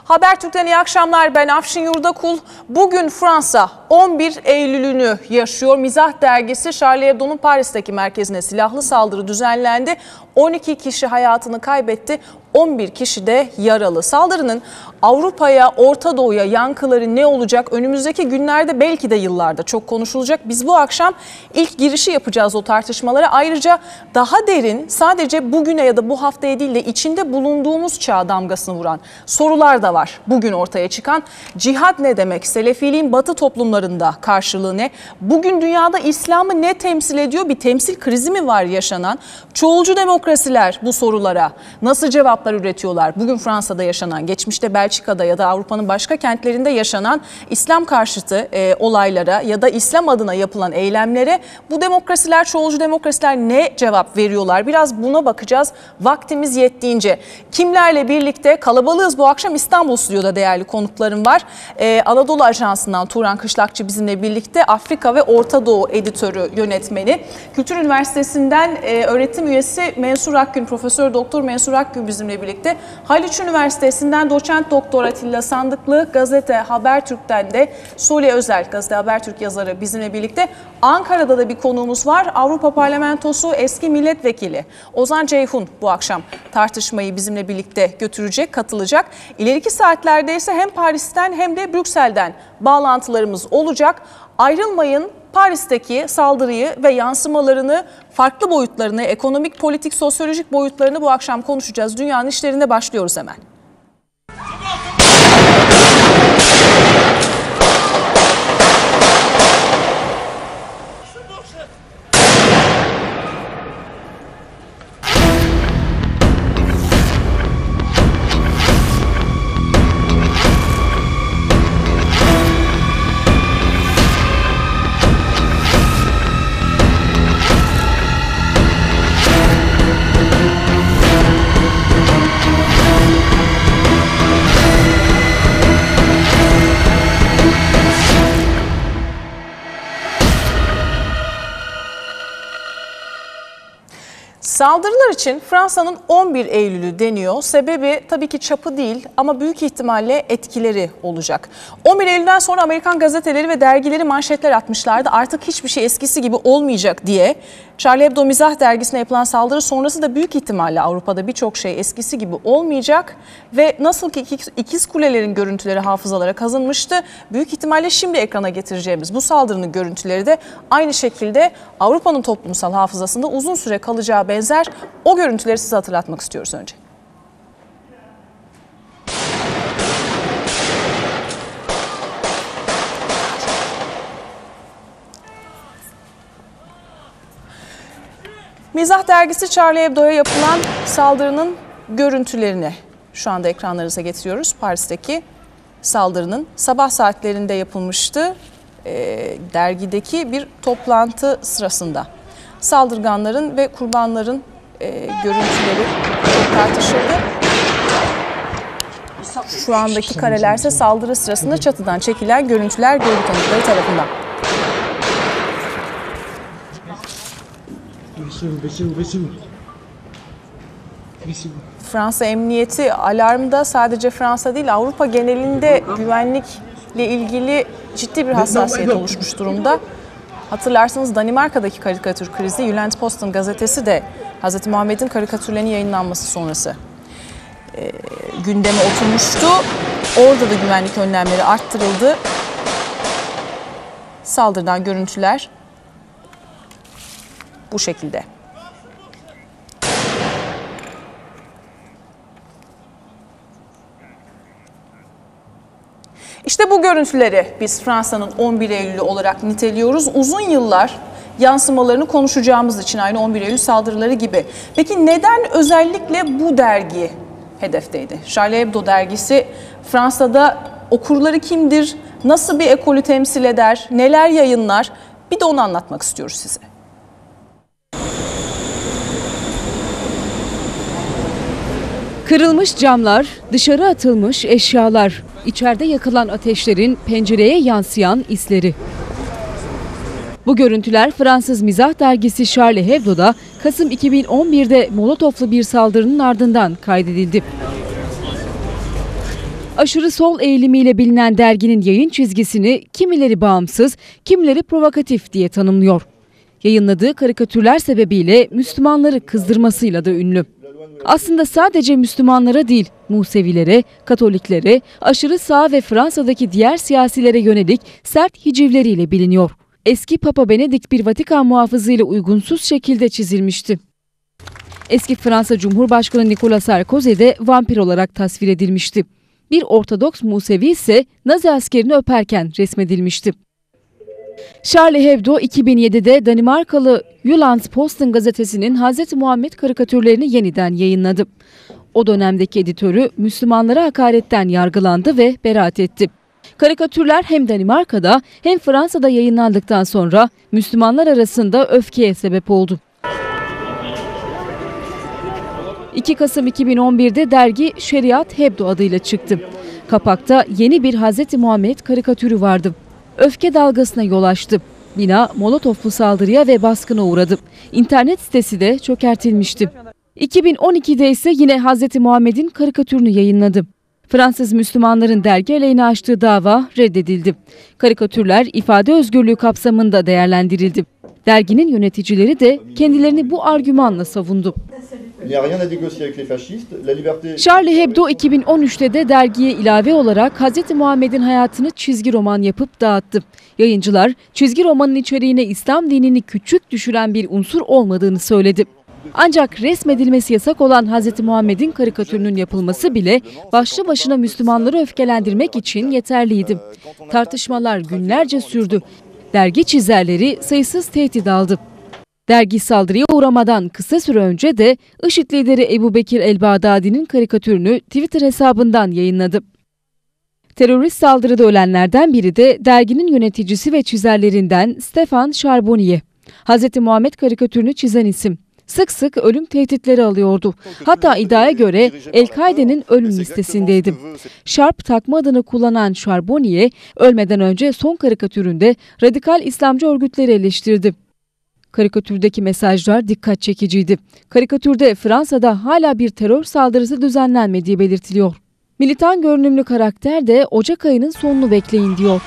Habertürk'ten iyi akşamlar. Ben Afşin Yurdakul. Bugün Fransa 11 Eylül'ünü yaşıyor. Mizah dergisi Charlie Hebdo'nun Paris'teki merkezine silahlı saldırı düzenlendi. 12 kişi hayatını kaybetti. 11 kişi de yaralı. Saldırının Avrupa'ya, Orta Doğu'ya yankıları ne olacak? Önümüzdeki günlerde, belki de yıllarda çok konuşulacak. Biz bu akşam ilk girişi yapacağız o tartışmalara. Ayrıca daha derin, sadece bugüne ya da bu haftaya değil de içinde bulunduğumuz çağa damgasını vuran sorular da var. Bugün ortaya çıkan cihat ne demek? Selefiliğin Batı toplumlarında karşılığı ne? Bugün dünyada İslam'ı ne temsil ediyor? Bir temsil krizi mi var yaşanan? Çoğulcu demokrasiler bu sorulara nasıl cevaplar üretiyorlar? Bugün Fransa'da yaşanan, geçmişte Belçika'da ya da Avrupa'nın başka kentlerinde yaşanan İslam karşıtı olaylara ya da İslam adına yapılan eylemlere bu demokrasiler, çoğulcu demokrasiler ne cevap veriyorlar? Biraz buna bakacağız vaktimiz yettiğince. Kimlerle birlikte? Kalabalığız bu akşam. İstanbul Stüdyo'da değerli konuklarım var. Anadolu Ajansı'ndan Turan Kışlakçı bizimle birlikte, Afrika ve Orta Doğu editörü, yönetmeni. Kültür Üniversitesi'nden öğretim üyesi Mensur Akgün, Profesör Doktor Mensur Akgün bizimle birlikte. Haliç Üniversitesi'nden Doçent Doktor Atilla Sandıklı, gazete Habertürk'ten de Suli Özel, gazete Habertürk yazarı bizimle birlikte. Ankara'da da bir konuğumuz var. Avrupa Parlamentosu eski milletvekili Ozan Ceyhun bu akşam tartışmayı bizimle birlikte götürecek, katılacak. İleriki saatlerde ise hem Paris'ten hem de Brüksel'den bağlantılarımız olacak. Ayrılmayın. Paris'teki saldırıyı ve yansımalarını, farklı boyutlarını, ekonomik, politik, sosyolojik boyutlarını bu akşam konuşacağız. Dünyanın işlerinde başlıyoruz hemen. Saldırılar için Fransa'nın 11 Eylül'ü deniyor. Sebebi tabii ki çapı değil ama büyük ihtimalle etkileri olacak. 11 Eylül'den sonra Amerikan gazeteleri ve dergileri manşetler atmışlardı. Artık hiçbir şey eskisi gibi olmayacak diye. Charlie Hebdo mizah dergisine yapılan saldırı sonrası da büyük ihtimalle Avrupa'da birçok şey eskisi gibi olmayacak. Ve nasıl ki ikiz kulelerin görüntüleri hafızalara kazınmıştı, büyük ihtimalle şimdi ekrana getireceğimiz bu saldırının görüntüleri de aynı şekilde Avrupa'nın toplumsal hafızasında uzun süre kalacağı benzer. O görüntüleri size hatırlatmak istiyoruz önce. Mizah dergisi Charlie Hebdo'ya yapılan saldırının görüntülerini şu anda ekranlarınıza getiriyoruz. Paris'teki saldırının sabah saatlerinde yapılmıştı. Dergideki bir toplantı sırasında saldırganların ve kurbanların görüntüleri çok tartışıldı. Şu andaki karelerse saldırı sırasında çatıdan çekilen görüntüler görgü tanıkları tarafından. Fransa Emniyeti alarmda, sadece Fransa değil Avrupa genelinde güvenlikle ilgili ciddi bir hassasiyet oluşmuş durumda. Hatırlarsanız Danimarka'daki karikatür krizi, Jyllands-Posten gazetesi de Hz. Muhammed'in karikatürlerinin yayınlanması sonrası gündeme oturmuştu. Orada da güvenlik önlemleri arttırıldı. Saldırıdan görüntüler bu şekilde. İşte bu görüntüleri biz Fransa'nın 11 Eylül'ü olarak niteliyoruz. Uzun yıllar yansımalarını konuşacağımız için, aynı 11 Eylül saldırıları gibi. Peki neden özellikle bu dergi hedefteydi? Charlie Hebdo dergisi Fransa'da okurları kimdir? Nasıl bir ekolü temsil eder? Neler yayınlar? Bir de onu anlatmak istiyoruz size. Kırılmış camlar, dışarı atılmış eşyalar, içeride yakılan ateşlerin pencereye yansıyan izleri. Bu görüntüler Fransız mizah dergisi Charlie Hebdo'da Kasım 2011'de Molotov'lu bir saldırının ardından kaydedildi. Aşırı sol eğilimiyle bilinen derginin yayın çizgisini kimileri bağımsız, kimileri provokatif diye tanımlıyor. Yayınladığı karikatürler sebebiyle Müslümanları kızdırmasıyla da ünlü. Aslında sadece Müslümanlara değil, Musevilere, Katoliklere, aşırı sağ ve Fransa'daki diğer siyasilere yönelik sert hicivleriyle biliniyor. Eski Papa Benedik bir Vatikan muhafızıyla uygunsuz şekilde çizilmişti. Eski Fransa Cumhurbaşkanı Nicolas Sarkozy de vampir olarak tasvir edilmişti. Bir Ortodoks Musevi ise Nazi askerini öperken resmedilmişti. Charlie Hebdo 2007'de Danimarkalı Jyllands-Posten gazetesinin Hz. Muhammed karikatürlerini yeniden yayınladı. O dönemdeki editörü Müslümanlara hakaretten yargılandı ve beraat etti. Karikatürler hem Danimarka'da hem Fransa'da yayınlandıktan sonra Müslümanlar arasında öfkeye sebep oldu. 2 Kasım 2011'de dergi Şeriat Hebdo adıyla çıktı. Kapakta yeni bir Hz. Muhammed karikatürü vardı. Öfke dalgasına yol açtı. Bina molotoflu saldırıya ve baskına uğradı. İnternet sitesi de çökertilmişti. 2012'de ise yine Hz. Muhammed'in karikatürünü yayınladı. Fransız Müslümanların dergi aleyhine açtığı dava reddedildi. Karikatürler ifade özgürlüğü kapsamında değerlendirildi. Derginin yöneticileri de kendilerini bu argümanla savundu. Charlie Hebdo 2013'te de dergiye ilave olarak Hz. Muhammed'in hayatını çizgi roman yapıp dağıttı. Yayıncılar çizgi romanın içeriğine İslam dinini küçük düşüren bir unsur olmadığını söyledi. Ancak resmedilmesi yasak olan Hz. Muhammed'in karikatürünün yapılması bile başlı başına Müslümanları öfkelendirmek için yeterliydi. Tartışmalar günlerce sürdü. Dergi çizerleri sayısız tehdit aldı. Dergi saldırıya uğramadan kısa süre önce de IŞİD lideri Ebu Bekir el-Bağdadi'nin karikatürünü Twitter hesabından yayınladı. Terörist saldırıda ölenlerden biri de derginin yöneticisi ve çizerlerinden Stefan Charbonnier. Hz. Muhammed karikatürünü çizen isim. Sık sık ölüm tehditleri alıyordu. Hatta iddiaya göre El-Kaide'nin ölüm listesindeydi. Sharp takma adını kullanan Charbonnier, ölmeden önce son karikatüründe radikal İslamcı örgütleri eleştirdi. Karikatürdeki mesajlar dikkat çekiciydi. Karikatürde Fransa'da hala bir terör saldırısı düzenlenmediği belirtiliyor. Militan görünümlü karakter de Ocak ayının sonunu bekleyin diyor.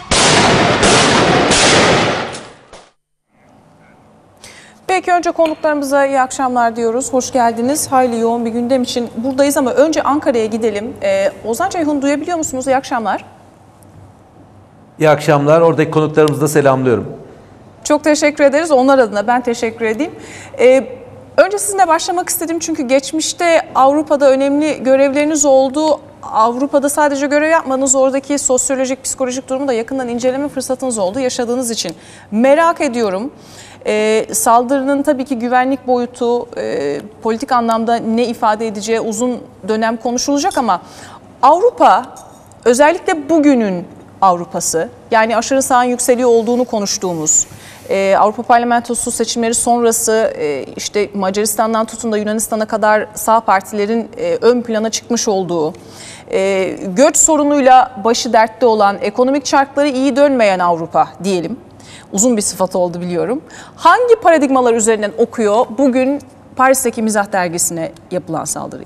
Peki önce konuklarımıza iyi akşamlar diyoruz. Hoş geldiniz. Hayli yoğun bir gündem için buradayız ama önce Ankara'ya gidelim. Ozan Ceyhun duyabiliyor musunuz? İyi akşamlar. İyi akşamlar. Oradaki konuklarımızı da selamlıyorum. Çok teşekkür ederiz. Onlar adına ben teşekkür edeyim. Önce sizinle başlamak istedim çünkü geçmişte Avrupa'da önemli görevleriniz oldu. Avrupa'da sadece görev yapmadınız, oradaki sosyolojik, psikolojik durumu da yakından inceleme fırsatınız oldu yaşadığınız için. Merak ediyorum. Saldırının tabii ki güvenlik boyutu, politik anlamda ne ifade edeceği uzun dönem konuşulacak ama Avrupa, özellikle bugünün Avrupa'sı, yani aşırı sağın yükseliyor olduğunu konuştuğumuz, Avrupa Parlamentosu seçimleri sonrası işte Macaristan'dan tutun da Yunanistan'a kadar sağ partilerin ön plana çıkmış olduğu, göç sorunuyla başı dertte olan, ekonomik çarkları iyi dönmeyen Avrupa diyelim. Uzun bir sıfat oldu biliyorum. Hangi paradigmalar üzerinden okuyor bugün Paris'teki Mizah dergisine yapılan saldırıyı?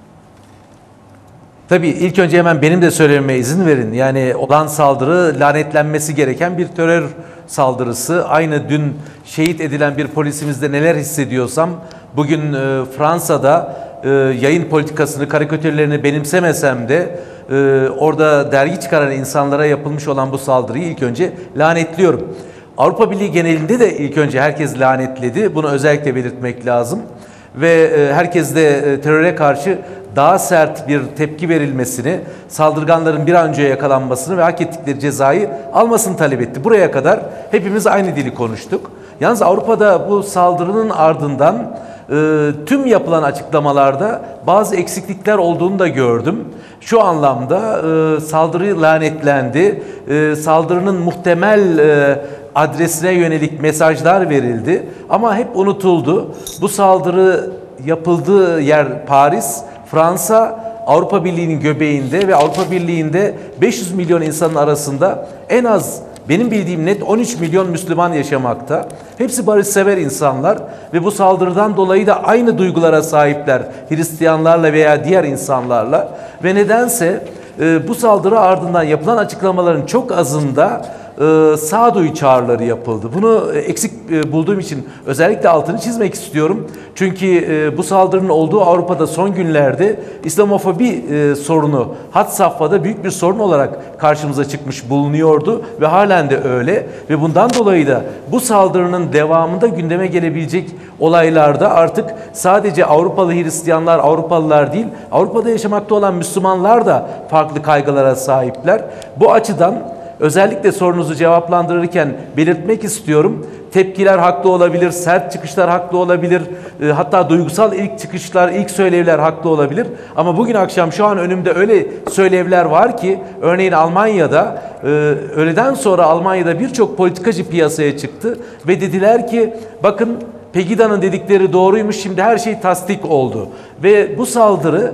Tabii ilk önce hemen benim de söylememe izin verin. Yani olan saldırı lanetlenmesi gereken bir terör saldırısı. Aynı dün şehit edilen bir polisimizde neler hissediyorsam bugün Fransa'da yayın politikasını, karikatürlerini benimsemesem de orada dergi çıkaran insanlara yapılmış olan bu saldırıyı ilk önce lanetliyorum. Avrupa Birliği genelinde de ilk önce herkes lanetledi. Bunu özellikle belirtmek lazım. Ve herkes de teröre karşı daha sert bir tepki verilmesini, saldırganların bir an önce yakalanmasını ve hak ettikleri cezayı almasını talep etti. Buraya kadar hepimiz aynı dili konuştuk. Yalnız Avrupa'da bu saldırının ardından tüm yapılan açıklamalarda bazı eksiklikler olduğunu da gördüm. Şu anlamda saldırı lanetlendi, saldırının muhtemel adresine yönelik mesajlar verildi ama hep unutuldu. Bu saldırı yapıldığı yer Paris, Fransa, Avrupa Birliği'nin göbeğinde ve Avrupa Birliği'nde 500 milyon insanın arasında en az benim bildiğim net 13 milyon Müslüman yaşamakta. Hepsi barışsever insanlar ve bu saldırıdan dolayı da aynı duygulara sahipler Hristiyanlarla veya diğer insanlarla ve nedense bu saldırı ardından yapılan açıklamaların çok azında sağduyu çağrıları yapıldı. Bunu eksik bulduğum için özellikle altını çizmek istiyorum. Çünkü bu saldırının olduğu Avrupa'da son günlerde İslamofobi sorunu had safhada büyük bir sorun olarak karşımıza çıkmış bulunuyordu ve halen de öyle. Ve bundan dolayı da bu saldırının devamında gündeme gelebilecek olaylarda artık sadece Avrupalı Hristiyanlar, Avrupalılar değil, Avrupa'da yaşamakta olan Müslümanlar da farklı kaygılara sahipler. Bu açıdan özellikle sorunuzu cevaplandırırken belirtmek istiyorum. Tepkiler haklı olabilir, sert çıkışlar haklı olabilir, hatta duygusal ilk çıkışlar, ilk söylevler haklı olabilir. Ama bugün akşam şu an önümde öyle söylevler var ki, örneğin Almanya'da, öğleden sonra Almanya'da birçok politikacı piyasaya çıktı ve dediler ki, bakın Pegida'nın dedikleri doğruymuş, şimdi her şey tasdik oldu. Ve bu saldırı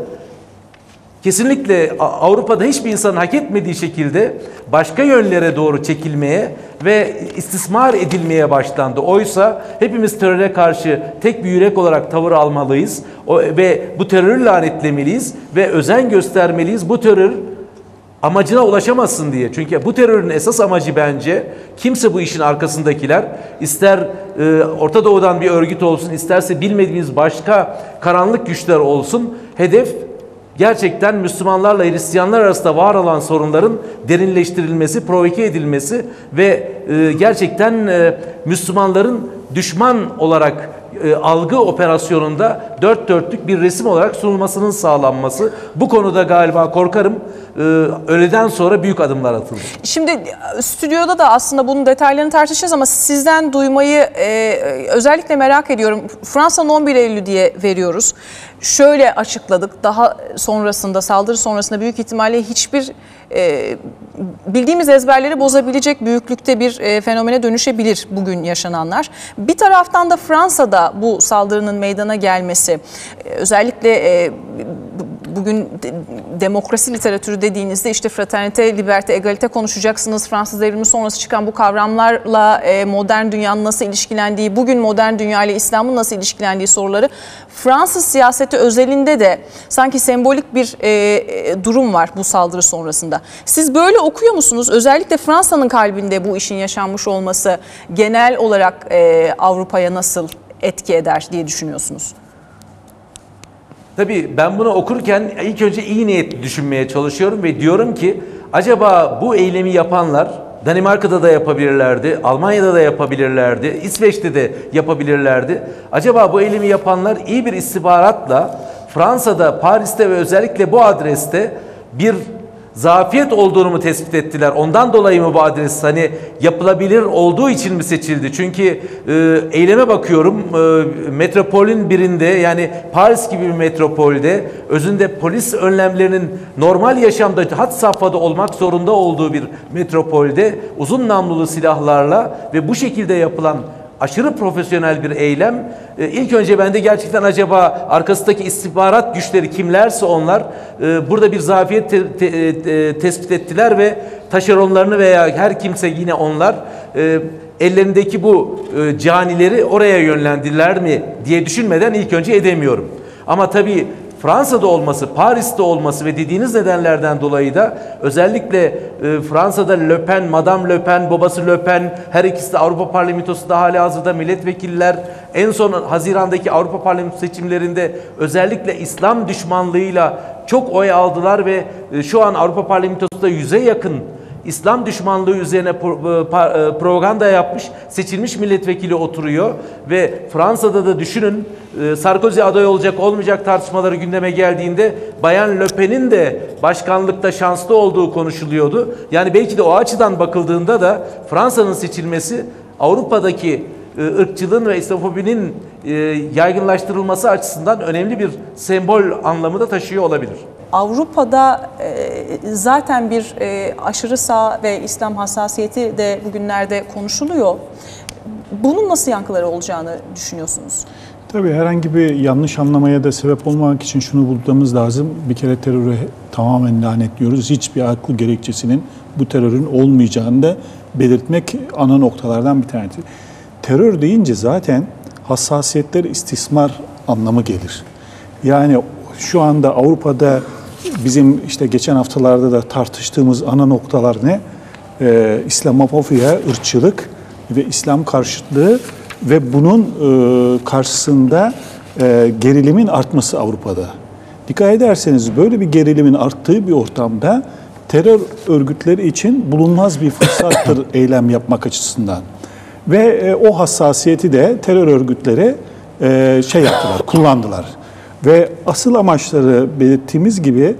kesinlikle Avrupa'da hiçbir insanın hak etmediği şekilde başka yönlere doğru çekilmeye ve istismar edilmeye başlandı. Oysa hepimiz teröre karşı tek bir yürek olarak tavır almalıyız ve bu terörü lanetlemeliyiz ve özen göstermeliyiz. Bu terör amacına ulaşamasın diye. Çünkü bu terörün esas amacı bence kimse bu işin arkasındakiler, ister Orta Doğu'dan bir örgüt olsun, isterse bilmediğimiz başka karanlık güçler olsun, hedef gerçekten Müslümanlarla Hristiyanlar arasında var olan sorunların derinleştirilmesi, provoke edilmesi ve gerçekten Müslümanların düşman olarak algı operasyonunda dört dörtlük bir resim olarak sunulmasının sağlanması. Bu konuda galiba korkarım öğleden sonra büyük adımlar atıldı. Şimdi stüdyoda da aslında bunun detaylarını tartışacağız ama sizden duymayı özellikle merak ediyorum. Fransa'nın 11 Eylül diye veriyoruz. Şöyle açıkladık, daha sonrasında, saldırı sonrasında büyük ihtimalle hiçbir bildiğimiz ezberleri bozabilecek büyüklükte bir fenomene dönüşebilir bugün yaşananlar. Bir taraftan da Fransa'da bu saldırının meydana gelmesi, özellikle bugün demokrasi literatürü dediğinizde işte fraternite, liberté, egalite konuşacaksınız. Fransız devrimi sonrası çıkan bu kavramlarla modern dünyanın nasıl ilişkilendiği, bugün modern dünya ile İslam'ın nasıl ilişkilendiği soruları Fransız siyaseti özelinde de sanki sembolik bir durum var bu saldırı sonrasında. Siz böyle okuyor musunuz? Özellikle Fransa'nın kalbinde bu işin yaşanmış olması genel olarak Avrupa'ya nasıl etki eder diye düşünüyorsunuz? Tabii ben bunu okurken ilk önce iyi niyetli düşünmeye çalışıyorum ve diyorum ki acaba bu eylemi yapanlar Danimarka'da da yapabilirlerdi, Almanya'da da yapabilirlerdi, İsveç'te de yapabilirlerdi. Acaba bu eylemi yapanlar iyi bir istihbaratla Fransa'da, Paris'te ve özellikle bu adreste bir zafiyet olduğunu mu tespit ettiler? Ondan dolayı mı bu adres hani yapılabilir olduğu için mi seçildi? Çünkü eyleme bakıyorum, metropolün birinde, yani Paris gibi bir metropolde özünde polis önlemlerinin normal yaşamda had safhada olmak zorunda olduğu bir metropolde uzun namlulu silahlarla ve bu şekilde yapılan aşırı profesyonel bir eylem. İlk önce bende gerçekten acaba arkasındaki istihbarat güçleri kimlerse onlar burada bir zafiyet tespit ettiler ve taşeronlarını veya her kimse yine onlar ellerindeki bu canileri oraya yönlendirdiler mi diye düşünmeden ilk önce edemiyorum. Ama tabii Fransa'da olması, Paris'te olması ve dediğiniz nedenlerden dolayı da özellikle Fransa'da Le Pen, Madame Le Pen, babası Le Pen, her ikisi de Avrupa Parlamentosu'nda halihazırda milletvekiller. En son Haziran'daki Avrupa Parlamentosu seçimlerinde özellikle İslam düşmanlığıyla çok oy aldılar ve şu an Avrupa Parlamentosu'nda 100'e yakın İslam düşmanlığı üzerine propaganda yapmış, seçilmiş milletvekili oturuyor ve Fransa'da da düşünün Sarkozy aday olacak olmayacak tartışmaları gündeme geldiğinde Bayan Le Pen'in de başkanlıkta şanslı olduğu konuşuluyordu. Yani belki de o açıdan bakıldığında da Fransa'nın seçilmesi Avrupa'daki ırkçılığın ve İslamofobinin yaygınlaştırılması açısından önemli bir sembol anlamı da taşıyor olabilir. Avrupa'da zaten bir aşırı sağ ve İslam hassasiyeti de bugünlerde konuşuluyor. Bunun nasıl yankıları olacağını düşünüyorsunuz? Tabii herhangi bir yanlış anlamaya da sebep olmamak için şunu bulmamız lazım. Bir kere terörü tamamen lanetliyoruz. Hiçbir haklı gerekçesinin bu terörün olmayacağını da belirtmek ana noktalardan bir tanesi. Terör deyince zaten hassasiyetler istismar anlamı gelir. Yani şu anda Avrupa'da bizim işte geçen haftalarda da tartıştığımız ana noktalar ne? İslamofobiya, ırkçılık ve İslam karşıtlığı ve bunun karşısında gerilimin artması Avrupa'da. Dikkat ederseniz böyle bir gerilimin arttığı bir ortamda terör örgütleri için bulunmaz bir fırsattır eylem yapmak açısından. Ve o hassasiyeti de terör örgütleri yaptılar, kullandılar. Ve asıl amaçları belirttiğimiz gibi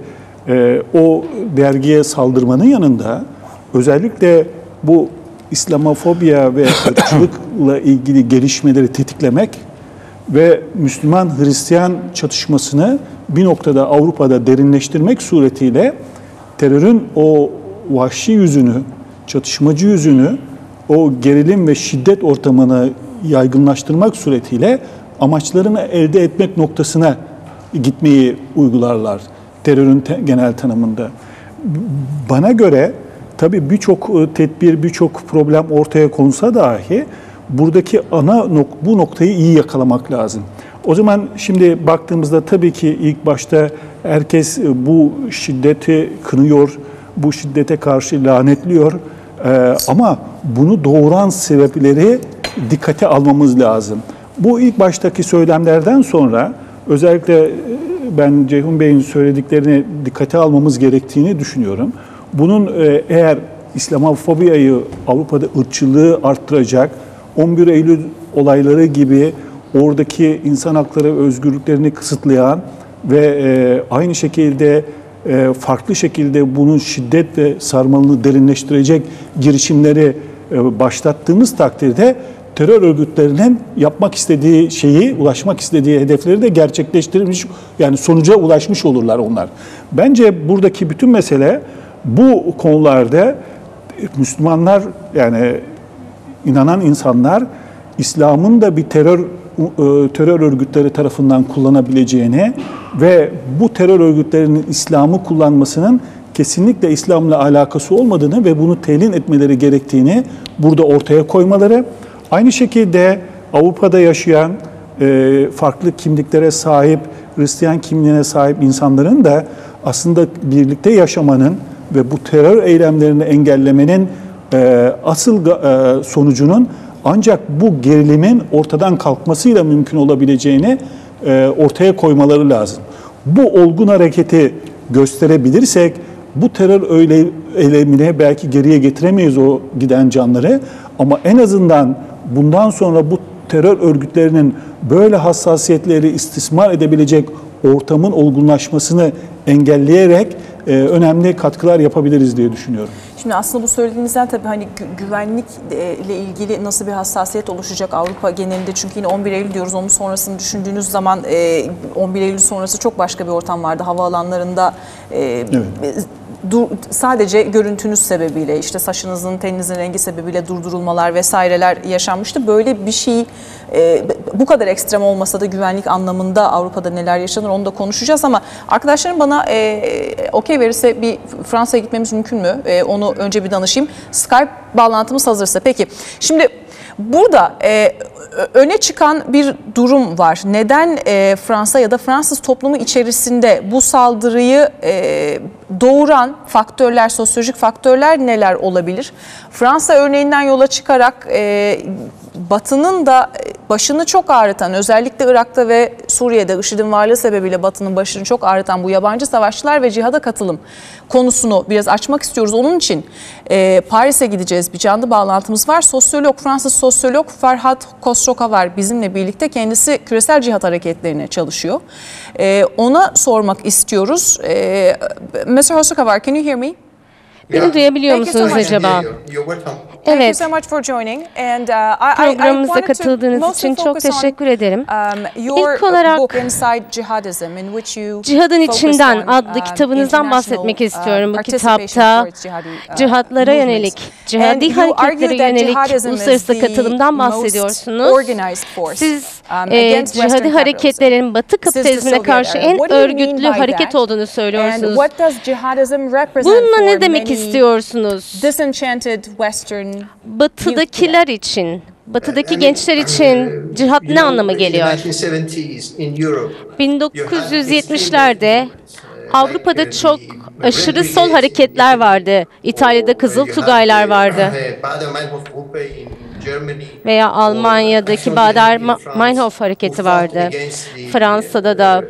o dergiye saldırmanın yanında özellikle bu İslamofobiya ve ırkçılıkla ilgili gelişmeleri tetiklemek ve Müslüman-Hristiyan çatışmasını bir noktada Avrupa'da derinleştirmek suretiyle terörün o vahşi yüzünü, çatışmacı yüzünü, o gerilim ve şiddet ortamını yaygınlaştırmak suretiyle amaçlarını elde etmek noktasına gitmeyi uygularlar terörün genel tanımında. Bana göre tabii birçok tedbir, birçok problem ortaya konulsa dahi buradaki bu noktayı iyi yakalamak lazım. O zaman şimdi baktığımızda tabii ki ilk başta herkes bu şiddeti kınıyor, bu şiddete karşı lanetliyor. Ama bunu doğuran sebepleri dikkate almamız lazım. Bu ilk baştaki söylemlerden sonra özellikle ben Ceyhun Bey'in söylediklerini dikkate almamız gerektiğini düşünüyorum. Bunun eğer İslamofobiyayı, Avrupa'da ırkçılığı arttıracak, 11 Eylül olayları gibi oradaki insan hakları ve özgürlüklerini kısıtlayan ve aynı şekilde farklı şekilde bunun şiddet ve sarmalını derinleştirecek girişimleri başlattığımız takdirde terör örgütlerinin yapmak istediği şeyi, ulaşmak istediği hedefleri de gerçekleştirilmiş, yani sonuca ulaşmış olurlar onlar. Bence buradaki bütün mesele bu konularda Müslümanlar, yani inanan insanlar İslam'ın da bir terör örgütleri tarafından kullanabileceğini ve bu terör örgütlerinin İslam'ı kullanmasının kesinlikle İslam'la alakası olmadığını ve bunu telin etmeleri gerektiğini burada ortaya koymaları. Aynı şekilde Avrupa'da yaşayan farklı kimliklere sahip, Hristiyan kimliğine sahip insanların da aslında birlikte yaşamanın ve bu terör eylemlerini engellemenin asıl sonucunun ancak bu gerilimin ortadan kalkmasıyla mümkün olabileceğini ortaya koymaları lazım. Bu olgun hareketi gösterebilirsek bu terör eylemine belki geriye getiremeyiz o giden canları, ama en azından bundan sonra bu terör örgütlerinin böyle hassasiyetleri istismar edebilecek ortamın olgunlaşmasını engelleyerek önemli katkılar yapabiliriz diye düşünüyorum. Şimdi aslında bu söylediğinizden tabii hani güvenlikle ilgili nasıl bir hassasiyet oluşacak Avrupa genelinde, çünkü yine 11 Eylül diyoruz, onun sonrasını düşündüğünüz zaman 11 Eylül sonrası çok başka bir ortam vardı. Havaalanlarında evet, sadece görüntünüz sebebiyle, işte saçınızın, teninizin rengi sebebiyle durdurulmalar vesaireler yaşanmıştı. Böyle bir şey bu kadar ekstrem olmasa da güvenlik anlamında Avrupa'da neler yaşanır onu da konuşacağız, ama arkadaşlarım bana okey verirse bir Fransa'ya gitmemiz mümkün mü? Onu önce bir danışayım. Skype bağlantımız hazırsa. Peki şimdi burada öne çıkan bir durum var. Neden Fransa ya da Fransız toplumu içerisinde bu saldırıyı doğuran faktörler, sosyolojik faktörler neler olabilir? Fransa örneğinden yola çıkarak Batı'nın da başını çok ağrıtan, özellikle Irak'ta ve Suriye'de IŞİD'in varlığı sebebiyle Batı'nın başını çok ağrıtan bu yabancı savaşçılar ve cihada katılım konusunu biraz açmak istiyoruz. Onun için Paris'e gideceğiz. Bir canlı bağlantımız var. Fransız sosyolog Ferhat Khosroka var bizimle birlikte. Kendisi küresel cihat hareketlerine çalışıyor. Ona sormak istiyoruz. Mr. Khosroka, can you hear me? Beni duyabiliyor musunuz acaba? Evet. Programımıza katıldığınız için çok teşekkür ederim. İlk olarak Cihadın İçinden adlı kitabınızdan bahsetmek istiyorum. Bu kitapta cihatlara yönelik, cihadi hareketlere yönelik uluslararası katılımdan bahsediyorsunuz. Siz cihadi hareketlerin Batı kapitalizmine karşı en örgütlü hareket olduğunu söylüyorsunuz. Bununla ne demek istiyorsunuz? Batı'dakiler için, Batı'daki gençler için cihat ne anlama geliyor? 1970'lerde Avrupa'da çok aşırı sol hareketler vardı. İtalya'da Kızıl Tugaylar vardı. Veya Almanya'daki Baader-Meinhof hareketi vardı. Fransa'da da,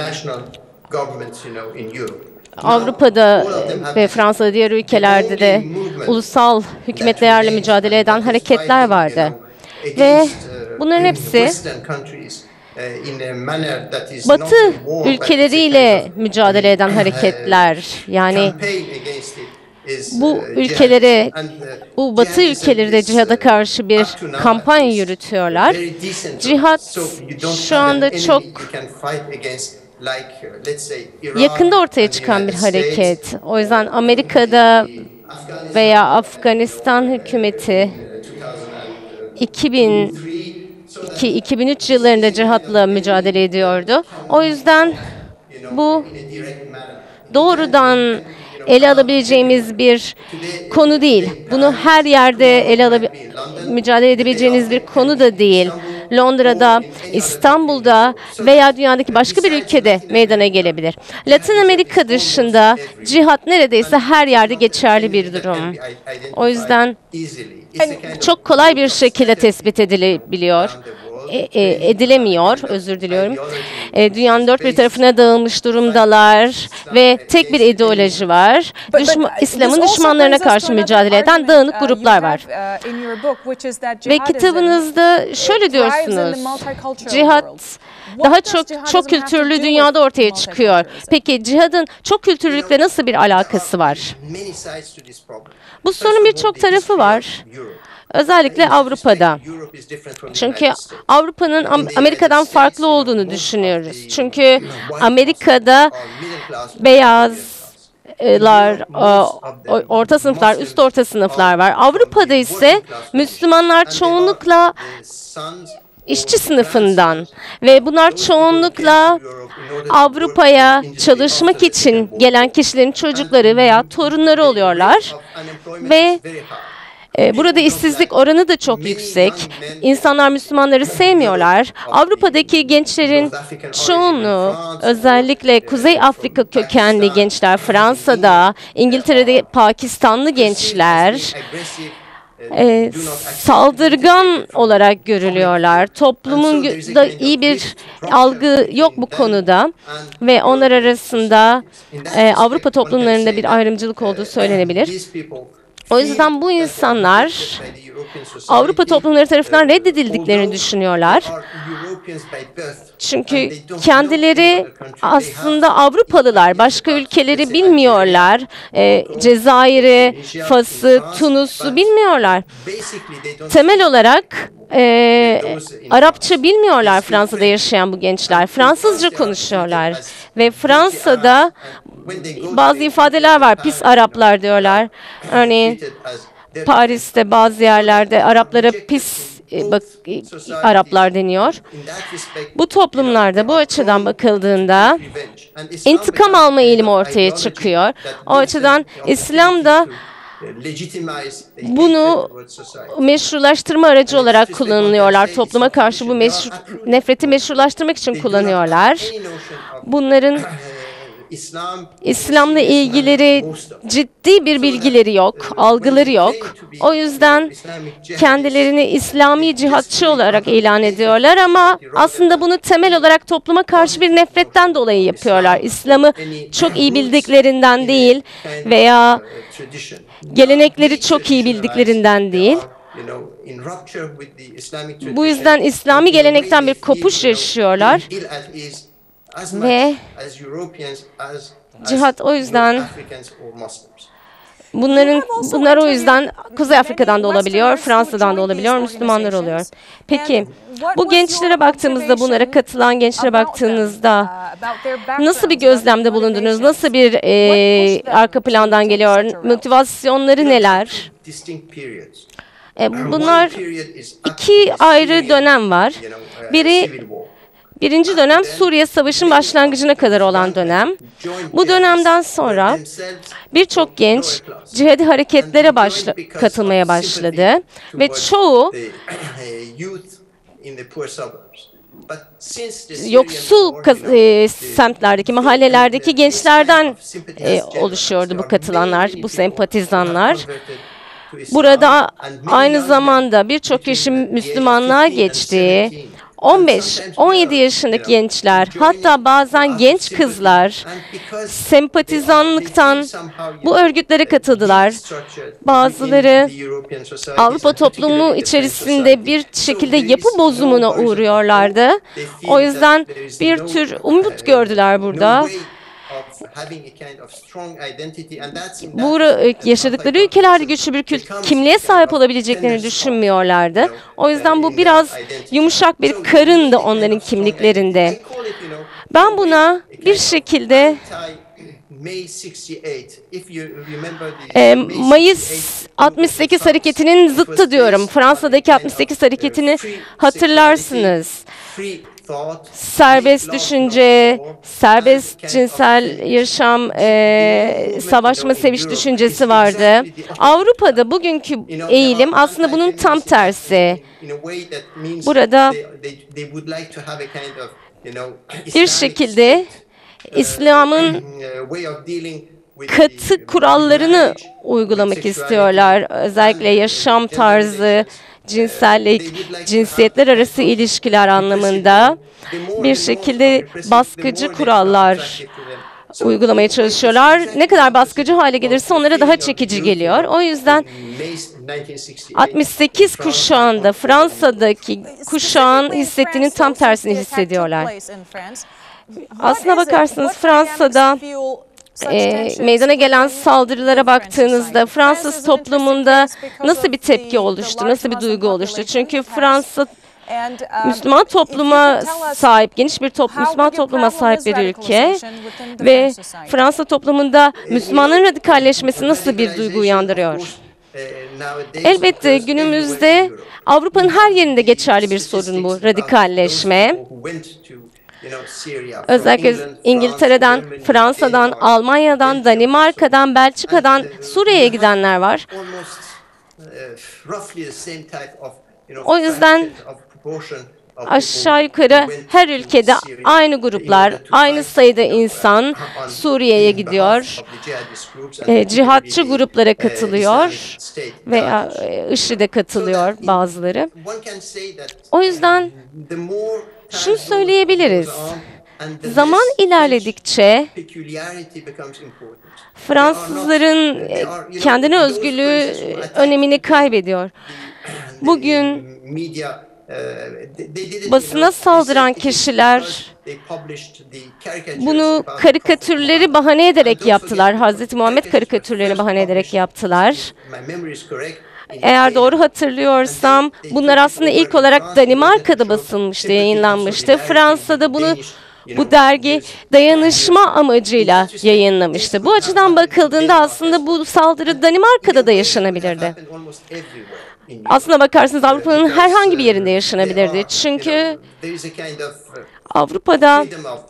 Avrupa'da ve Fransa'da, diğer ülkelerde de ulusal hükümetlerle mücadele eden hareketler vardı. Ve bunların hepsi Batı ülkeleriyle mücadele eden hareketler. Yani bu ülkeleri, bu Batı ülkeleri de cihada karşı bir kampanya yürütüyorlar. Cihat şu anda çok yakında ortaya çıkan bir hareket. O yüzden Amerika'da veya Afganistan hükümeti 2002-2003 yıllarında cihatla mücadele ediyordu. O yüzden bu doğrudan ele alabileceğimiz bir konu değil. Bunu her yerde mücadele edebileceğiniz bir konu da değil. Londra'da, İstanbul'da veya dünyadaki başka bir ülkede meydana gelebilir. Latin Amerika dışında cihat neredeyse her yerde geçerli bir durum. O yüzden çok kolay bir şekilde tespit edilebiliyor. Edilemiyor, özür diliyorum. Dünyanın dört bir tarafına dağılmış durumdalar ve tek bir ideoloji var. İslam'ın düşmanlarına karşı mücadele eden dağınık gruplar var. Ve kitabınızda şöyle diyorsunuz, cihat daha çok kültürlü dünyada ortaya çıkıyor. Peki cihadın çok kültürlülükle nasıl bir alakası var? Bu sorunun birçok tarafı var. Özellikle Avrupa'da. Çünkü Avrupa'nın Amerika'dan farklı olduğunu düşünüyoruz. Çünkü Amerika'da beyazlar, orta sınıflar, üst orta sınıflar var. Avrupa'da ise Müslümanlar çoğunlukla işçi sınıfından ve bunlar çoğunlukla Avrupa'ya çalışmak için gelen kişilerin çocukları veya torunları oluyorlar ve burada işsizlik oranı da çok yüksek. İnsanlar Müslümanları sevmiyorlar. Avrupa'daki gençlerin çoğunluğu, özellikle Kuzey Afrika kökenli gençler, Fransa'da, İngiltere'de Pakistanlı gençler, saldırgan olarak görülüyorlar. Toplumun da iyi bir algı yok bu konuda ve onlar arasında Avrupa toplumlarında bir ayrımcılık olduğu söylenebilir. O yüzden bu insanlar Avrupa toplumları tarafından reddedildiklerini düşünüyorlar. Çünkü kendileri aslında Avrupalılar, başka ülkeleri bilmiyorlar. Cezayir'i, Fas'ı, Tunus'u bilmiyorlar. Temel olarak Arapça bilmiyorlar Fransa'da yaşayan bu gençler. Fransızca konuşuyorlar. Ve Fransa'da bazı ifadeler var. Pis Araplar diyorlar. Örneğin Paris'te bazı yerlerde Araplara pis Araplar deniyor. Bu toplumlarda bu açıdan bakıldığında intikam alma eğilimi ortaya çıkıyor. O açıdan İslam da bunu meşrulaştırma aracı olarak kullanıyorlar. Topluma karşı bu nefreti meşrulaştırmak için kullanıyorlar. Bunların İslam'la ilgileri ciddi bir bilgileri yok, algıları yok. O yüzden kendilerini İslami cihatçı olarak ilan ediyorlar ama aslında bunu temel olarak topluma karşı bir nefretten dolayı yapıyorlar. İslam'ı çok iyi bildiklerinden değil veya gelenekleri çok iyi bildiklerinden değil. Bu yüzden İslami gelenekten bir kopuş yaşıyorlar. Ve cihat o yüzden bunlar o yüzden Kuzey Afrika'dan da olabiliyor, Fransa'dan da olabiliyor, Müslümanlar oluyor. Peki bu gençlere baktığımızda, bunlara katılan gençlere baktığınızda nasıl bir gözlemde bulundunuz? Nasıl bir arka plandan geliyor? Motivasyonları neler? Bunlar iki ayrı dönem var. Birinci dönem Suriye Savaşı'nın başlangıcına kadar olan dönem. Bu dönemden sonra birçok genç cihadi hareketlere katılmaya başladı ve çoğu yoksul semtlerdeki, mahallelerdeki gençlerden oluşuyordu bu katılanlar, bu sempatizanlar. Burada aynı zamanda birçok kişi Müslümanlığa geçti. 15-17 yaşındaki gençler, hatta bazen genç kızlar sempatizanlıktan bu örgütlere katıldılar. Bazıları Avrupa toplumu içerisinde bir şekilde yapı bozumuna uğruyorlardı. O yüzden bir tür umut gördüler burada. Bu yaşadıkları ülkelerde güçlü bir kimliğe sahip olabileceklerini düşünmüyorlardı. O yüzden bu biraz yumuşak bir karındı onların kimliklerinde. Ben buna bir şekilde Mayıs 68 hareketinin zıttı diyorum. Fransa'daki 68 hareketini hatırlarsınız. Serbest düşünce, serbest cinsel yaşam, savaşma seviş düşüncesi vardı. Avrupa'da bugünkü eğilim aslında bunun tam tersi. Burada bir şekilde İslam'ın katı kurallarını uygulamak istiyorlar. Özellikle yaşam tarzı, cinsellik, cinsiyetler arası ilişkiler anlamında bir şekilde baskıcı kurallar uygulamaya çalışıyorlar. Ne kadar baskıcı hale gelirse onlara daha çekici geliyor. O yüzden 68 kuşağında Fransa'daki kuşağın hissettiğinin tam tersini hissediyorlar. Aslına bakarsanız Fransa'da meydana gelen saldırılara baktığınızda Fransız toplumunda nasıl bir tepki oluştu, nasıl bir duygu oluştu? Çünkü Fransa Müslüman topluma sahip, geniş bir Müslüman topluma sahip bir ülke ve Fransa toplumunda Müslümanların radikalleşmesi nasıl bir duygu uyandırıyor? Elbette günümüzde Avrupa'nın her yerinde geçerli bir sorun bu radikalleşme. Özellikle İngiltere'den, Fransa'dan, Almanya'dan, Danimarka'dan, Belçika'dan Suriye'ye gidenler var. O yüzden aşağı yukarı her ülkede aynı gruplar, aynı sayıda insan Suriye'ye gidiyor, cihatçı gruplara katılıyor veya IŞİD'e katılıyor bazıları. O yüzden şunu söyleyebiliriz. Zaman ilerledikçe Fransızların kendine özgürlüğü önemini kaybediyor. Bugün basına saldıran kişiler bunu karikatürleri bahane ederek yaptılar. Hazreti Muhammed karikatürlerini bahane ederek yaptılar. Eğer doğru hatırlıyorsam bunlar aslında ilk olarak Danimarka'da basılmıştı, yayınlanmıştı. Fransa'da bu dergi dayanışma amacıyla yayınlamıştı. Bu açıdan bakıldığında aslında bu saldırı Danimarka'da da yaşanabilirdi. Aslına bakarsanız Avrupa'nın herhangi bir yerinde yaşanabilirdi. Çünkü Avrupa'da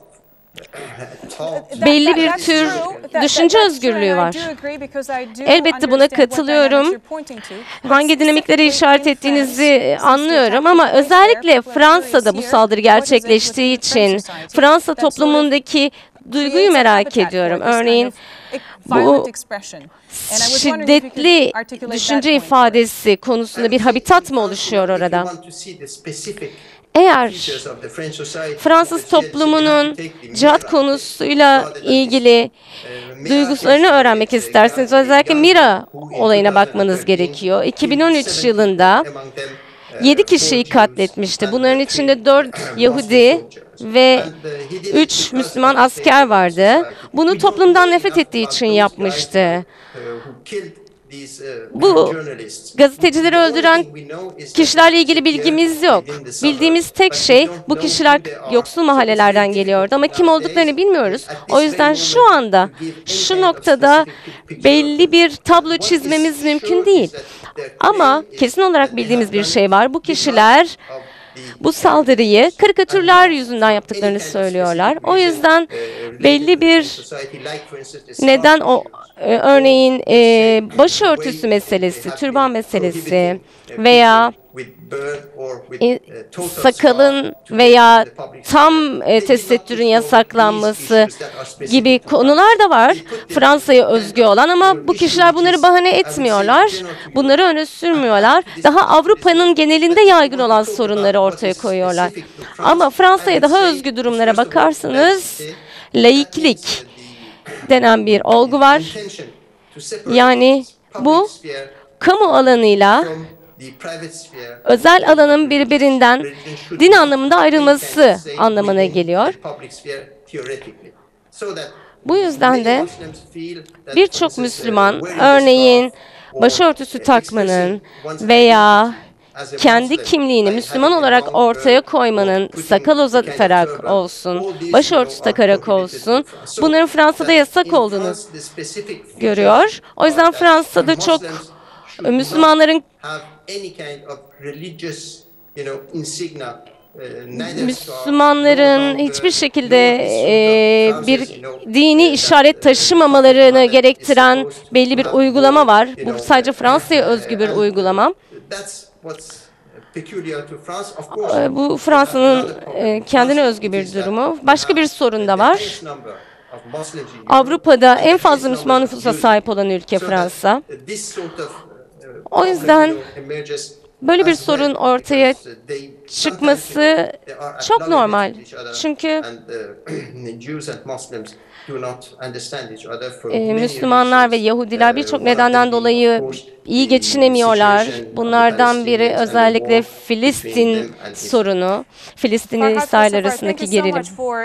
belli bir tür düşünce özgürlüğü var. Elbette buna katılıyorum. Hangi dinamiklere işaret ettiğinizi anlıyorum ama özellikle Fransa'da bu saldırı gerçekleştiği için Fransa toplumundaki duyguyu merak ediyorum. Örneğin bu şiddetli düşünce ifadesi konusunda bir habitat mı oluşuyor orada? Eğer Fransız toplumunun cihat konusuyla ilgili duyguslarını öğrenmek isterseniz özellikle Mira olayına bakmanız gerekiyor. 2013 yılında 7 kişiyi katletmişti. Bunların içinde 4 Yahudi ve 3 Müslüman asker vardı. Bunu toplumdan nefret ettiği için yapmıştı. Bu gazetecileri öldüren kişilerle ilgili bilgimiz yok. Bildiğimiz tek şey bu kişiler yoksul mahallelerden geliyordu ama kim olduklarını bilmiyoruz. O yüzden şu anda şu noktada belli bir tablo çizmemiz mümkün değil. Ama kesin olarak bildiğimiz bir şey var. Bu kişiler bu saldırıyı karikatürler yüzünden yaptıklarını söylüyorlar. O yüzden belli bir neden örneğin başörtüsü meselesi, türban meselesi veya sakalın veya tam tesettürün yasaklanması gibi konular da var Fransa'ya özgü olan, ama bu kişiler bunları bahane etmiyorlar, bunları öne sürmüyorlar. Daha Avrupa'nın genelinde yaygın olan sorunları ortaya koyuyorlar. Ama Fransa'ya daha özgü durumlara bakarsanız laiklik denen bir olgu var. Yani bu kamu alanıyla özel alanın birbirinden din anlamında ayrılması anlamına geliyor. Bu yüzden de birçok Müslüman, örneğin başörtüsü takmanın veya kendi kimliğini Müslüman olarak ortaya koymanın, sakal uzatarak olsun, başörtüsü takarak olsun, bunların Fransa'da yasak olduğunu görüyor. O yüzden Fransa'da çok Müslümanların hiçbir şekilde bir dini işaret taşımamalarını gerektiren belli bir uygulama var. Bu sadece Fransa'ya özgü bir uygulama. Bu Fransa'nın kendine özgü bir durumu. Başka bir sorun da var. Avrupa'da en fazla Müslüman nüfusa sahip olan ülke Fransa. O yüzden böyle bir sorun ortaya çıkması çok normal. Çünkü Müslümanlar ve Yahudiler birçok nedenden dolayı iyi geçinemiyorlar. Bunlardan biri özellikle Filistin sorunu, Filistin ile İsrail arasındaki gerilim.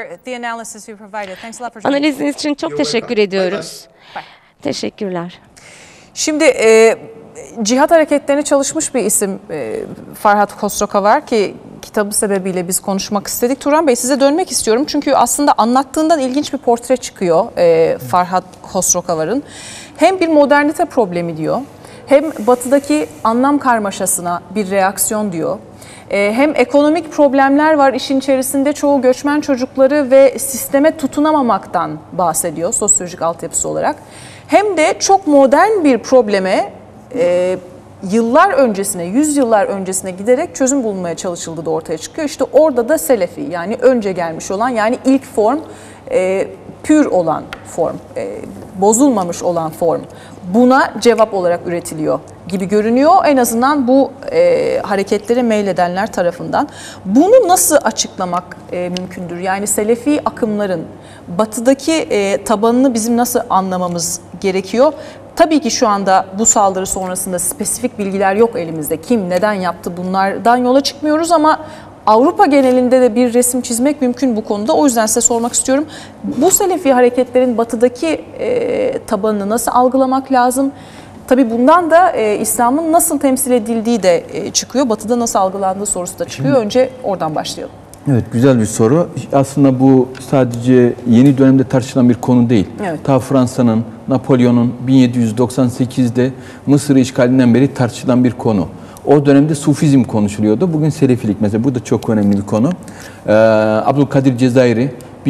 Analiziniz için çok teşekkür ediyoruz. Teşekkürler. Şimdi cihat hareketlerine çalışmış bir isim Farhat Khosroka var ki kitabı sebebiyle biz konuşmak istedik. Turan Bey, size dönmek istiyorum. Çünkü aslında anlattığından ilginç bir portre çıkıyor Farhat Khosrokavar'ın. Hem bir modernite problemi diyor, hem batıdaki anlam karmaşasına bir reaksiyon diyor. Hem ekonomik problemler var işin içerisinde, çoğu göçmen çocukları ve sisteme tutunamamaktan bahsediyor sosyolojik altyapısı olarak. Hem de çok modern bir probleme yıllar öncesine, 100 yıllar öncesine giderek çözüm bulmaya çalışıldığı da ortaya çıkıyor. İşte orada da Selefi, yani önce gelmiş olan, yani ilk form, pür olan form, bozulmamış olan form, buna cevap olarak üretiliyor gibi görünüyor. En azından bu hareketlere meyledenler tarafından. Bunu nasıl açıklamak mümkündür? Yani Selefi akımların batıdaki tabanını bizim nasıl anlamamız gerekiyor? Tabii ki şu anda bu saldırı sonrasında spesifik bilgiler yok elimizde. Kim, neden yaptı, bunlardan yola çıkmıyoruz ama Avrupa genelinde de bir resim çizmek mümkün bu konuda. O yüzden size sormak istiyorum. Bu Selefi hareketlerin batıdaki tabanını nasıl algılamak lazım? Tabii bundan da İslam'ın nasıl temsil edildiği de çıkıyor. Batıda nasıl algılandığı sorusu da çıkıyor. Önce oradan başlayalım. Evet, güzel bir soru. Aslında bu sadece yeni dönemde tartışılan bir konu değil. Evet. Ta Fransa'nın, Napolyon'un 1798'de Mısır'ı işgalinden beri tartışılan bir konu. O dönemde Sufizm konuşuluyordu. Bugün Selefilik mesela. Bu da çok önemli bir konu. Abdülkadir Cezayir'i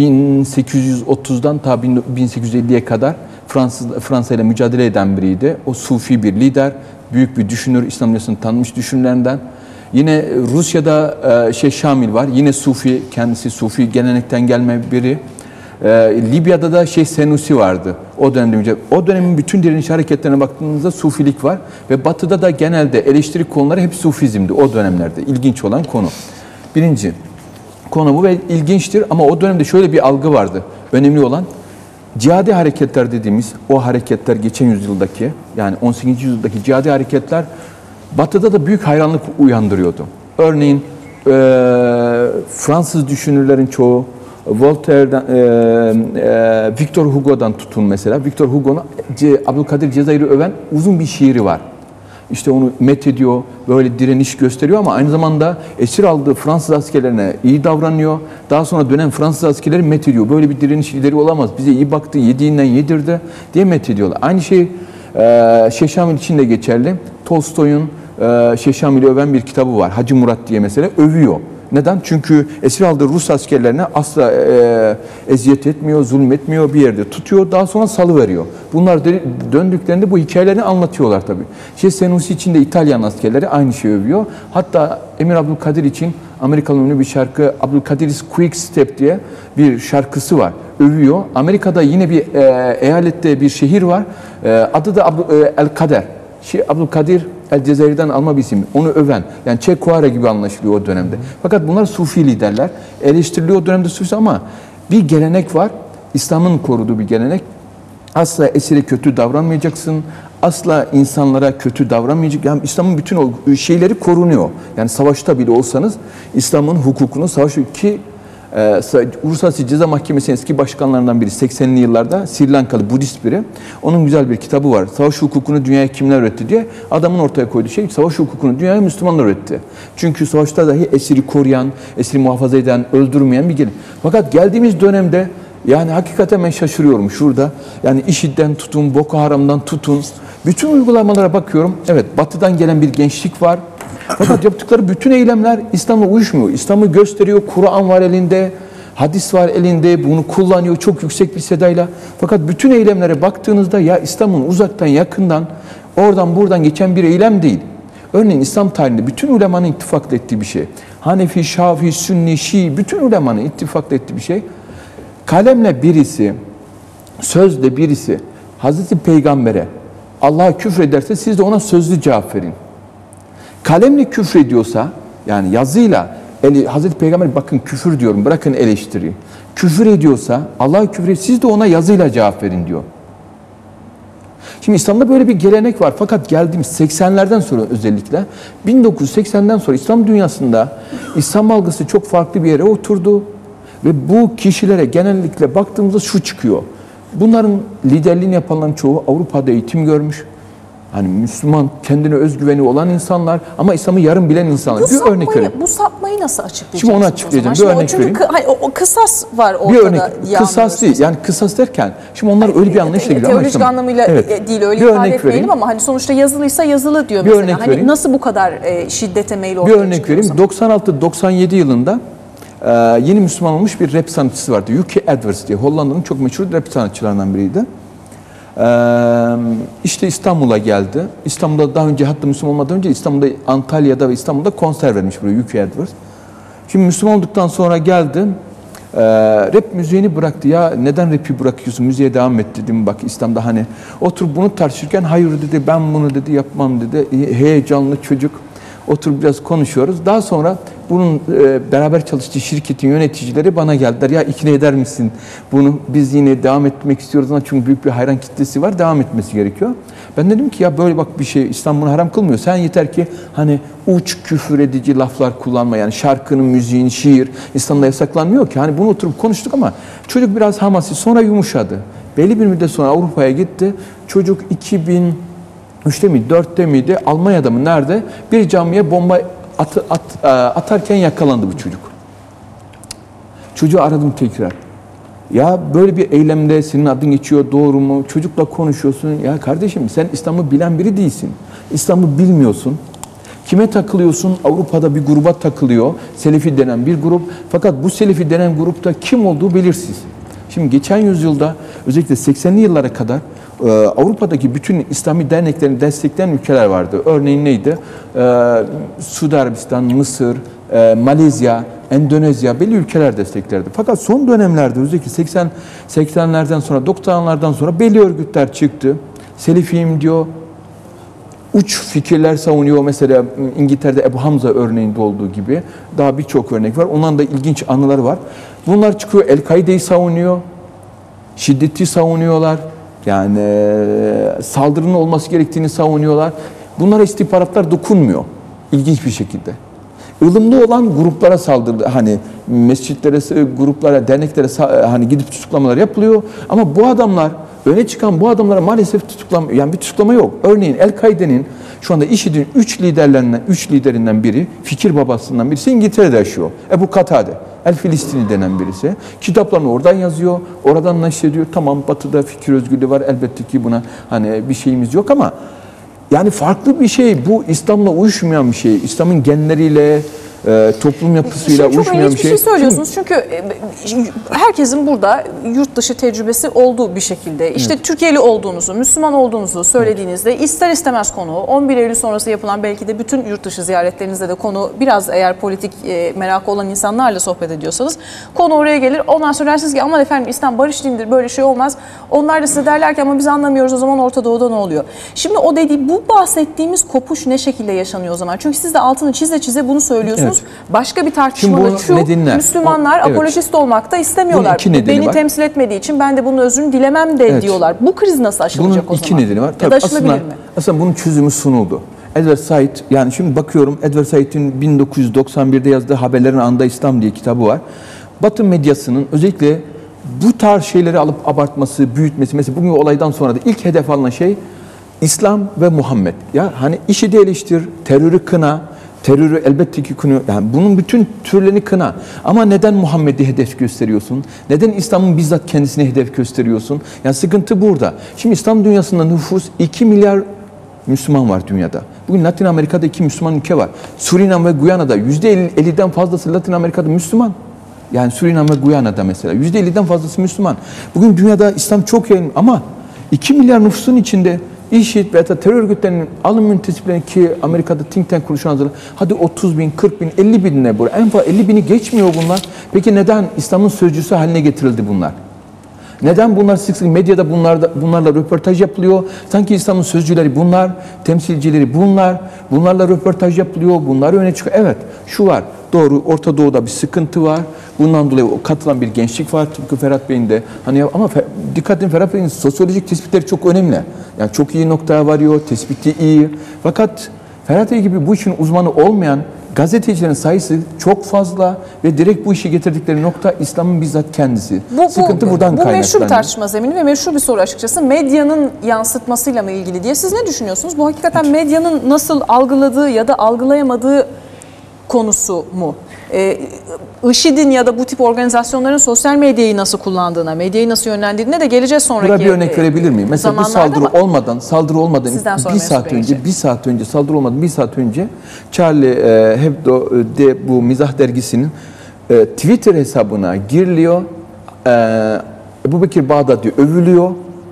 1830'dan ta 1850'ye kadar Fransa ile mücadele eden biriydi. O Sufi bir lider, büyük bir düşünür, İslam dünyasının tanınmış düşünürlerinden. Yine Rusya'da Şamil var. Yine Sufi, kendisi Sufi gelenekten gelme biri. Libya'da da Senusi vardı. O dönemde. O dönemin bütün direniş hareketlerine baktığınızda Sufilik var. Ve Batı'da da genelde eleştiri konuları hep Sufizmdi o dönemlerde. İlginç olan konu. Birinci konu bu ve ilginçtir ama o dönemde şöyle bir algı vardı. Önemli olan cihadi hareketler dediğimiz o hareketler geçen yüzyıldaki, yani 18. yüzyıldaki cihadi hareketler Batı'da da büyük hayranlık uyandırıyordu. Örneğin Fransız düşünürlerin çoğu, Voltaire'den, Victor Hugo'dan tutun mesela. Victor Hugo'nun Abdülkadir Cezayir'i öven uzun bir şiiri var. İşte onu methediyor, böyle direniş gösteriyor ama aynı zamanda esir aldığı Fransız askerlerine iyi davranıyor. Daha sonra dönen Fransız askerleri methediyor. Böyle bir direniş lideri olamaz. Bize iyi baktı, yediğinden yedirdi diye methediyorlar. Aynı şey Şamil için de geçerli. Tolstoy'un Şamil'i öven bir kitabı var. Hacı Murat diye mesela övüyor. Neden? Çünkü esir aldığı Rus askerlerine asla eziyet etmiyor, zulmetmiyor, bir yerde tutuyor, daha sonra salıveriyor. Bunlar döndüklerinde bu hikayelerini anlatıyorlar tabii. Senussi için de İtalyan askerleri aynı şeyi övüyor. Hatta Emir Abdülkadir için Amerikalı ünlü bir şarkı, Abdülkadir's Quick Step diye bir şarkısı var. Övüyor. Amerika'da yine bir eyalette bir şehir var. Adı da El Kader. Abdülkadir El Cezayir'den alma bir isim. Onu öven. Yani Che Guevara gibi anlaşılıyor o dönemde. Fakat bunlar Sufi liderler. Eleştiriliyor o dönemde Sufi ama bir gelenek var. İslam'ın koruduğu bir gelenek. Asla esire kötü davranmayacaksın. Asla insanlara kötü davranmayacak. Yani İslam'ın bütün o şeyleri korunuyor. Yani savaşta bile olsanız İslam'ın hukukunu ki Uluslararası Ceza Mahkemesi'nin eski başkanlarından biri 80'li yıllarda Sri Lankalı Budist biri. Onun güzel bir kitabı var. Savaş hukukunu dünyaya kimler öğretti diye. Adamın ortaya koyduğu şey savaş hukukunu dünyaya Müslümanlar öğretti. Çünkü savaşta dahi esiri koruyan, esiri muhafaza eden, öldürmeyen bir gelin. Fakat geldiğimiz dönemde yani hakikaten ben şaşırıyorum şurada. Yani IŞİD'den tutun, Boko Haram'dan tutun. Bütün uygulamalara bakıyorum. Evet, batıdan gelen bir gençlik var. Fakat yaptıkları bütün eylemler İslam'la uyuşmuyor. İslam'ı gösteriyor, Kur'an var elinde, hadis var elinde, bunu kullanıyor çok yüksek bir sedayla. Fakat bütün eylemlere baktığınızda ya İslam'ın uzaktan yakından, oradan buradan geçen bir eylem değil. Örneğin İslam tarihinde bütün ulemanın ittifakla ettiği bir şey. Hanefi, Şafii, Sünni, Şii, bütün ulemanın ittifakla ettiği bir şey. Kalemle birisi, sözle birisi Hazreti Peygamber'e Allah'a küfrederse siz de ona sözlü cevap verin. Kalemle küfrediyorsa yani yazıyla Hazreti Peygamber bakın küfür diyorum bırakın eleştiri. Küfür ediyorsa Allah'a küfür siz de ona yazıyla cevap verin diyor. Şimdi İslam'da böyle bir gelenek var fakat geldiğimiz 80'lerden sonra özellikle 1980'den sonra İslam dünyasında İslam algısı çok farklı bir yere oturdu. Ve bu kişilere genellikle baktığımızda şu çıkıyor. Bunların liderliğini yapanların çoğu Avrupa'da eğitim görmüş. Hani Müslüman, kendine özgüveni olan insanlar ama İslam'ı yarım bilen insanlar. Bir örnek vereyim. Bu sapmayı nasıl açıklayacaksınız? Şimdi onu açıklayacağım. Bir örnek vereyim. O kısas var ortada. Bir örnek. Kısas değil. Yani kısas derken şimdi onlar öyle bir anlayışla geliyor. Teolojik anlamıyla değil öyle ifade etmeyelim ama hani sonuçta yazılıysa yazılı diyor mesela. Örnek hani vereyim. Nasıl bu kadar şiddete meyil ortaya Bir örnek vereyim. 96-97 yılında yeni Müslüman olmuş bir rap sanatçısı vardı. UK Edwards diye. Hollanda'nın çok meşhur rap sanatçılarından biriydi. İşte İstanbul'a geldi. İstanbul'da daha önce hatta Müslüman olmadan önce İstanbul'da, Antalya'da ve İstanbul'da konser vermiş buraya UK Edwards. Şimdi Müslüman olduktan sonra geldi. Rap müziğini bıraktı. Ya neden rap'i bırakıyorsun? Müziğe devam et dedim. Bak İslam'da hani oturup bunu tartışırken hayır dedi ben bunu dedi yapmam dedi. Heyecanlı çocuk. Oturup biraz konuşuyoruz. Daha sonra bunun beraber çalıştığı şirketin yöneticileri bana geldiler. Ya ikna eder misin? Bunu biz yine devam etmek istiyoruz ama çünkü büyük bir hayran kitlesi var. Devam etmesi gerekiyor. Ben dedim ki ya böyle bak bir şey İslam bunu haram kılmıyor. Sen yeter ki hani uç küfür edici laflar kullanma. Yani şarkının, müziğin, şiir İslam'da yasaklanmıyor ki. Hani bunu oturup konuştuk ama çocuk biraz hamasi sonra yumuşadı. Belli bir müddet sonra Avrupa'ya gitti. Çocuk 2003'te mi 4'te miydi Almanya'da mı nerede bir camiye bomba atarken yakalandı bu çocuk. Çocuğu aradım tekrar. Ya böyle bir eylemde senin adın geçiyor doğru mu? Çocukla konuşuyorsun. Ya kardeşim sen İslam'ı bilen biri değilsin. İslam'ı bilmiyorsun. Kime takılıyorsun? Avrupa'da bir gruba takılıyor. Selefi denen bir grup. Fakat bu Selefi denen grupta kim olduğu belirsiz. Şimdi geçen yüzyılda özellikle 80'li yıllara kadar Avrupa'daki bütün İslami derneklerin destekleyen ülkeler vardı. Örneğin neydi? Suudi Arabistan, Mısır, Malezya, Endonezya belli ülkeler desteklerdi. Fakat son dönemlerde özellikle 80'lerden sonra 90'lardan sonra belli örgütler çıktı. Selefiyim diyor. Uç fikirler savunuyor. Mesela İngiltere'de Ebu Hamza örneğinde olduğu gibi daha birçok örnek var. Ondan da ilginç anıları var. Bunlar çıkıyor El-Kaide'yi savunuyor. Şiddeti savunuyorlar. Yani saldırının olması gerektiğini savunuyorlar. Bunlara istihbaratlar dokunmuyor. İlginç bir şekilde. Ilımlı olan gruplara saldırdı. Hani mescitlere, gruplara, derneklere hani gidip tutuklamalar yapılıyor. Ama bu adamlar öne çıkan bu adamlara maalesef bir tutuklama yok. Örneğin El-Kaide'nin şu anda IŞİD'in 3 liderinden biri, fikir babasından birisi İngiltere'de yaşıyor. Ebu Katade, El-Filistini denen birisi. Kitaplarını oradan yazıyor, oradan neşrediyor. Tamam Batı'da fikir özgürlüğü var. Elbette ki buna hani bir şeyimiz yok ama yani farklı bir şey. Bu İslam'la uyuşmayan bir şey. İslam'ın genleriyle, toplum yapısıyla uyuşmayan bir şey. Çok söylüyorsunuz çünkü herkesin burada yurt dışı tecrübesi olduğu bir şekilde işte Türkiye'li olduğunuzu, Müslüman olduğunuzu söylediğinizde ister istemez konu 11 Eylül sonrası yapılan belki de bütün yurt dışı ziyaretlerinizde de konu biraz eğer politik merakı olan insanlarla sohbet ediyorsanız konu oraya gelir. Ondan sonra dersiniz ki aman efendim İslam barış dinidir böyle şey olmaz. Onlar da size derler ki ama biz anlamıyoruz o zaman Orta Doğu'da ne oluyor? Şimdi o dediği bu bahsettiğimiz kopuş ne şekilde yaşanıyor o zaman? Çünkü siz de altını çize bunu söylüyorsunuz. Evet. Başka bir tartışmada şu Müslümanlar apolojist olmak da istemiyorlar. Beni temsil etmediği için ben de bunun özrünü dilemem de diyorlar. Bu kriz nasıl aşılacak bunun o zaman? Bunun iki nedeni var. Tabii aslında bunun çözümü sunuldu. Edward Said, yani şimdi bakıyorum Edward Said'in 1991'de yazdığı Haberlerin Anında İslam diye kitabı var. Batı medyasının özellikle bu tarz şeyleri alıp abartması, büyütmesi, mesela bugün olaydan sonra da ilk hedef alınan şey İslam ve Muhammed. Ya hani işi de eleştir, terörü kına, terörü elbette ki kınıyor. Yani bunun bütün türlerini kına. Ama neden Muhammed'i hedef gösteriyorsun? Neden İslam'ın bizzat kendisine hedef gösteriyorsun? Yani sıkıntı burada. Şimdi İslam dünyasında nüfus 2 milyar Müslüman var dünyada. Bugün Latin Amerika'da 2 Müslüman ülke var. Surinam ve Guyana'da %50'den fazlası Latin Amerika'da Müslüman. Yani Surinam ve Guyana'da mesela %50'den fazlası Müslüman. Bugün dünyada İslam çok yaygın ama 2 milyar nüfusun içinde İŞİD veya terör örgütlerinin alım müntesiplerini ki Amerika'da think tank kuruluşu hazırlar. Hadi 30 bin, 40 bin, 50 bin ne bu? En fazla 50 bini geçmiyor bunlar. Peki neden İslam'ın sözcüsü haline getirildi bunlar? Neden bunlar sık sık medyada bunlarla röportaj yapılıyor? Sanki İslam'ın sözcüleri bunlar, temsilcileri bunlar, bunlarla röportaj yapılıyor, bunlar öne çıkıyor. Evet, şu var, doğru Orta Doğu'da bir sıkıntı var. Bundan dolayı katılan bir gençlik var tıpkı Ferhat Bey'in de. Hani ama dikkat edin Ferhat Bey'in sosyolojik tespitleri çok önemli. Yani çok iyi noktaya varıyor, tespiti iyi. Fakat Ferhat Bey gibi bu işin uzmanı olmayan gazetecilerin sayısı çok fazla ve direkt bu işi getirdikleri nokta İslam'ın bizzat kendisi. Sıkıntı buradan kaynaklanıyor. Bu meşru bir tartışma zemini ve meşru bir soru açıkçası. Medyanın yansıtmasıyla mı ilgili diye. Siz ne düşünüyorsunuz? Bu hakikaten medyanın nasıl algıladığı ya da algılayamadığı konusu mu? IŞİD'in ya da bu tip organizasyonların sosyal medyayı nasıl kullandığına, medyayı nasıl yönlendirdiğine de geleceğiz sonraki zamanlarda. Burada bir örnek verebilir miyim? Mesela bir saldırı olmadan bir saat önce Charlie Hebdo'de bu mizah dergisinin Twitter hesabına giriliyor. Ebubekir Bağdadi övülüyor.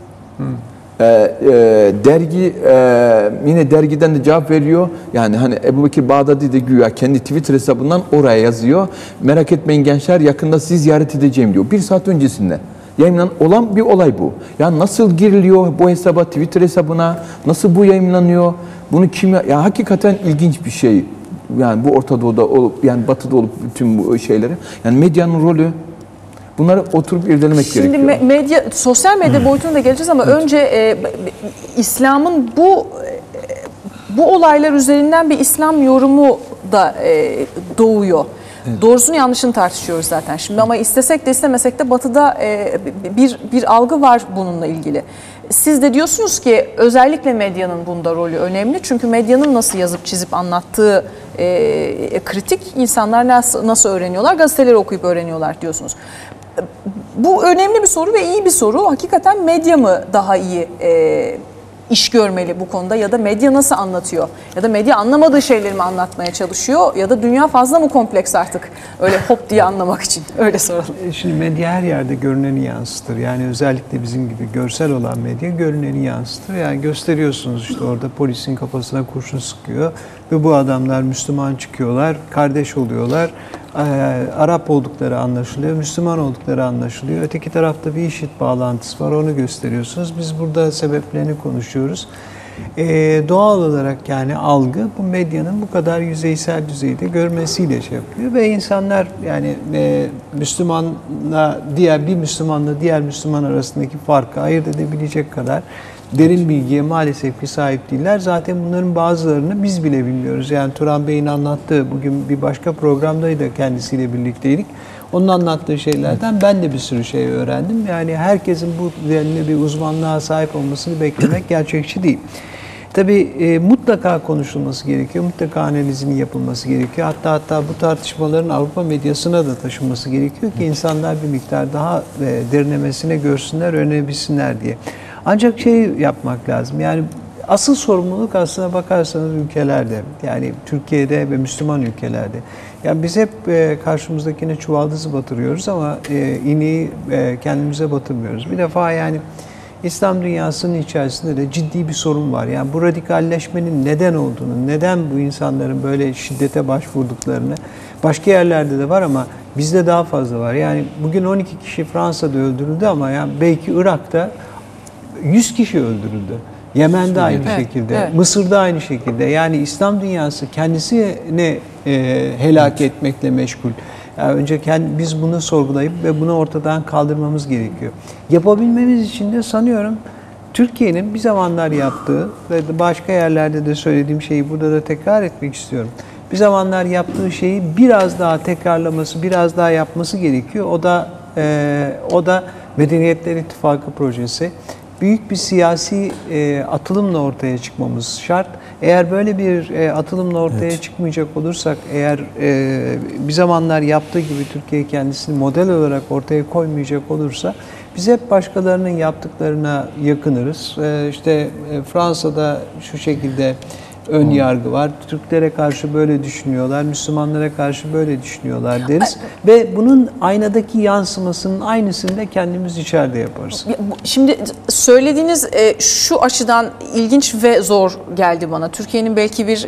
Dergi yine dergiden de cevap veriyor. Yani hani Ebubekir Bağdadi de güya kendi Twitter hesabından oraya yazıyor. Merak etmeyin gençler yakında sizi ziyaret edeceğim diyor. Bir saat öncesinde yayınlanan olan bir olay bu. Yani nasıl giriliyor bu hesaba, Twitter hesabına, nasıl bu yayınlanıyor? Bunu kim ya hakikaten ilginç bir şey. Yani bu Orta Doğu'da olup yani Batı'da olup bütün bu şeyleri. Yani medyanın rolü bunları oturup irdelemek gerekiyor. Şimdi sosyal medya boyutuna da geleceğiz ama önce İslam'ın bu olaylar üzerinden bir İslam yorumu da doğuyor. Evet. Doğrusunu yanlışını tartışıyoruz zaten şimdi ama istesek de istemesek de Batı'da bir algı var bununla ilgili. Siz de diyorsunuz ki özellikle medyanın bunda rolü önemli. Çünkü medyanın nasıl yazıp çizip anlattığı kritik, insanlar nasıl öğreniyorlar? Gazeteleri okuyup öğreniyorlar diyorsunuz. Bu önemli bir soru ve iyi bir soru. Hakikaten medya mı daha iyi iş görmeli bu konuda ya da medya nasıl anlatıyor? Ya da medya anlamadığı şeyleri mi anlatmaya çalışıyor? Ya da dünya fazla mı kompleks artık öyle hop diye anlamak için? Öyle soralım. Şimdi medya her yerde görüneni yansıtır. Yani özellikle bizim gibi görsel olan medya görüneni yansıtır. Yani gösteriyorsunuz işte orada polisin kafasına kurşun sıkıyor ve bu adamlar Müslüman çıkıyorlar, kardeş oluyorlar. Arap oldukları anlaşılıyor, Müslüman oldukları anlaşılıyor. Öteki tarafta bir IŞİD bağlantısı var, onu gösteriyorsunuz. Biz burada sebeplerini konuşuyoruz. Doğal olarak yani algı bu medyanın bu kadar yüzeysel düzeyde görmesiyle şey yapıyor ve insanlar yani bir Müslümanla diğer Müslüman arasındaki farkı ayırt edebilecek kadar derin bilgiye maalesef ki sahip değiller. Zaten bunların bazılarını biz bile bilmiyoruz. Yani Turan Bey'in anlattığı, bugün bir başka programdaydı kendisiyle birlikteydik. Onun anlattığı şeylerden ben de bir sürü şey öğrendim. Yani herkesin bu denli bir uzmanlığa sahip olmasını beklemek gerçekçi değil. Tabii mutlaka konuşulması gerekiyor, mutlaka analizinin yapılması gerekiyor. Hatta bu tartışmaların Avrupa medyasına da taşınması gerekiyor ki insanlar bir miktar daha derinlemesine görsünler, öğrenebilsinler diye. Ancak şey yapmak lazım, yani asıl sorumluluk aslına bakarsanız ülkelerde, yani Türkiye'de ve Müslüman ülkelerde. Yani biz hep karşımızdakine çuvaldızı batırıyoruz ama iğneyi kendimize batırmıyoruz. Bir defa yani İslam dünyasının içerisinde de ciddi bir sorun var. Yani bu radikalleşmenin neden olduğunu, neden bu insanların böyle şiddete başvurduklarını başka yerlerde de var ama bizde daha fazla var. Yani bugün 12 kişi Fransa'da öldürüldü ama yani belki Irak'ta 100 kişi öldürüldü. Yemen'de aynı şekilde, Mısır'da aynı şekilde. Yani İslam dünyası kendisini helak etmekle meşgul. Yani önce biz bunu sorgulayıp ve bunu ortadan kaldırmamız gerekiyor. Yapabilmemiz için de sanıyorum Türkiye'nin bir zamanlar yaptığı ve başka yerlerde de söylediğim şeyi burada da tekrar etmek istiyorum. Bir zamanlar yaptığı şeyi biraz daha tekrarlaması, biraz daha yapması gerekiyor. O da Medeniyetler İttifakı projesi. Büyük bir siyasi atılımla ortaya çıkmamız şart. Eğer böyle bir atılımla ortaya çıkmayacak olursak, eğer bir zamanlar yaptığı gibi Türkiye kendisini model olarak ortaya koymayacak olursa biz hep başkalarının yaptıklarına yakınırız. İşte Fransa'da şu şekilde ön yargı var. Türklere karşı böyle düşünüyorlar, Müslümanlara karşı böyle düşünüyorlar deriz. Ve bunun aynadaki yansımasının aynısını da kendimiz içeride yaparız. Şimdi söylediğiniz şu açıdan ilginç ve zor geldi bana. Türkiye'nin belki bir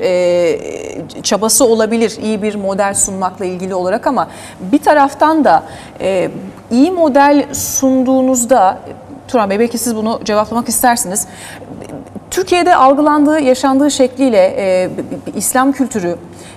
çabası olabilir iyi bir model sunmakla ilgili olarak ama bir taraftan da iyi model sunduğunuzda, Turan Bey belki siz bunu cevaplamak istersiniz. Türkiye'de algılandığı, yaşandığı şekliyle İslam kültürü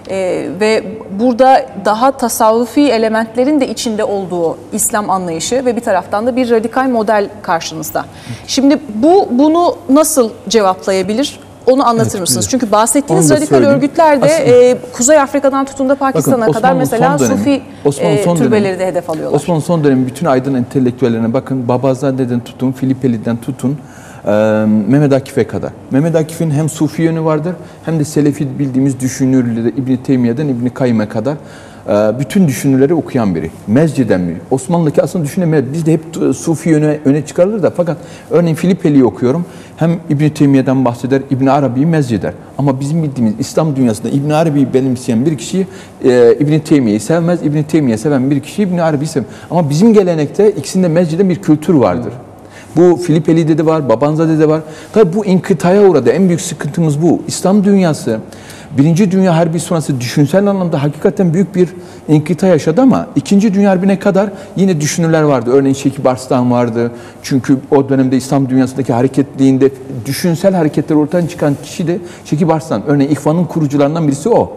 ve burada daha tasavvufi elementlerin de içinde olduğu İslam anlayışı ve bir taraftan da bir radikal model karşınızda. Şimdi bunu nasıl cevaplayabilir? Onu anlatır mısınız? Çünkü bahsettiğiniz radikal örgütler de Kuzey Afrika'dan tutun da Pakistan'a kadar mesela Sufi türbeleri de hedef alıyorlar. Osmanlı son dönemi bütün aydın entelektüellerine bakın. Babazade'den tutun, Filipeli'den tutun, Mehmet Akif'e kadar. Mehmet Akif'in hem Sufi yönü vardır hem de Selefi bildiğimiz düşünürleri İbn Teymiye'den İbn Kayyım'a kadar bütün düşünürleri okuyan biri. Mezciden biri. Osmanlı'daki aslında düşünemez. Bizde hep Sufi yönü öne çıkarılır da fakat örneğin Filipeli'yi okuyorum. Hem İbn Teymiye'den bahseder, İbn Arabi'yi mezceder. Ama bizim bildiğimiz İslam dünyasında İbn Arabi'yi benimseyen bir kişi İbn Teymiye'yi sevmez. İbn Teymiye seven bir kişi İbn Arabi'yi sevmez. Ama bizim gelenekte ikisinde mezceden bir kültür vardır. Bu Filipeli'de de var, Babanzade'de de var. Tabii bu inkıtaya uğradı. En büyük sıkıntımız bu. İslam dünyası Birinci Dünya Harbi sonrası düşünsel anlamda hakikaten büyük bir inkıta yaşadı ama İkinci Dünya Harbi'ne kadar yine düşünürler vardı. Örneğin Şekip Arslan vardı. Çünkü o dönemde İslam dünyasındaki hareketliğinde düşünsel hareketler ortaya çıkan kişi de Şekip Arslan. Örneğin İhvan'ın kurucularından birisi o.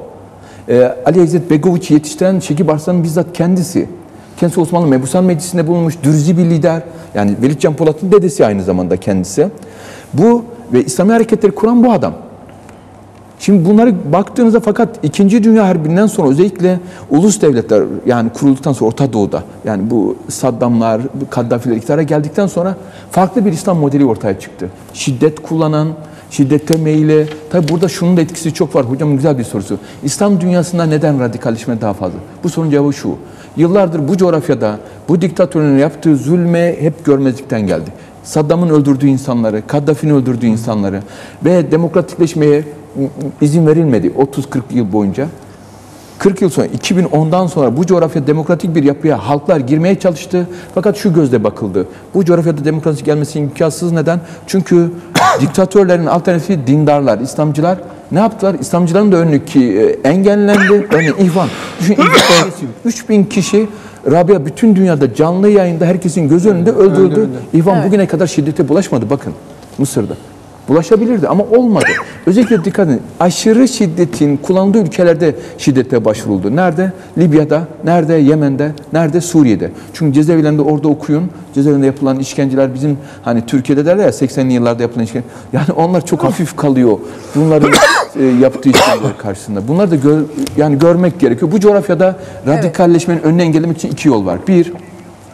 Ali İzzet Begoviç'i yetiştiren Şekip Arslan'ın bizzat kendisi. Kendisi Osmanlı Mebusan Meclisi'nde bulunmuş, dürzi bir lider. Yani Velid Can Polat'ın dedesi aynı zamanda kendisi. Bu ve İslami hareketleri kuran bu adam. Şimdi bunları baktığınızda fakat 2. Dünya Harbi'nden sonra özellikle ulus devletler yani kurulduktan sonra Orta Doğu'da yani bu Saddamlar, Kaddafiler iktidara geldikten sonra farklı bir İslam modeli ortaya çıktı. Şiddet kullanan, şiddete meyilli. Tabi burada şunun da etkisi çok var. Hocam güzel bir sorusu. İslam dünyasında neden radikalleşme daha fazla? Bu sorunun cevabı şu. Yıllardır bu coğrafyada bu diktatörün yaptığı zulme hep görmezlikten geldi. Saddam'ın öldürdüğü insanları, Kaddafi'nin öldürdüğü insanları ve demokratikleşmeye izin verilmedi 30-40 yıl boyunca. 40 yıl sonra 2010'dan sonra bu coğrafya demokratik bir yapıya halklar girmeye çalıştı. Fakat şu gözle bakıldı. Bu coğrafyada demokrasi gelmesi imkansız. Neden? Çünkü diktatörlerin alternatifi dindarlar, İslamcılar ne yaptılar? İslamcıların da önünü engellendi. Örneğin İhvan. Düşün, 3000 kişi Rabia bütün dünyada canlı yayında herkesin göz önünde öldürdü. İhvan bugüne kadar şiddete bulaşmadı bakın Mısır'da. Bulaşabilirdi ama olmadı. Özellikle dikkat edin. Aşırı şiddetin kullanıldığı ülkelerde şiddete başvuruldu. Nerede? Libya'da, nerede? Yemen'de, nerede? Suriye'de. Çünkü cezaevlerinde orada okuyun. Cezaevlerinde yapılan işkenceler bizim hani Türkiye'de derler ya 80'li yıllarda yapılan işkence. Yani onlar çok hafif kalıyor. Bunların yaptığı işkenceler karşısında. Bunları da görmek gerekiyor. Bu coğrafyada radikalleşmenin önüne engellemek için iki yol var. Bir,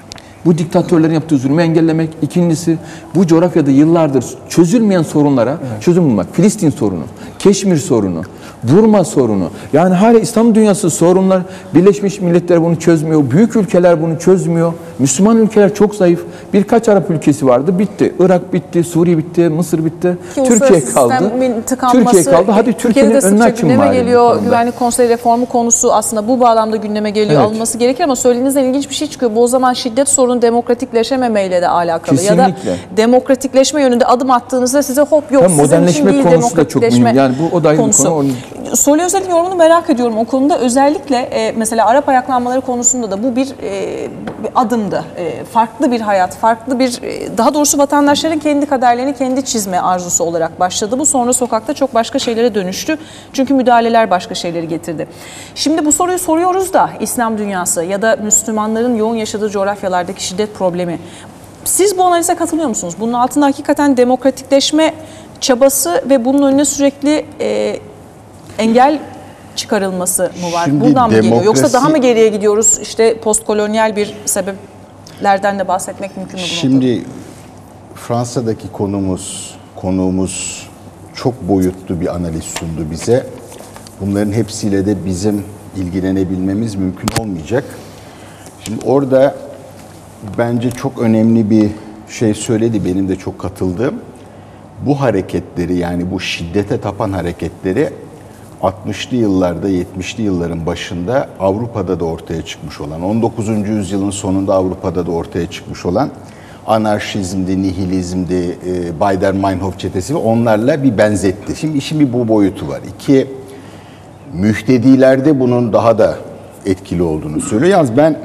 bu diktatörlerin yaptığı zulmü engellemek. İkincisi bu coğrafyada yıllardır çözülmeyen sorunlara çözüm bulmak. Filistin sorunu, Keşmir sorunu, Burma sorunu. Yani hala İslam dünyası sorunlar. Birleşmiş Milletler bunu çözmüyor. Büyük ülkeler bunu çözmüyor. Müslüman ülkeler çok zayıf. Birkaç Arap ülkesi vardı. Bitti. Irak bitti, Suriye bitti, Mısır bitti. Türkiye kaldı. Türkiye kaldı. Hadi Türkiye'nin önüne açın gündeme geliyor. Güvenlik Konseyi reformu konusu aslında bu bağlamda gündeme geliyor. Evet. Alınması gerekir ama söylediğinizden ilginç bir şey çıkıyor. Bu o zaman şiddet sorunu demokratikleşememeyle de alakalı. Kesinlikle. Ya da demokratikleşme yönünde adım attığınızda size hop yok sizin için değil demokratikleşme yani bu o da ayrı bir konu. Soru Özel'in yorumunu merak ediyorum o konuda. Özellikle mesela Arap ayaklanmaları konusunda da bu bir adımdı. Farklı bir hayat, farklı bir daha doğrusu vatandaşların kendi kaderlerini kendi çizme arzusu olarak başladı. Bu sonra sokakta çok başka şeylere dönüştü. Çünkü müdahaleler başka şeyleri getirdi. Şimdi bu soruyu soruyoruz da İslam dünyası ya da Müslümanların yoğun yaşadığı coğrafyalardaki şiddet problemi. Siz bu analize katılıyor musunuz? Bunun altında hakikaten demokratikleşme çabası ve bunun önüne sürekli engel çıkarılması mı var? Şimdi buradan mı geliyor? Yoksa daha mı geriye gidiyoruz? İşte postkolonyal bir sebeplerden de bahsetmek mümkün mü? Şimdi Fransa'daki konuğumuz çok boyutlu bir analiz sundu bize. Bunların hepsiyle de bizim ilgilenebilmemiz mümkün olmayacak. Şimdi orada bence çok önemli bir şey söyledi, benim de çok katıldığım. Bu hareketleri, yani bu şiddete tapan hareketleri 60'lı yıllarda, 70'li yılların başında Avrupa'da da ortaya çıkmış olan, 19. yüzyılın sonunda Avrupa'da da ortaya çıkmış olan anarşizmdi, nihilizmdi, Baader-Meinhof çetesi ve onlarla bir benzetti. Şimdi işin bir bu boyutu var. İki, mühtedilerde bunun daha da etkili olduğunu söylüyor. Yalnız ben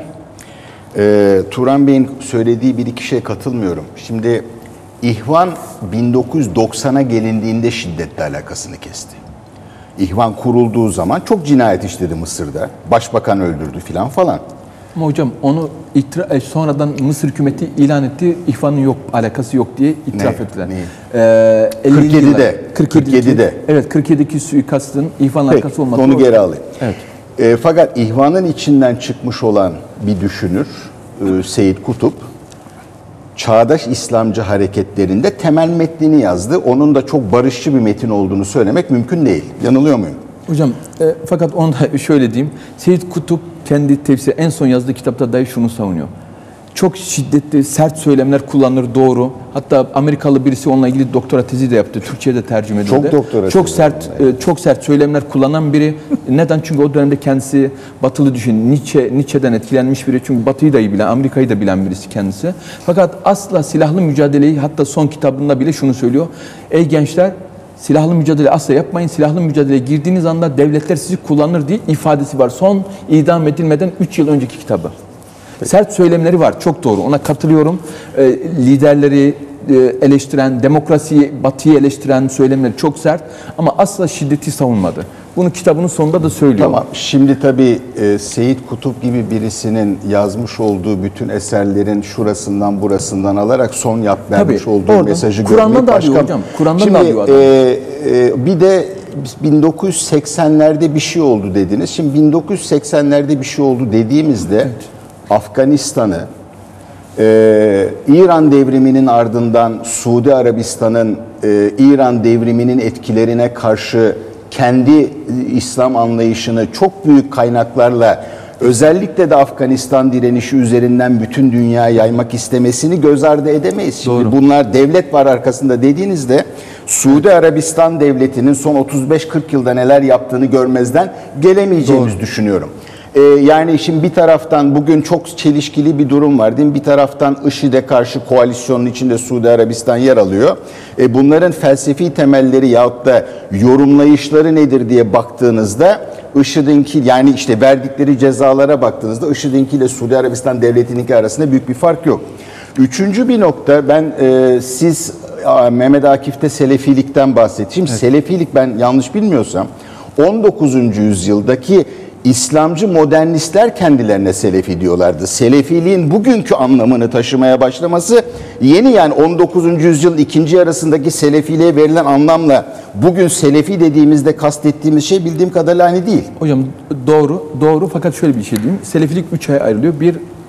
Turan Bey'in söylediği bir iki şeye katılmıyorum. Şimdi İhvan 1990'a gelindiğinde şiddetle alakasını kesti. İhvan kurulduğu zaman çok cinayet işledi Mısır'da. Başbakan öldürdü falan. Ama hocam onu sonradan Mısır hükümeti ilan etti. İhvan'ın yok, alakası yok diye itiraf ettiler. 47'de. Evet, 47'deki suikastın İhvan'la alakası olmadı. Onu geri alayım. Evet. Fakat İhvan'ın içinden çıkmış olan bir düşünür, Seyyid Kutup, çağdaş İslamcı hareketlerinde temel metnini yazdı. Onun da çok barışçı bir metin olduğunu söylemek mümkün değil. Yanılıyor muyum? Hocam fakat onu da şöyle diyeyim. Seyyid Kutup kendi tefsiri en son yazdığı kitapta dahi şunu savunuyor. Çok şiddetli, sert söylemler kullanılır, doğru. Hatta Amerikalı birisi onunla ilgili doktora tezi de yaptı. Türkçe'ye de tercüme edildi. Çok sert söylemler kullanan biri. Neden? Çünkü o dönemde kendisi batılı Nietzsche'den etkilenmiş biri. Çünkü Batı'yı da iyi bilen, Amerika'yı da bilen birisi kendisi. Fakat asla silahlı mücadeleyi, hatta son kitabında bile şunu söylüyor. Ey gençler, silahlı mücadele asla yapmayın. Silahlı mücadeleye girdiğiniz anda devletler sizi kullanır diye ifadesi var. Son idam edilmeden 3 yıl önceki kitabı. Sert söylemleri var. Çok doğru. Ona katılıyorum. Liderleri eleştiren, demokrasiyi, Batı'yı eleştiren söylemleri çok sert. Ama asla şiddeti savunmadı. Bunu kitabının sonunda da söylüyor. Tamam. Şimdi tabii Seyyid Kutup gibi birisinin yazmış olduğu bütün eserlerin şurasından burasından alarak son vermiş olduğu mesajı görmek başka. Kur'an'dan da alıyor adam. Bir de 1980'lerde bir şey oldu dediniz. Şimdi 1980'lerde bir şey oldu dediğimizde evet. Afganistan'ı, İran devriminin ardından Suudi Arabistan'ın İran devriminin etkilerine karşı kendi İslam anlayışını çok büyük kaynaklarla özellikle de Afganistan direnişi üzerinden bütün dünyaya yaymak istemesini göz ardı edemeyiz. Şimdi bunlar devlet var arkasında dediğinizde Suudi Arabistan devletinin son 35-40 yılda neler yaptığını görmezden gelemeyeceğimizi düşünüyorum. Yani şimdi bir taraftan bugün çok çelişkili bir durum var değil mi? Bir taraftan IŞİD'e karşı koalisyonun içinde Suudi Arabistan yer alıyor. Bunların felsefi temelleri yahut da yorumlayışları nedir diye baktığınızda IŞİD'inki, yani işte verdikleri cezalara baktığınızda IŞİD'inki ile Suudi Arabistan devletininki arasında büyük bir fark yok. Üçüncü bir nokta, siz Mehmet Akif'te Selefilikten bahsettim. Evet. Selefilik, ben yanlış bilmiyorsam 19. yüzyıldaki İslamcı modernistler kendilerine Selefi diyorlardı. Selefiliğin bugünkü anlamını taşımaya başlaması yeni, yani 19. yüzyıl ikinci yarısındaki Selefiliğe verilen anlamla bugün Selefi dediğimizde kastettiğimiz şey bildiğim kadarıyla aynı değil. Hocam doğru fakat şöyle bir şey diyeyim. Selefilik 3'e ayrılıyor. Bir,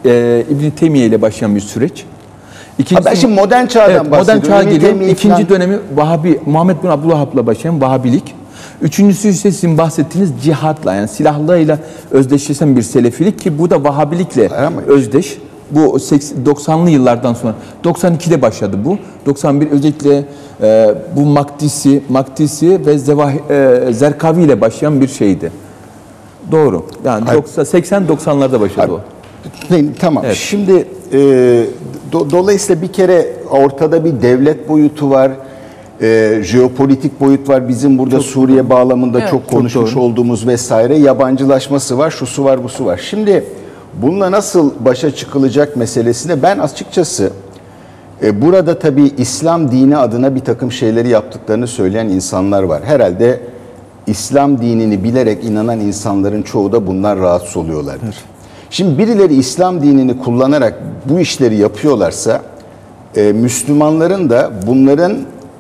İbn-i Teymiye ile başlayan bir süreç. Ben şimdi modern çağdan bahsediyorum. Modern çağa geliyorum. İkinci falan dönemi Vahabi, Muhammed bin Abdülvahhab'la başlayan Vahabilik. Üçüncüsü ise sizin bahsettiğiniz cihatla, yani silahlığıyla özdeşleşen bir selefilik ki bu da Vahabilikle özdeş. Bu 90'lı yıllardan sonra 92'de başladı bu. 91 özellikle bu Maktisi ve Zerkavi ile başlayan bir şeydi. Doğru. Yani 80-90'larda başladı o. Tamam. Evet. Şimdi dolayısıyla bir kere ortada bir devlet boyutu var. Jeopolitik boyut var. Bizim burada Suriye bağlamında çok konuşmuş olduğumuz vesaire. Yabancılaşması var, şusu var, busu var. Şimdi bununla nasıl başa çıkılacak meselesine ben açıkçası burada tabii İslam dini adına bir takım şeyleri yaptıklarını söyleyen insanlar var. Herhalde İslam dinini bilerek inanan insanların çoğu da bundan rahatsız oluyorlardır. Evet. Şimdi birileri İslam dinini kullanarak bu işleri yapıyorlarsa Müslümanların da bunların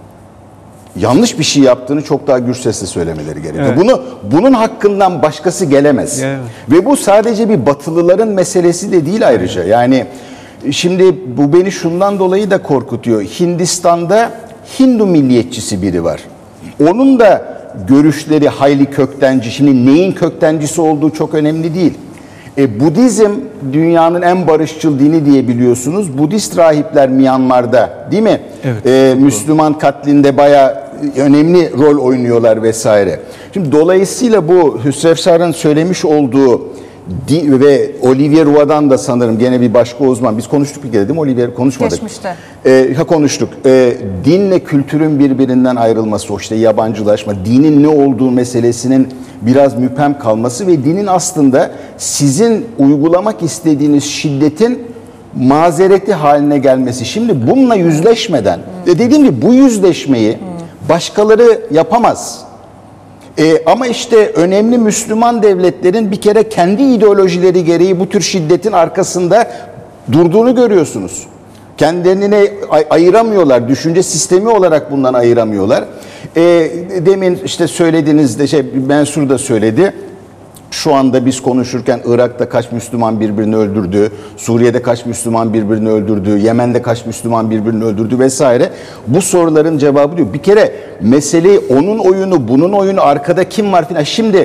yanlış bir şey yaptığını çok daha gür sesle söylemeleri gerekiyor. Evet. Bunun hakkından başkası gelemez. Evet. Ve bu sadece bir Batılıların meselesi de değil ayrıca. Yani şimdi bu beni şundan dolayı da korkutuyor. Hindistan'da Hindu milliyetçisi biri var. Onun da görüşleri hayli köktenci. Şimdi neyin köktencisi olduğu çok önemli değil. Budizm dünyanın en barışçıl dini diye biliyorsunuz. Budist rahipler Myanmar'da, değil mi? Evet. Müslüman katlinde bayağı önemli rol oynuyorlar vesaire. Şimdi dolayısıyla bu Hüsrev Sar'ın söylemiş olduğu ve Olivier Rouadan da sanırım gene bir başka uzman. Biz konuştuk bir kere değil mi? Olivier konuşmadık. Geçmişte. Konuştuk. Dinle kültürün birbirinden ayrılması, o işte yabancılaşma, dinin ne olduğu meselesinin biraz müphem kalması ve dinin aslında sizin uygulamak istediğiniz şiddetin mazereti haline gelmesi. Şimdi bununla yüzleşmeden, dediğim gibi bu yüzleşmeyi başkaları yapamaz. Ama işte önemli Müslüman devletlerin bir kere kendi ideolojileri gereği bu tür şiddetin arkasında durduğunu görüyorsunuz. Kendilerini ayıramıyorlar, düşünce sistemi olarak bundan ayıramıyorlar. Demin işte söylediğinizde Mensur da söyledi. Şu anda biz konuşurken Irak'ta kaç Müslüman birbirini öldürdü, Suriye'de kaç Müslüman birbirini öldürdü, Yemen'de kaç Müslüman birbirini öldürdü vesaire. Bu soruların cevabı diyor. Bir kere meseleyi onun oyunu, bunun oyunu, arkada kim var filan. Şimdi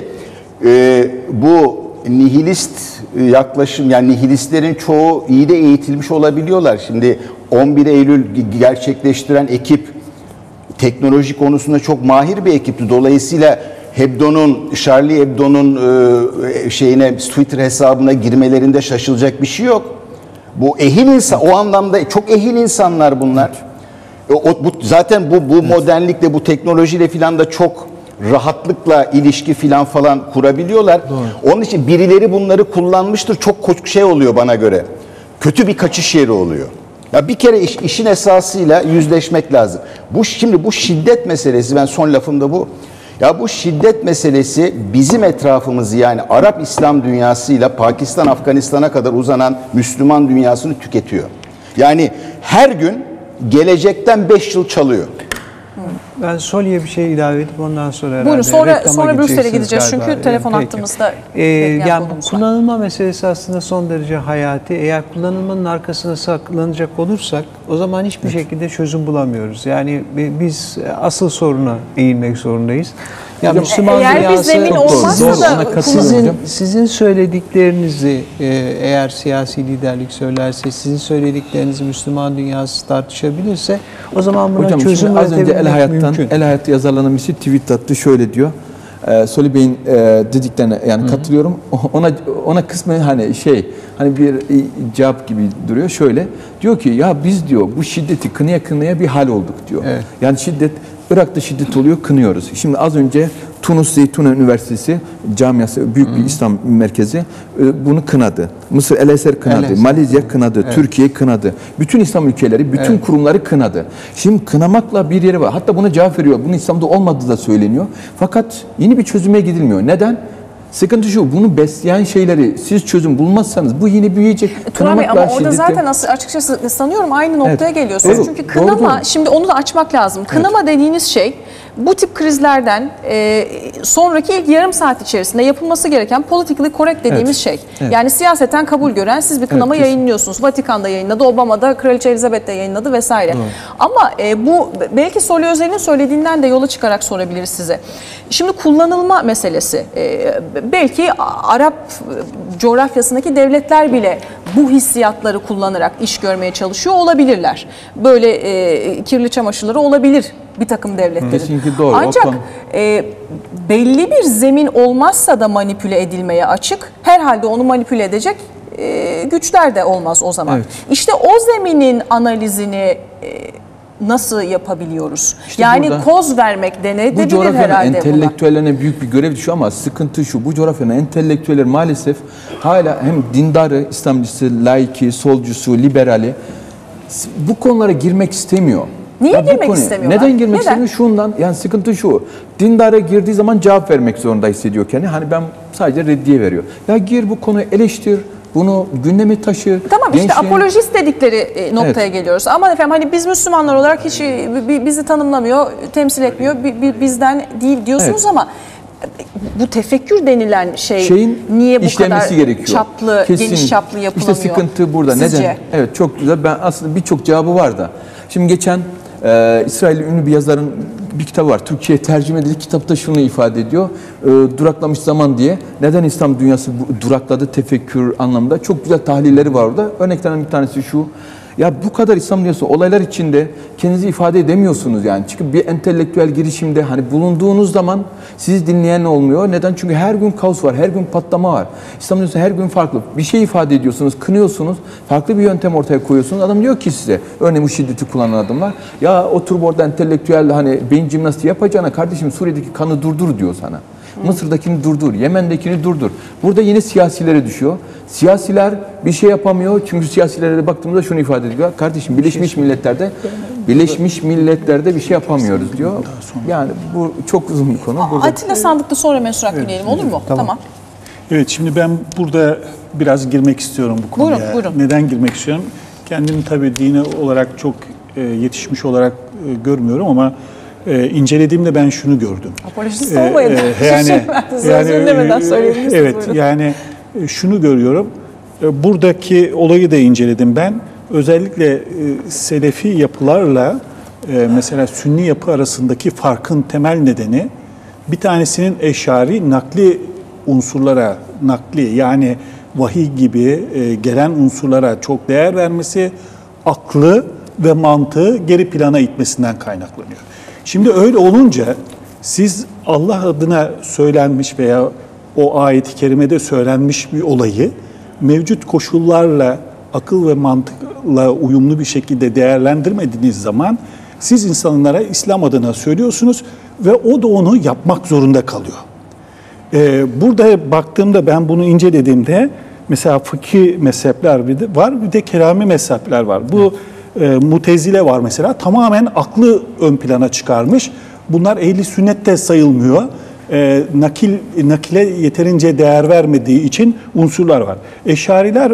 bu nihilist yaklaşım, yani nihilistlerin çoğu iyi de eğitilmiş olabiliyorlar. Şimdi 11 Eylül gerçekleştiren ekip teknoloji konusunda çok mahir bir ekipti. Dolayısıyla Charlie Hebdo'nun Twitter hesabına girmelerinde şaşılacak bir şey yok. Bu ehil insan, o anlamda çok ehil insanlar bunlar. Zaten bu modernlikle, bu teknolojiyle filan da çok rahatlıkla ilişki falan kurabiliyorlar. Doğru. Onun için birileri bunları kullanmıştır. Çok oluyor bana göre. Kötü bir kaçış yeri oluyor. Ya bir kere işin esasıyla yüzleşmek lazım. Şimdi bu şiddet meselesi, ben son lafımda bu. Ya bu şiddet meselesi bizim etrafımızı, yani Arap İslam dünyasıyla Pakistan, Afganistan'a kadar uzanan Müslüman dünyasını tüketiyor. Yani her gün gelecekten 5 yıl çalıyor. Ben Soli'ye bir şey ilave edip ondan sonra herhalde buyurun, sonra Brüksel'e gideceğiz galiba. Çünkü telefon hattımızda yani kullanılma meselesi aslında son derece hayati. Eğer kullanılmanın arkasına saklanacak olursak o zaman hiçbir şekilde çözüm bulamıyoruz. Yani biz asıl soruna eğilmek zorundayız. Ya Müslüman eğer bir zemin olmazsa da sizin söylediklerinizi eğer siyasi liderlik söylerse, sizin söylediklerinizi Müslüman dünyası tartışabilirse o zaman buna çözüm üretebilmek mümkün. El Hayat'ta yazarlarından birisi tweet attı, şöyle diyor. Soli Bey'in dediklerine yani katılıyorum. Ona kısmen hani bir cevap gibi duruyor. Şöyle diyor ki ya biz diyor bu şiddeti kınaya bir hal olduk diyor. Evet. Yani Irak'ta şiddet oluyor, kınıyoruz. Şimdi az önce Tunus Zeytuna Üniversitesi camiası, büyük bir İslam merkezi bunu kınadı. Mısır El-Eser kınadı, Malezya kınadı, evet. Türkiye kınadı. Bütün İslam ülkeleri, bütün kurumları kınadı. Şimdi kınamakla bir yeri var. Hatta buna cevap veriyor. Bunun İslam'da olmadığı da söyleniyor. Fakat yeni bir çözüme gidilmiyor. Neden? Sıkıntı şu, bunu besleyen şeyleri siz çözüm bulmazsanız bu yine büyüyecek. Turan Bey, ama orada zaten açıkçası sanıyorum aynı noktaya geliyorsunuz. Çünkü kınama, şimdi onu da açmak lazım. Kınama dediğiniz şey bu tip krizlerden sonraki ilk yarım saat içerisinde yapılması gereken politically correct dediğimiz şey. Yani siyaseten kabul gören siz bir kınama yayınlıyorsunuz. Vatikan'da yayınladı, Obama'da, Kraliçe Elizabeth'te yayınladı vesaire. Ama bu belki Solhi Özel'in söylediğinden de yola çıkarak sorabiliriz size. Şimdi kullanılma meselesi. Belki Arap coğrafyasındaki devletler bile bu hissiyatları kullanarak iş görmeye çalışıyor olabilirler. Böyle kirli çamaşırları olabilir bir takım devletlerin. Kesinlikle doğru. Ancak belli bir zemin olmazsa da manipüle edilmeye açık. Herhalde onu manipüle edecek güçler de olmaz o zaman. Evet. İşte o zeminin analizini nasıl yapabiliyoruz? İşte yani burada, koz vermek denebilir herhalde buna. Bu coğrafyanın entelektüellerine büyük bir görev düşüyor ama sıkıntı şu, bu coğrafyanın entelektüeller maalesef hala hem dindarı, İslamcısı, laiki, solcusu, liberali bu konulara girmek istemiyor. Niye girmek istemiyorlar? Neden girmek istemiyor? Şundan, yani sıkıntı şu, dindara girdiği zaman cevap vermek zorunda hissediyor kendini. Hani ben sadece reddiye veriyor. Ya gir bu konuyu eleştir, bunu gündeme taşı. Tamam işte apolojist dedikleri noktaya geliyoruz. Ama efendim hani biz Müslümanlar olarak hiç bizi tanımlamıyor, temsil etmiyor, bizden değil diyorsunuz ama bu tefekkür denilen şeyin niye bu kadar gerekiyor. çaplı, geniş çaplı yapılamıyor? İşte sıkıntı burada. Sizce? Neden? Evet çok güzel. Ben aslında birçok cevabı var da. Şimdi geçen İsrail'li ünlü bir yazarın bir kitabı var. Türkçe'ye tercüme edildi. Kitapta şunu ifade ediyor. Duraklamış zaman diye. Neden İslam dünyası durakladı tefekkür anlamında? Çok güzel tahlilleri var orada. Örneklerden bir tanesi şu. Ya bu kadar İslam dünyası olaylar içinde kendinizi ifade edemiyorsunuz yani. Çünkü bir entelektüel girişimde hani bulunduğunuz zaman sizi dinleyen olmuyor. Neden? Çünkü her gün kaos var, her gün patlama var. İslam dünyası her gün farklı. Bir şey ifade ediyorsunuz, kınıyorsunuz, farklı bir yöntem ortaya koyuyorsunuz. Adam diyor ki size, örneğin bu şiddeti kullanan adam var. Ya oturup orada entelektüel hani beyin jimnastiği yapacağına kardeşim Suriye'deki kanı durdur diyor sana. Mısır'dakini durdur, Yemen'dekini durdur. Burada yine siyasilere düşüyor. Siyasiler bir şey yapamıyor çünkü siyasilere de baktığımızda şunu ifade ediyor. Kardeşim Birleşmiş Milletler'de bir şey yapamıyoruz diyor. Yani bu çok uzun bir konu. Burada... Atilla Sandıklı sonra Mesut Hakkı dinleyelim olur mu? Tamam. Evet şimdi ben burada biraz girmek istiyorum bu konuya. Buyurun. Neden girmek istiyorum? Kendimi tabii dini olarak çok yetişmiş olarak görmüyorum ama incelediğimde ben şunu gördüm. Apolojist olmayın. Söylemeden söyleyebilirsiniz. Evet yani şunu görüyorum. Buradaki olayı da inceledim ben. Özellikle Selefi yapılarla mesela Sünni yapı arasındaki farkın temel nedeni bir tanesinin eşari nakli unsurlara, yani vahiy gibi gelen unsurlara çok değer vermesi, aklı ve mantığı geri plana itmesinden kaynaklanıyor. Şimdi öyle olunca siz Allah adına söylenmiş veya o ayet-i kerimede söylenmiş bir olayı mevcut koşullarla, akıl ve mantıkla uyumlu bir şekilde değerlendirmediğiniz zaman siz insanlara İslam adına söylüyorsunuz ve o da onu yapmak zorunda kalıyor. Burada baktığımda ben bunu incelediğimde mesela fıkhi mezhepler var bir de kelami mezhepler var. Bu Mutezile var mesela tamamen aklı ön plana çıkarmış. Bunlar ehli sünnette sayılmıyor. Nakile yeterince değer vermediği için unsurlar var. Eşariler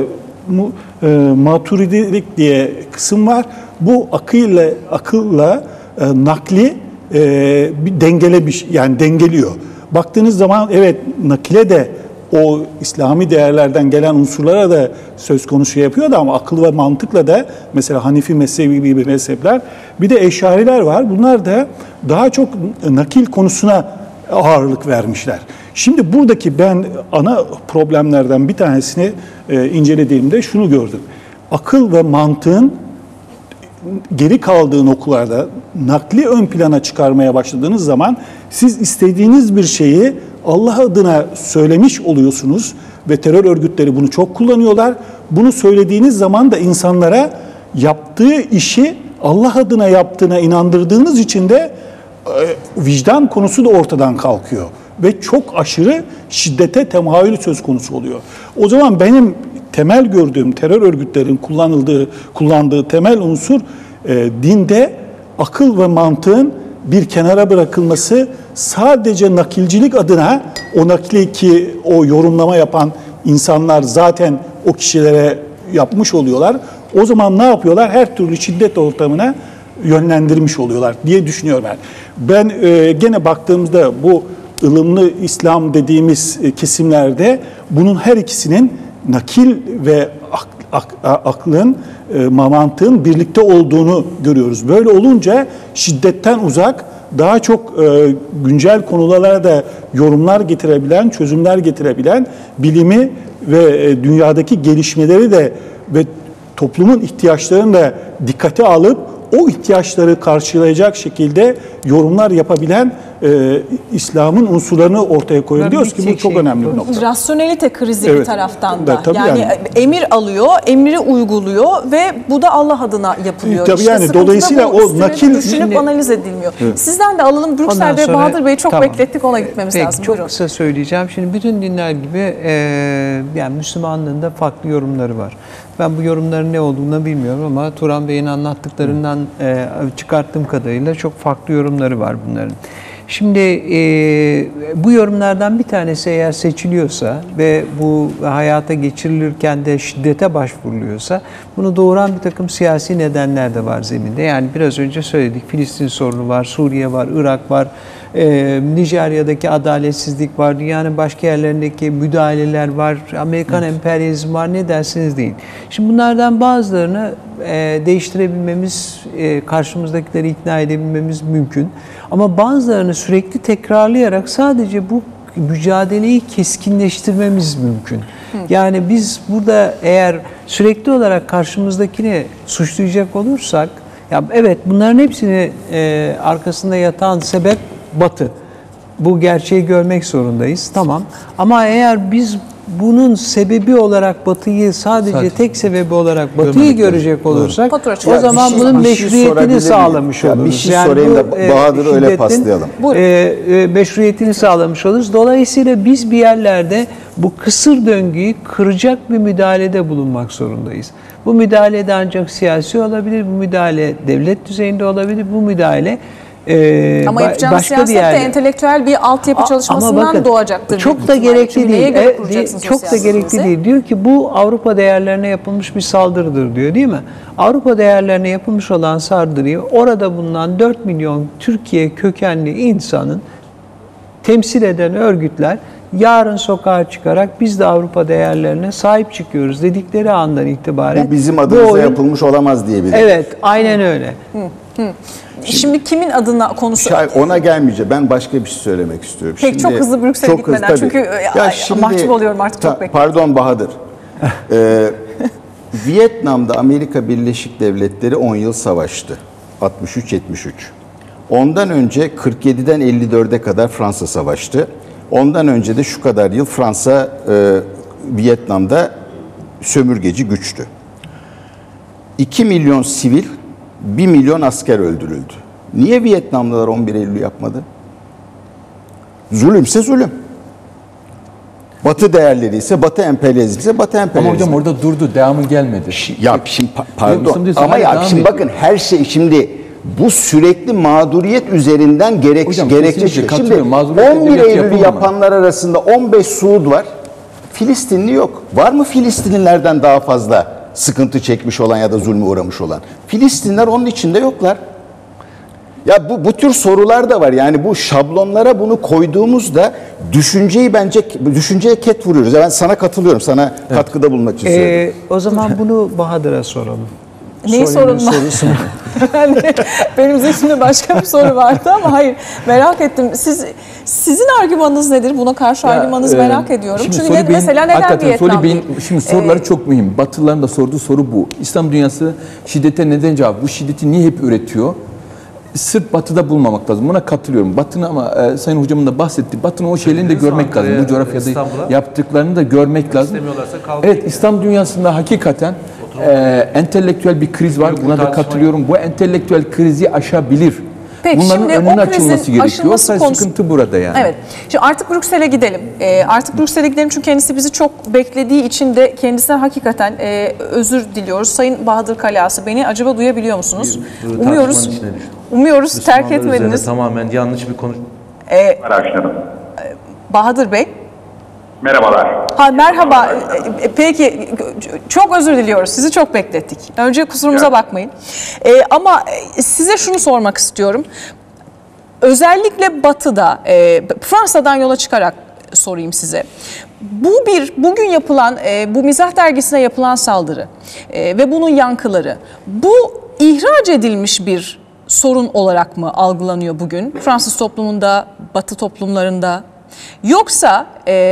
maturidilik diye kısım var. Bu akılla nakli dengeliyor. Baktığınız zaman evet nakile de o İslami değerlerden gelen unsurlara da söz konusu yapıyor da ama akıl ve mantıkla da mesela Hanefi mezhebi gibi mezhepler bir de Eşariler var. Bunlar da daha çok nakil konusuna ağırlık vermişler. Şimdi buradaki ben ana problemlerden bir tanesini incelediğimde şunu gördüm. Akıl ve mantığın geri kaldığı noktalarda nakli ön plana çıkarmaya başladığınız zaman siz istediğiniz bir şeyi Allah adına söylemiş oluyorsunuz ve terör örgütleri bunu çok kullanıyorlar. Bunu söylediğiniz zaman da insanlara yaptığı işi Allah adına yaptığına inandırdığınız için de vicdan konusu da ortadan kalkıyor ve çok aşırı şiddete temayül söz konusu oluyor. O zaman benim temel gördüğüm terör örgütlerin kullandığı temel unsur dinde akıl ve mantığın bir kenara bırakılması, sadece nakilcilik adına o nakli ki o yorumlama yapan insanlar zaten o kişilere yapmış oluyorlar. O zaman ne yapıyorlar? Her türlü şiddet ortamına yönlendirmiş oluyorlar diye düşünüyorum ben. Ben gene baktığımızda bu ılımlı İslam dediğimiz kesimlerde bunun her ikisinin nakil ve aklın, mantığın birlikte olduğunu görüyoruz. Böyle olunca şiddetten uzak, daha çok güncel konulara da yorumlar getirebilen, çözümler getirebilen, bilimi ve dünyadaki gelişmeleri de ve toplumun ihtiyaçlarını da dikkate alıp o ihtiyaçları karşılayacak şekilde yorumlar yapabilen İslam'ın unsurlarını ortaya koyuyor. Diyoruz ki bu çok önemli bir nokta. Rasyonelite krizi Evet. bir taraftan da. Tabii yani emir alıyor, emri uyguluyor ve bu da Allah adına yapılıyor. Tabii yani dolayısıyla o nakil düşünüp analiz edilmiyor. Evet. Sizden de alalım. Brüksel'de Bahadır Bey'i çok beklettik, ona gitmemiz lazım. Çok kısa söyleyeceğim. Şimdi bütün dinler gibi yani Müslümanlığın da farklı yorumları var. Ben bu yorumların ne olduğunu bilmiyorum ama Turan Bey'in anlattıklarından çıkarttığım kadarıyla çok farklı yorumları var bunların. Şimdi bu yorumlardan bir tanesi eğer seçiliyorsa ve bu hayata geçirilirken de şiddete başvuruluyorsa bunu doğuran bir takım siyasi nedenler de var zeminde. Yani biraz önce söyledik, Filistin sorunu var, Suriye var, Irak var, Nijerya'daki adaletsizlik var, dünyanın başka yerlerindeki müdahaleler var, Amerikan emperyalizmi var, ne dersiniz deyin. Şimdi bunlardan bazılarını değiştirebilmemiz, karşımızdakileri ikna edebilmemiz mümkün. Ama bazılarını sürekli tekrarlayarak sadece bu mücadeleyi keskinleştirmemiz mümkün. Yani biz burada eğer sürekli olarak karşımızdakini suçlayacak olursak, ya evet bunların hepsini arkasında yatan sebep Batı. Bu gerçeği görmek zorundayız. Tamam. Ama eğer biz bunun sebebi olarak Batı'yı sadece tek sebebi olarak Batı'yı görecek olursak o zaman bunun meşruiyetini sağlamış oluruz. Bir şey sorayım da Bahadır öyle paslayalım. Meşruiyetini sağlamış oluruz. Dolayısıyla biz bir yerlerde bu kısır döngüyü kıracak bir müdahalede bulunmak zorundayız. Bu müdahale de ancak siyasi olabilir, bu müdahale devlet düzeyinde olabilir, bu müdahale ama yapacağınız siyaset de entelektüel bir altyapı çalışmasından bakın, doğacaktır. Çok da gerekli değil. Çok da gerekli değil. Diyor ki bu Avrupa değerlerine yapılmış bir saldırıdır diyor, değil mi? Avrupa değerlerine yapılmış olan saldırıyı orada bulunan 4 milyon Türkiye kökenli insanın temsil eden örgütler yarın sokağa çıkarak biz de Avrupa değerlerine sahip çıkıyoruz dedikleri andan itibaren bu bizim adımıza yapılmış olamaz diyebilirim. Evet, aynen öyle. Şimdi kimin adına konusu? Ona gelmeyeceğim. Ben başka bir şey söylemek istiyorum. Peki çok hızlı Brüksel'e gitmeden çünkü mahcup oluyorum artık çok bekliyorum. Pardon Bahadır. Vietnam'da Amerika Birleşik Devletleri 10 yıl savaştı. 63-73. Ondan önce 47'den 54'e kadar Fransa savaştı. Ondan önce de şu kadar yıl Fransa Vietnam'da sömürgeci güçtü. 2 milyon sivil, 1 milyon asker öldürüldü. Niye Vietnamlılar 11 Eylül yapmadı? Zulümse zulüm. Batı değerleri ise Batı emperyalizmi ise Batı emperyalizmi. Ama hocam orada durdu, devamı gelmedi. Ya şimdi pardon ama ya şimdi bakın her şey şimdi bu sürekli mağduriyet üzerinden gerekçe çıkıyor. Şimdi 11 Eylül'ü yapanlar arasında 15 Suud var. Filistinli yok. Var mı Filistinlilerden daha fazla sıkıntı çekmiş olan ya da zulmü uğramış olan? Filistinler onun içinde yoklar. Ya bu tür sorular da var. Yani bu şablonlara bunu koyduğumuzda düşünceye ket vuruyoruz. Ben sana katılıyorum. Sana katkıda bulunmak için söyledim. O zaman bunu Bahadır'a soralım. Neyi sorun var? Benim zihnimde başka bir soru vardı ama hayır, merak ettim. Sizin argümanınız nedir? Buna karşı argümanınızı merak ediyorum. Çünkü mesela neden Vietnam değil? Şimdi soruları çok mühim. Batılıların da sorduğu soru bu. İslam dünyası şiddete neden cevap? Bu şiddeti niye hep üretiyor? Sırf Batı'da bulmamak lazım. Buna katılıyorum. Batı'nı ama Sayın Hocam'ın da bahsetti. Batı'nın o şeylerini de görmek lazım. Bu coğrafyada yaptıklarını da görmek lazım. Evet, İslam dünyasında hakikaten entelektüel bir kriz var. Buna da katılıyorum. Bu entelektüel krizi aşabilir. Peki, bunların önünün açılması gerekiyor. Sıkıntı burada yani. Evet. Şimdi artık Brüksel'e gidelim. Çünkü kendisi bizi çok beklediği için de kendisine hakikaten özür diliyoruz. Sayın Bahadır Kalası, beni acaba duyabiliyor musunuz? Umuyoruz terk etmediniz. Tamamen yanlış bir konu. Araştırdım. Bahadır Bey. Merhabalar. Merhaba. Peki, çok özür diliyoruz. Sizi çok beklettik. Önce kusurumuza bakmayın. Ama size şunu sormak istiyorum. Özellikle Batı'da, Fransa'dan yola çıkarak sorayım size. Bugün yapılan, bu Mizah dergisine yapılan saldırı ve bunun yankıları, bu ihraç edilmiş bir sorun olarak mı algılanıyor bugün Fransız toplumunda, Batı toplumlarında? Yoksa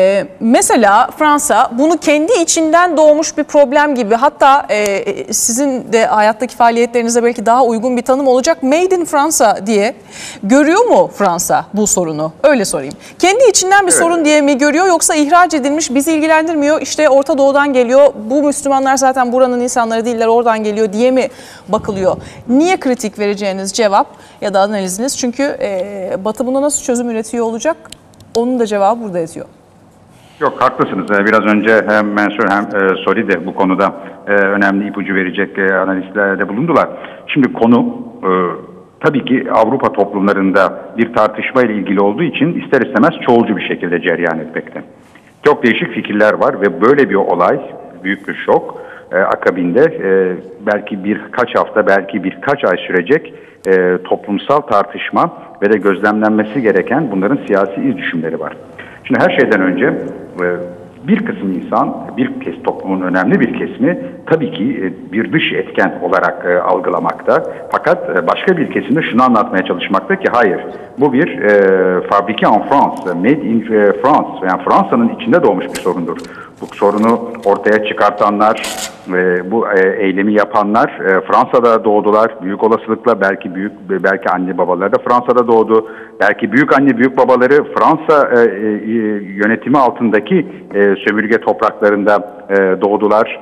mesela Fransa bunu kendi içinden doğmuş bir problem gibi, hatta sizin de hayattaki faaliyetlerinize belki daha uygun bir tanım olacak, Made in Fransa diye görüyor mu Fransa bu sorunu? Öyle sorayım. Kendi içinden bir sorun diye mi görüyor, yoksa ihraç edilmiş, bizi ilgilendirmiyor, işte Orta Doğu'dan geliyor, bu Müslümanlar zaten buranın insanları değiller, oradan geliyor diye mi bakılıyor? Niye kritik vereceğiniz cevap ya da analiziniz? Çünkü Batı buna nasıl çözüm üretiyor olacak? Onun da cevabı burada yatıyor. Yok, haklısınız. Biraz önce hem Mansur hem Soli de bu konuda önemli ipucu verecek analizlerde bulundular. Şimdi konu tabii ki Avrupa toplumlarında bir tartışma ile ilgili olduğu için ister istemez çoğulcu bir şekilde cereyan etmekte. Çok değişik fikirler var ve böyle bir olay, büyük bir şok akabinde belki birkaç hafta, belki birkaç ay sürecek toplumsal tartışma ve de gözlemlenmesi gereken bunların siyasi iz düşümleri var. Şimdi her şeyden önce bir kısım insan, toplumun önemli bir kesimi tabii ki bir dış etken olarak algılamakta. Fakat başka bir kesim de şunu anlatmaya çalışmakta ki hayır, bu bir fabrique en France, made in France, yani Fransa'nın içinde doğmuş bir sorundur. Bu sorunu ortaya çıkartanlar, bu eylemi yapanlar Fransa'da doğdular. Büyük olasılıkla belki anne babaları da Fransa'da doğdu. Belki büyük anne büyük babaları Fransa yönetimi altındaki sömürge topraklarında doğdular.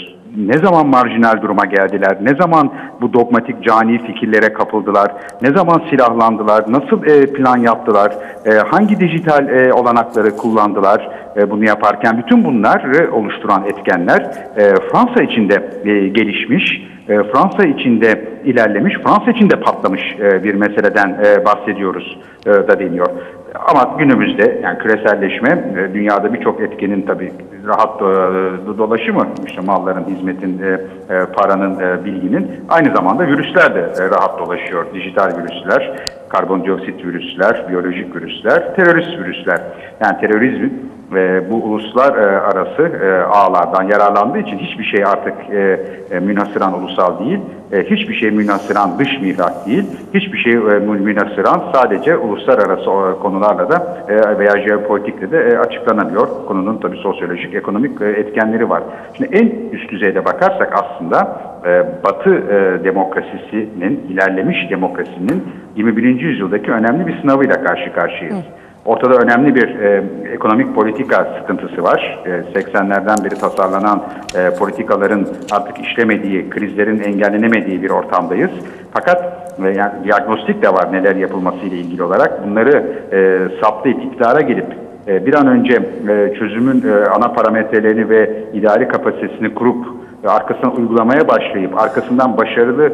Ne zaman marjinal duruma geldiler, ne zaman bu dogmatik cani fikirlere kapıldılar, ne zaman silahlandılar, nasıl plan yaptılar, hangi dijital olanakları kullandılar bunu yaparken, bütün bunları oluşturan etkenler Fransa içinde gelişmiş, Fransa içinde ilerlemiş, Fransa içinde patlamış bir meseleden bahsediyoruz da deniyor. Ama günümüzde yani küreselleşme, dünyada birçok etkenin tabii rahat dolaşımı, işte malların, hizmetin, paranın, bilginin, aynı zamanda virüsler de rahat dolaşıyor. Dijital virüsler, karbondioksit virüsler, biyolojik virüsler, terörist virüsler. Yani terörizm ve bu uluslararası ağlardan yararlandığı için hiçbir şey artık münhasıran ulusal değil, hiçbir şey münhasıran dış mihrak değil, hiçbir şey münhasıran sadece uluslararası konularla da veya jeopolitikle de açıklanamıyor. Konunun tabii sosyolojik, ekonomik etkenleri var. Şimdi en üst düzeyde bakarsak aslında Batı demokrasisinin, ilerlemiş demokrasinin 21. yüzyıldaki önemli bir sınavıyla karşı karşıyayız. Ortada önemli bir ekonomik politika sıkıntısı var. 80'lerden beri tasarlanan politikaların artık işlemediği, krizlerin engellenemediği bir ortamdayız. Fakat yani diagnostik de var neler yapılması ile ilgili olarak. Bunları saptayıp iktidara gelip bir an önce çözümün ana parametrelerini ve idari kapasitesini kurup arkasından uygulamaya başlayıp arkasından başarılı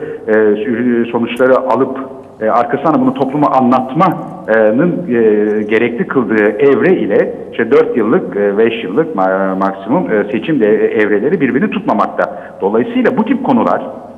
sonuçları alıp arkasından bunu topluma anlatmanın gerekli kıldığı evre ile işte 4 yıllık, 5 yıllık maksimum seçim evreleri birbirini tutmamakta. Dolayısıyla bu tip konular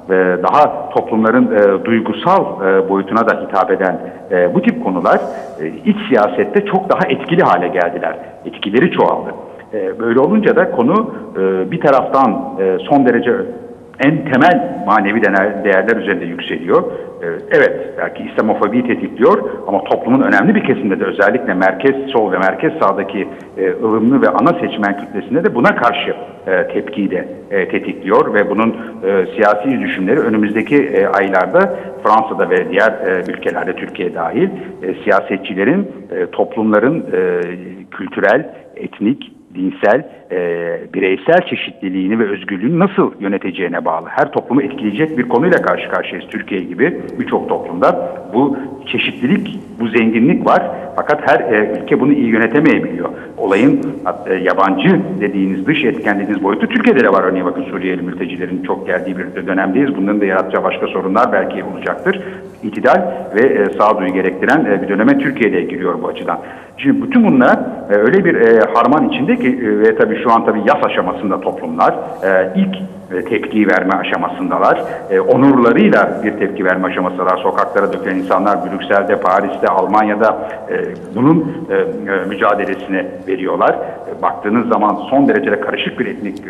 daha toplumların duygusal boyutuna da hitap eden bu tip konular iç siyasette çok daha etkili hale geldiler. Etkileri çoğaldı. Böyle olunca da konu bir taraftan son derece en temel manevi değerler üzerinde yükseliyor. Evet, belki İslamofobiyi tetikliyor ama toplumun önemli bir kesiminde de özellikle merkez sol ve merkez sağdaki ılımlı ve ana seçmen kütlesinde de buna karşı tepkiyi de tetikliyor ve bunun siyasi düşümleri önümüzdeki aylarda Fransa'da ve diğer ülkelerde, Türkiye dahil, siyasetçilerin toplumların kültürel, etnik, dinsel, bireysel çeşitliliğini ve özgürlüğünü nasıl yöneteceğine bağlı. Her toplumu etkileyecek bir konuyla karşı karşıyayız. Türkiye gibi birçok toplumda bu çeşitlilik, bu zenginlik var Fakat her ülke bunu iyi yönetemeyebiliyor. Olayın yabancı dediğiniz, dış etken dediğiniz boyutu Türkiye'de de var. Örneğin bakın Suriyeli mültecilerin çok geldiği bir dönemdeyiz. Bunların da yaratacağı başka sorunlar belki olacaktır. İtidal ve sağduyu gerektiren bir döneme Türkiye'de giriyor bu açıdan. Şimdi bütün bunlar öyle bir harman içinde ki ve tabii şu an yas aşamasında toplumlar ilk tepki verme aşamasındalar. Onurlarıyla bir tepki verme aşamasındalar. Sokaklara dökülen insanlar Brüksel'de, Paris'te, Almanya'da bunun mücadelesini veriyorlar. Baktığınız zaman son derece karışık bir etnik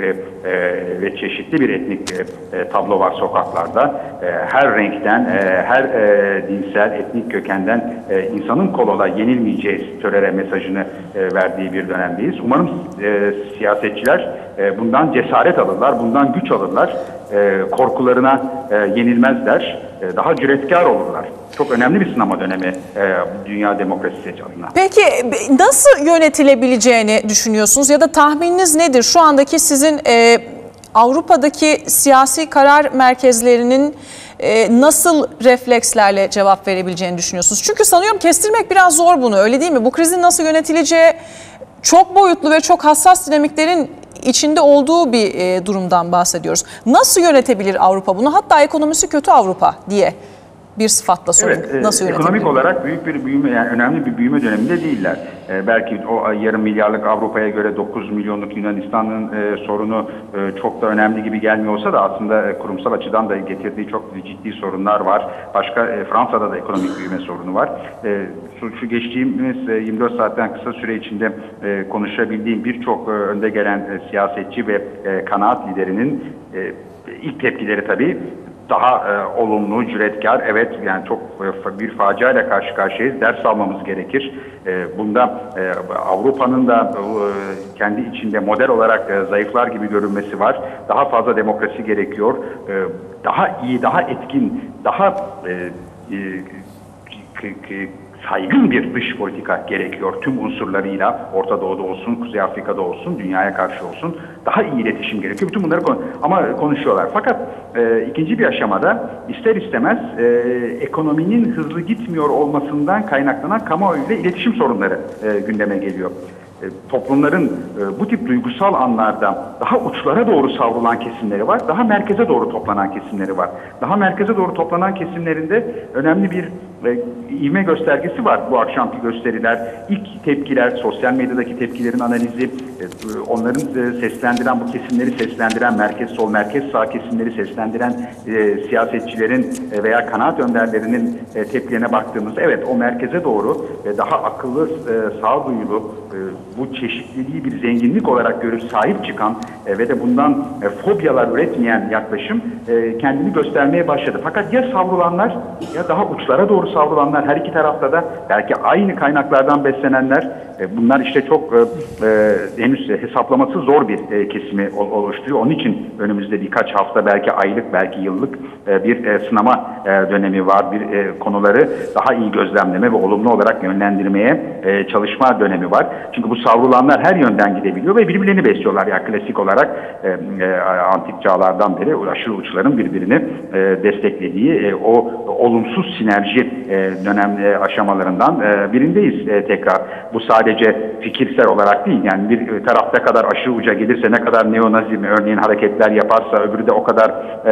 ve çeşitli bir etnik tablo var sokaklarda. Her renkten, her dinsel, etnik kökenden insanın kol ola yenilmeyeceği törere mesajını verdiği bir dönemdeyiz. Umarım siyasetçiler bundan cesaret alırlar, bundan güç alırlar, korkularına yenilmezler, daha cüretkar olurlar. Çok önemli bir sınama dönemi dünya demokrasisi adına. Peki nasıl yönetilebileceğini düşünüyorsunuz ya da tahmininiz nedir? Şu andaki sizin Avrupa'daki siyasi karar merkezlerinin nasıl reflekslerle cevap verebileceğini düşünüyorsunuz? Çünkü sanıyorum kestirmek biraz zor bunu, öyle değil mi? Bu krizin nasıl yönetileceği çok boyutlu ve çok hassas dinamiklerin içinde olduğu bir durumdan bahsediyoruz. Nasıl yönetebilir Avrupa bunu? Hatta ekonomisi kötü Avrupa diye bir sıfatla sorayım. Evet, nasıl yönetebilir? Ekonomik olarak büyük bir büyüme, yani önemli bir büyüme döneminde değiller. Belki o yarım milyarlık Avrupa'ya göre 9 milyonluk Yunanistan'ın sorunu çok da önemli gibi gelmiyor olsa da aslında kurumsal açıdan da getirdiği çok ciddi sorunlar var. Başka Fransa'da da ekonomik büyüme sorunu var. Şu geçtiğimiz 24 saatten kısa süre içinde konuşabildiğim birçok önde gelen siyasetçi ve kanaat liderinin ilk tepkileri tabii daha olumlu, cüretkar, evet yani çok bir faciayla karşı karşıyayız, ders almamız gerekir. Bunda Avrupa'nın da kendi içinde model olarak zayıflar gibi görünmesi var. Daha fazla demokrasi gerekiyor. Daha iyi, daha etkin, daha saygın bir dış politika gerekiyor tüm unsurlarıyla. Orta Doğu'da olsun, Kuzey Afrika'da olsun, dünyaya karşı olsun. Daha iyi iletişim gerekiyor. Bütün bunları konuşuyorlar. Fakat ikinci bir aşamada ister istemez ekonominin hızlı gitmiyor olmasından kaynaklanan kamuoyuyla iletişim sorunları gündeme geliyor. Toplumların bu tip duygusal anlarda daha uçlara doğru savrulan kesimleri var, daha merkeze doğru toplanan kesimleri var. Daha merkeze doğru toplanan kesimlerinde önemli bir ivme göstergesi var bu akşamki gösteriler. İlk tepkiler, sosyal medyadaki tepkilerin analizi, onların seslendiren, bu kesimleri seslendiren, merkez sol, merkez sağ kesimleri seslendiren siyasetçilerin veya kanaat önderlerinin tepkilerine baktığımızda evet o merkeze doğru daha akıllı, sağduyulu, bu çeşitliliği bir zenginlik olarak görüp sahip çıkan ve de bundan fobyalar üretmeyen yaklaşım kendini göstermeye başladı. Fakat ya savrulanlar ya daha uçlara doğru savrulanlar, her iki tarafta da belki aynı kaynaklardan beslenenler, bunlar işte çok henüz hesaplaması zor bir kesimi oluşturuyor. Onun için önümüzde birkaç hafta, belki aylık, belki yıllık bir sınama dönemi var. Bir konuları daha iyi gözlemleme ve olumlu olarak yönlendirmeye çalışma dönemi var. Çünkü bu savrulanlar her yönden gidebiliyor ve birbirlerini besliyorlar. Yani klasik olarak antik çağlardan beri aşırı uçların birbirini desteklediği o olumsuz sinerji dönem aşamalarından birindeyiz tekrar. Bu sadece fikirsel olarak değil, yani bir tarafta kadar aşırı uca gelirse, ne kadar neonazim örneğin hareketler yaparsa, öbürü de o kadar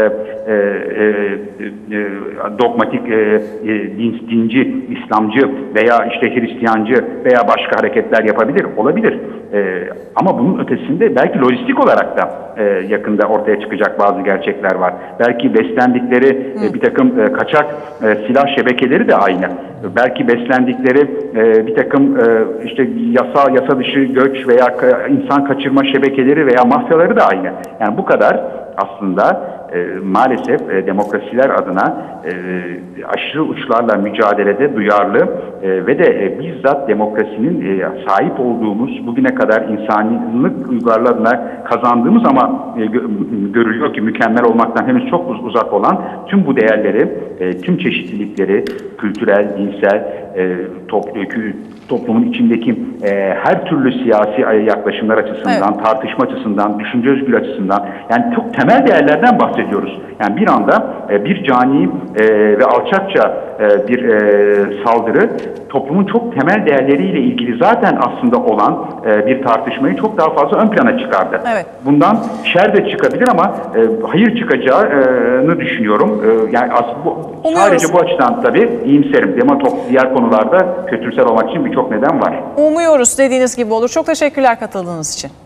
dogmatik dinci, İslamcı veya işte Hristiyancı veya başka hareketler yapabilir, olabilir. Ama bunun ötesinde belki lojistik olarak da yakında ortaya çıkacak bazı gerçekler var. Belki beslendikleri bir takım kaçak silah şebekeleri de aynı. Belki beslendikleri bir takım işte yasa dışı göç veya insan kaçırma şebekeleri veya mafyaları da aynı. Yani bu kadar aslında maalesef demokrasiler adına aşırı uçlarla mücadelede duyarlı ve de bizzat demokrasinin sahip olduğumuz, bugüne kadar insanlık uygarlığına kazandığımız ama görülüyor ki mükemmel olmaktan henüz çok uzak olan tüm bu değerleri, tüm çeşitlilikleri, kültürel, dinsel, toplumun içindeki her türlü siyasi yaklaşımlar açısından, tartışma açısından, düşünce özgürlüğü açısından, yani çok temel değerlerden bahsediyoruz. Yani bir anda bir cani ve alçakça bir saldırı toplumun çok temel değerleriyle ilgili zaten aslında olan bir tartışmayı çok daha fazla ön plana çıkardı. Evet. Bundan şer de çıkabilir ama hayır çıkacağını düşünüyorum. Yani sadece bu açıdan tabii iyimserim. Dematop diğer konularda kötümser olmak için birçok neden var. Umuyoruz dediğiniz gibi olur. Çok teşekkürler katıldığınız için.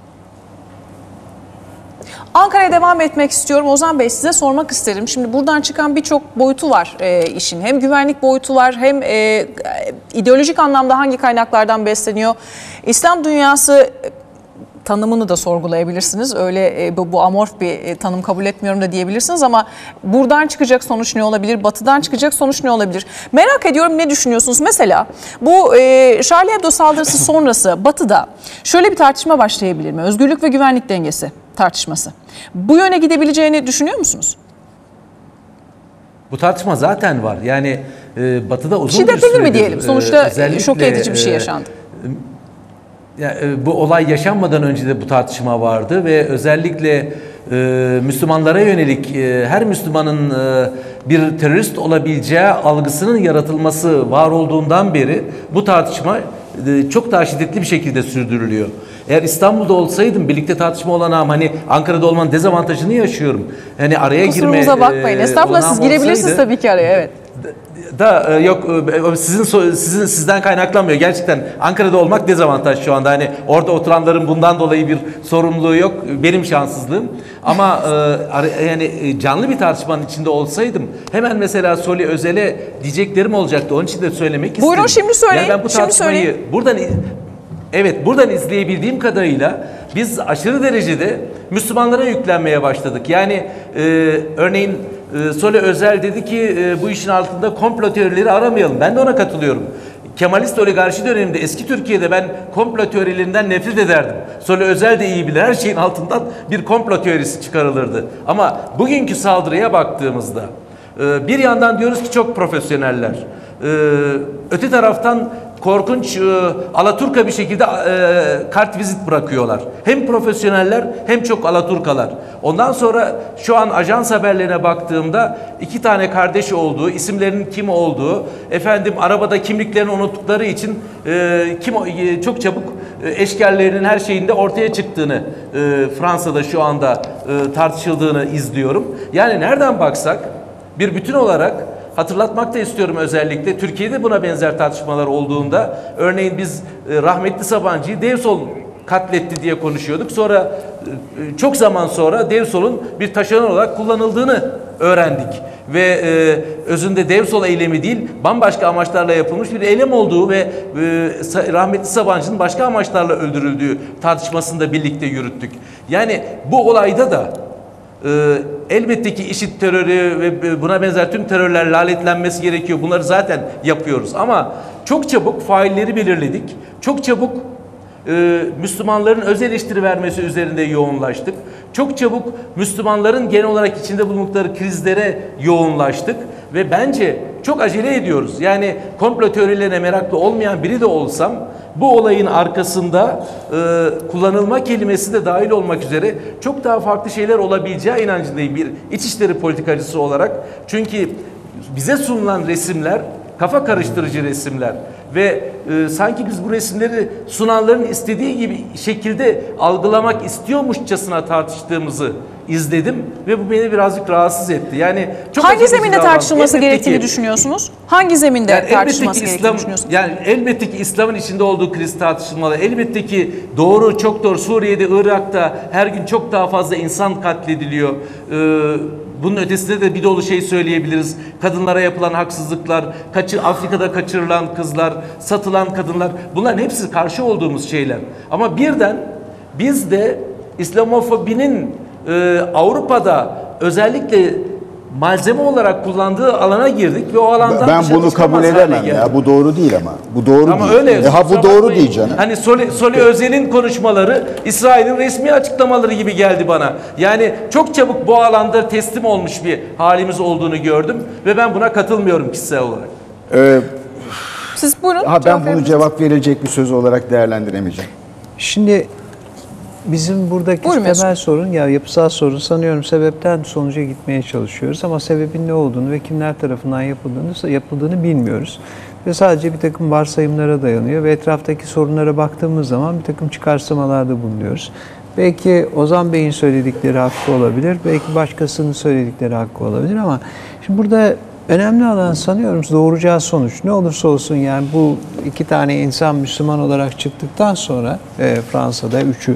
Ankara'ya devam etmek istiyorum. Ozan Bey, size sormak isterim. Şimdi buradan çıkan birçok boyutu var işin. Hem güvenlik boyutu var, hem ideolojik anlamda hangi kaynaklardan besleniyor. İslam dünyası tanımını da sorgulayabilirsiniz. Öyle bu amorf bir tanım kabul etmiyorum da diyebilirsiniz ama buradan çıkacak sonuç ne olabilir? Batı'dan çıkacak sonuç ne olabilir? Merak ediyorum, ne düşünüyorsunuz? Mesela bu Charlie Hebdo saldırısı sonrası Batı'da şöyle bir tartışma başlayabilir mi? Özgürlük ve güvenlik dengesi tartışması. Bu yöne gidebileceğini düşünüyor musunuz? Bu tartışma zaten var. Yani Batı'da uzun şiddet bir süredir... mi diyelim? Sonuçta şok edici bir şey yaşandı. Yani bu olay yaşanmadan önce de bu tartışma vardı ve özellikle Müslümanlara yönelik her Müslümanın bir terörist olabileceği algısının yaratılması var olduğundan beri bu tartışma çok daha şiddetli bir şekilde sürdürülüyor. Eğer İstanbul'da olsaydım birlikte tartışma olanağım, hani Ankara'da olmanın dezavantajını yaşıyorum. Hani araya girme Kusurumuza bakmayın. Estağfurullah, siz girebilirsiniz tabii ki araya, evet. Yok, sizden kaynaklanmıyor. Gerçekten Ankara'da olmak dezavantaj şu anda. Hani orada oturanların bundan dolayı bir sorumluluğu yok. Benim şanssızlığım. Ama yani canlı bir tartışmanın içinde olsaydım hemen mesela Soli Özel'e diyeceklerim olacaktı. Onun için de söylemek istedim. Buyurun, şimdi söyleyin. Yani ben bu tartışmayı buradan izleyebildiğim kadarıyla biz aşırı derecede Müslümanlara yüklenmeye başladık. Yani örneğin Soli Özel dedi ki bu işin altında komplo teorileri aramayalım. Ben de ona katılıyorum. Kemalist oligarşi döneminde eski Türkiye'de ben komplo teorilerinden nefret ederdim. Soli Özel de iyi bilir, her şeyin altından bir komplo teorisi çıkarılırdı. Ama bugünkü saldırıya baktığımızda bir yandan diyoruz ki çok profesyoneller. Öte taraftan korkunç Alaturka bir şekilde kartvizit bırakıyorlar. Hem profesyoneller hem çok Alaturkalar. Ondan sonra şu an ajans haberlerine baktığımda 2 tane kardeş olduğu, isimlerinin kim olduğu, arabada kimliklerini unuttukları için çok çabuk eşkallerinin her şeyinde ortaya çıktığını Fransa'da şu anda tartışıldığını izliyorum. Yani nereden baksak bir bütün olarak hatırlatmak da istiyorum, özellikle Türkiye'de buna benzer tartışmalar olduğunda örneğin biz rahmetli Sabancı'yı Devsol katletti diye konuşuyorduk. Sonra çok zaman sonra Devsol'un bir taşeron olarak kullanıldığını öğrendik. Ve özünde Devsol eylemi değil, bambaşka amaçlarla yapılmış bir eylem olduğu ve rahmetli Sabancı'nın başka amaçlarla öldürüldüğü tartışmasını da birlikte yürüttük. Yani bu olayda da elbette ki IŞİD terörü ve buna benzer tüm terörler lanetlenmesi gerekiyor. Bunları zaten yapıyoruz ama çok çabuk failleri belirledik. Çok çabuk Müslümanların öz eleştiri vermesi üzerinde yoğunlaştık. Çok çabuk Müslümanların genel olarak içinde bulundukları krizlere yoğunlaştık ve bence çok acele ediyoruz. Yani komplo teorilerine meraklı olmayan biri de olsam bu olayın arkasında kullanılma kelimesi de dahil olmak üzere çok daha farklı şeyler olabileceği inancındayım bir İçişleri politikacısı olarak. Çünkü bize sunulan resimler kafa karıştırıcı resimler ve sanki biz bu resimleri sunanların istediği gibi şekilde algılamak istiyormuşçasına tartıştığımızı izledim ve bu beni birazcık rahatsız etti. Yani çok hangi zeminde tartışılması gerektiğini düşünüyorsunuz? Hangi zeminde yani tartışılması gerektiğini düşünüyorsunuz? Yani elbette ki İslam'ın içinde olduğu kriz tartışılmalı. Elbette ki doğru, çok doğru. Suriye'de, Irak'ta her gün çok daha fazla insan katlediliyor. Bunun ötesinde de bir dolu şey söyleyebiliriz. Kadınlara yapılan haksızlıklar, Afrika'da kaçırılan kızlar, satılan kadınlar, bunların hepsi karşı olduğumuz şeyler. Ama birden biz de İslamofobinin Avrupa'da özellikle malzeme olarak kullandığı alana girdik ve o alandan ben bunu kabul edemem ya. Bu doğru değil ama. Bu doğru ama değil. Öyle, bu doğru değil canım. Hani Soli Özel'in konuşmaları İsrail'in resmi açıklamaları gibi geldi bana. Yani çok çabuk bu alanda teslim olmuş bir halimiz olduğunu gördüm ve ben buna katılmıyorum kişisel olarak. Siz buyurun. Ben bunu cevap verilecek bir söz olarak değerlendiremeyeceğim. Şimdi bizim buradaki temel sorun, ya yapısal sorun, sanıyorum sebepten sonuca gitmeye çalışıyoruz ama sebebin ne olduğunu ve kimler tarafından yapıldığını bilmiyoruz. Ve sadece bir takım varsayımlara dayanıyor ve etraftaki sorunlara baktığımız zaman bir takım çıkarsamalarda bulunuyoruz. Belki Ozan Bey'in söyledikleri hakkı olabilir, belki başkasının söyledikleri hakkı olabilir ama şimdi burada önemli olan sanıyorum doğuracağı sonuç. Ne olursa olsun yani bu iki tane insan Müslüman olarak çıktıktan sonra Fransa'da üçü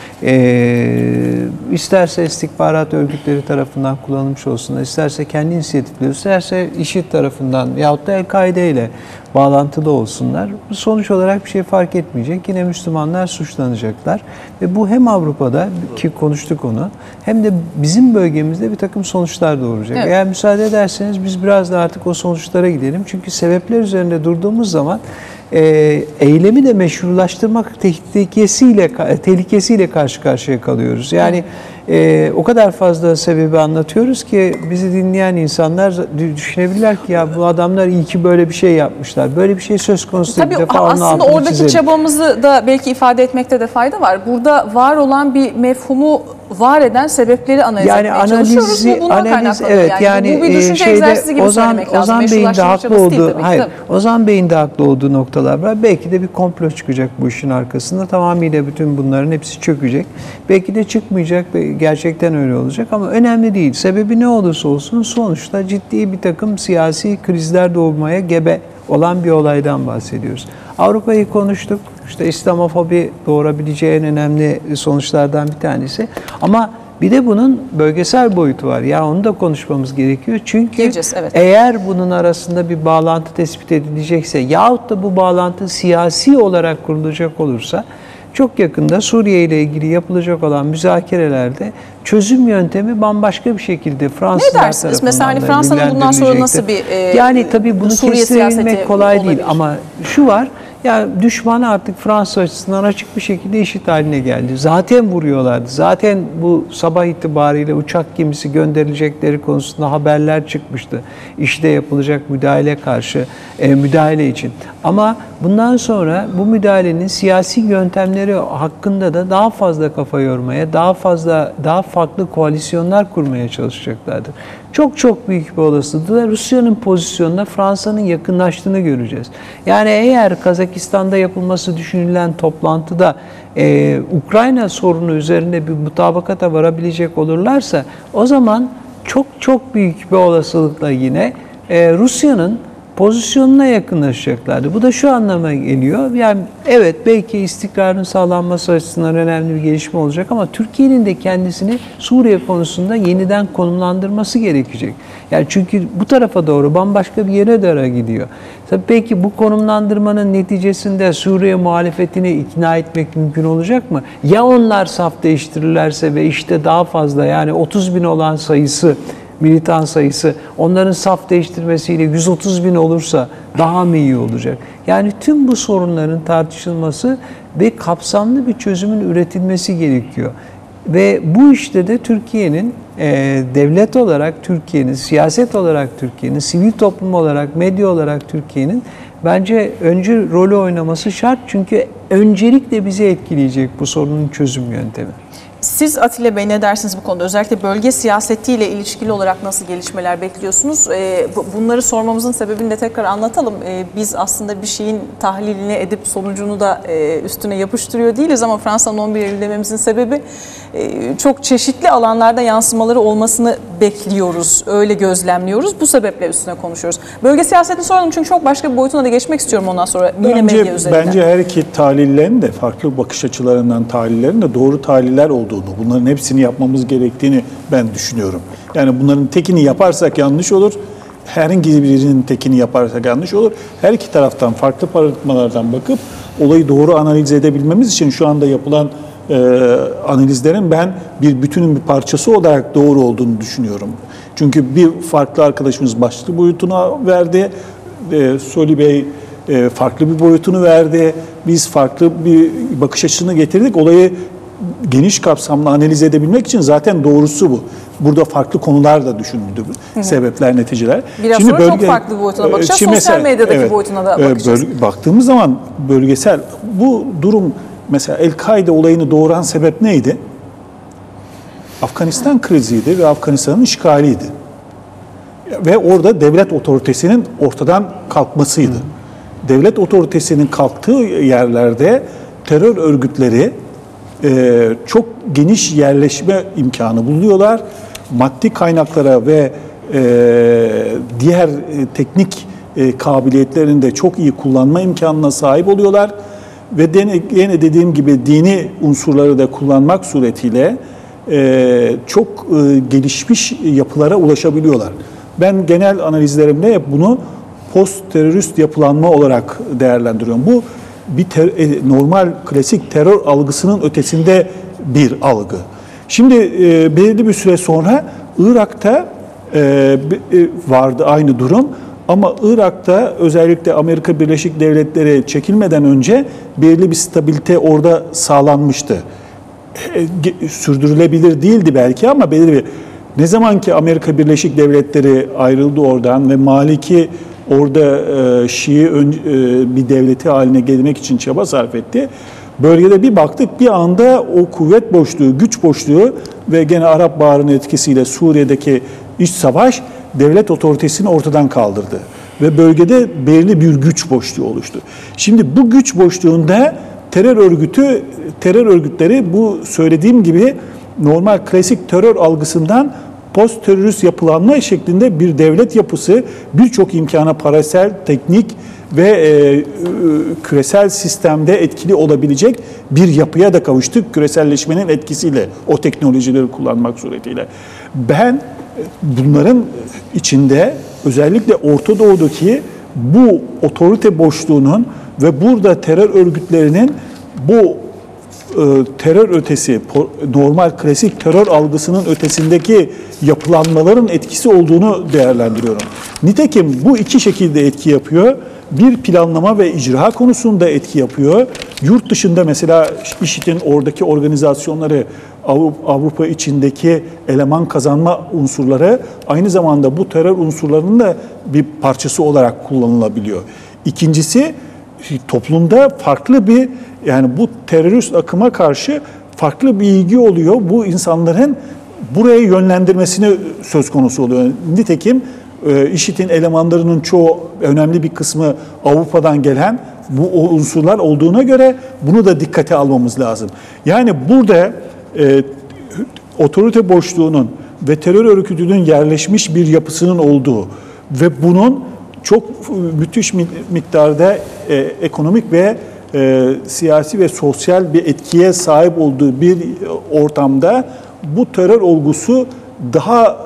isterse istihbarat örgütleri tarafından kullanılmış olsunlar, isterse kendi inisiyatifleri, isterse IŞİD tarafından yahut da El-Kaide ile bağlantılı olsunlar. Sonuç olarak bir şey fark etmeyecek. Yine Müslümanlar suçlanacaklar. Ve bu hem Avrupa'da ki konuştuk onu hem de bizim bölgemizde bir takım sonuçlar doğuracak. Evet. Eğer müsaade ederseniz biz biraz da artık o sonuçlara gidelim. Çünkü sebepler üzerinde durduğumuz zaman eylemi de meşrulaştırmak tehlikesiyle karşı karşıya kalıyoruz. Yani o kadar fazla sebebi anlatıyoruz ki bizi dinleyen insanlar düşünebilirler ki ya bu adamlar iyi ki böyle bir şey yapmışlar. Böyle bir şey söz konusu değil. Tabii aslında oradaki çabamızı da belki ifade etmekte de fayda var. Burada var olan bir mefhumu var eden sebepleri analiz etmeye çalışıyoruz. Bu bundan kaynaklanıyor. Evet, yani bu bir düşünce egzersizi gibi söylemek lazım. Ozan Bey'in de haklı olduğu, Ozan Bey'in de haklı olduğu noktalar var. Belki de bir komplo çıkacak bu işin arkasında. Tamamıyla bütün bunların hepsi çökecek. Belki de çıkmayacak ve gerçekten öyle olacak ama önemli değil. Sebebi ne olursa olsun sonuçta ciddi bir takım siyasi krizler doğurmaya gebe olan bir olaydan bahsediyoruz. Avrupa'yı konuştuk. İşte İslamofobi doğurabileceği en önemli sonuçlardan bir tanesi. Ama bir de bunun bölgesel boyutu var. Ya onu da konuşmamız gerekiyor. Çünkü eğer bunun arasında bir bağlantı tespit edilecekse yahut da bu bağlantı siyasi olarak kurulacak olursa çok yakında Suriye ile ilgili yapılacak olan müzakerelerde çözüm yöntemi bambaşka bir şekilde Fransızlar tarafından. Ne dersiniz? Mesela hani Fransa'nın bundan sonra nasıl bir yani tabii bunu kestirebilmek kolay değil ama şu var. Ya düşman artık Fransa açısından açık bir şekilde eşit haline geldi. Zaten vuruyorlardı. Zaten bu sabah itibariyle uçak gemisi gönderilecekleri konusunda haberler çıkmıştı. İşte yapılacak müdahale için. Ama bundan sonra bu müdahalenin siyasi yöntemleri hakkında da daha fazla kafa yormaya, daha farklı koalisyonlar kurmaya çalışacaklardır. Çok büyük bir olasılıkla Rusya'nın pozisyonuna Fransa'nın yakınlaştığını göreceğiz. Yani eğer Kazakistan'da yapılması düşünülen toplantıda Ukrayna sorunu üzerinde bir mutabakata varabilecek olurlarsa o zaman çok büyük bir olasılıkla yine Rusya'nın pozisyonuna yakınlaşacaklardı. Bu da şu anlama geliyor. Yani evet belki istikrarın sağlanması açısından önemli bir gelişme olacak ama Türkiye'nin de kendisini Suriye konusunda yeniden konumlandırması gerekecek. Yani çünkü bu tarafa doğru bambaşka bir yere doğru gidiyor. Tabii belki bu konumlandırmanın neticesinde Suriye muhalefetini ikna etmek mümkün olacak mı? Ya onlar saf değiştirirlerse ve işte daha fazla yani 30.000 olan sayısı militan sayısı onların saf değiştirmesiyle 130.000 olursa daha mı iyi olacak? Yani tüm bu sorunların tartışılması ve kapsamlı bir çözümün üretilmesi gerekiyor. Ve bu işte de Türkiye'nin devlet olarak Türkiye'nin, siyaset olarak Türkiye'nin, sivil toplum olarak, medya olarak Türkiye'nin bence öncü rolü oynaması şart. Çünkü öncelikle bizi etkileyecek bu sorunun çözüm yöntemi. Siz Atilla Bey ne dersiniz bu konuda? Özellikle bölge siyasetiyle ilişkili olarak nasıl gelişmeler bekliyorsunuz? Bunları sormamızın sebebini de tekrar anlatalım. Biz aslında bir şeyin tahlilini edip sonucunu da üstüne yapıştırıyor değiliz ama Fransa'nın 11 Eylül dememizin sebebi çok çeşitli alanlarda yansımaları olmasını bekliyoruz. Öyle gözlemliyoruz. Bu sebeple üstüne konuşuyoruz. Bölge siyasetini soralım çünkü çok başka bir boyutuna da geçmek istiyorum ondan sonra. Yine medya üzerinden. Bence her iki tahlillerin de farklı bakış açılarından tahlillerin de doğru tahliller olduğunu, bunların hepsini yapmamız gerektiğini ben düşünüyorum. Yani bunların tekini yaparsak yanlış olur. Herhangi birinin tekini yaparsak yanlış olur. Her iki taraftan farklı paradigmalardan bakıp olayı doğru analiz edebilmemiz için şu anda yapılan analizlerin ben bir bütünün bir parçası olarak doğru olduğunu düşünüyorum. Çünkü bir farklı arkadaşımız başlı boyutuna verdi. Soli Bey farklı bir boyutunu verdi. Biz farklı bir bakış açısını getirdik. Olayı geniş kapsamlı analiz edebilmek için zaten doğrusu bu. Burada farklı konular da düşünüldü. Sebepler, neticeler. Biraz sonra çok farklı boyutuna bakacağız. Sosyal medyadaki boyutuna da bakacağız. Baktığımız zaman bölgesel bu durum, mesela El-Kaide olayını doğuran sebep neydi? Afganistan kriziydi ve Afganistan'ın işgaliydi. Ve orada devlet otoritesinin ortadan kalkmasıydı. Devlet otoritesinin kalktığı yerlerde terör örgütleri çok geniş yerleşme imkanı buluyorlar. Maddi kaynaklara ve diğer teknik kabiliyetlerini de çok iyi kullanma imkanına sahip oluyorlar. Ve yine dediğim gibi dini unsurları da kullanmak suretiyle çok gelişmiş yapılara ulaşabiliyorlar. Ben genel analizlerimde hep bunu post-terörist yapılanma olarak değerlendiriyorum. Bu bir normal klasik terör algısının ötesinde bir algı. Şimdi belirli bir süre sonra Irak'ta vardı aynı durum. Ama Irak'ta özellikle Amerika Birleşik Devletleri çekilmeden önce belirli bir stabilite orada sağlanmıştı. Sürdürülebilir değildi belki ama belirli bir... Ne zaman ki Amerika Birleşik Devletleri ayrıldı oradan ve Maliki orada Şii bir devleti haline gelmek için çaba sarf etti. Bölgede bir baktık, bir anda o kuvvet boşluğu, güç boşluğu ve gene Arap Baharı'nın etkisiyle Suriye'deki iç savaş devlet otoritesini ortadan kaldırdı. Ve bölgede belirli bir güç boşluğu oluştu. Şimdi bu güç boşluğunda terör örgütleri bu söylediğim gibi normal klasik terör algısından post terörist yapılanma şeklinde bir devlet yapısı, birçok imkana paralel, teknik ve küresel sistemde etkili olabilecek bir yapıya da kavuştuk küreselleşmenin etkisiyle, o teknolojileri kullanmak suretiyle. Ben bunların içinde özellikle Orta Doğu'daki bu otorite boşluğunun ve burada terör örgütlerinin bu terör ötesi, normal klasik terör algısının ötesindeki yapılanmaların etkisi olduğunu değerlendiriyorum. Nitekim bu iki şekilde etki yapıyor. Bir, planlama ve icra konusunda etki yapıyor. Yurt dışında mesela IŞİD'in oradaki organizasyonları, Avrupa içindeki eleman kazanma unsurları aynı zamanda bu terör unsurlarının da bir parçası olarak kullanılabiliyor. İkincisi, toplumda farklı bir, yani bu terörist akıma karşı farklı bir ilgi oluyor. Bu insanların buraya yönlendirmesini söz konusu oluyor. Nitekim IŞİD'in elemanlarının çoğu, önemli bir kısmı Avrupa'dan gelen bu unsurlar olduğuna göre bunu da dikkate almamız lazım. Yani burada otorite boşluğunun ve terör örgütünün yerleşmiş bir yapısının olduğu ve bunun çok müthiş miktarda ekonomik ve siyasi ve sosyal bir etkiye sahip olduğu bir ortamda bu terör olgusu daha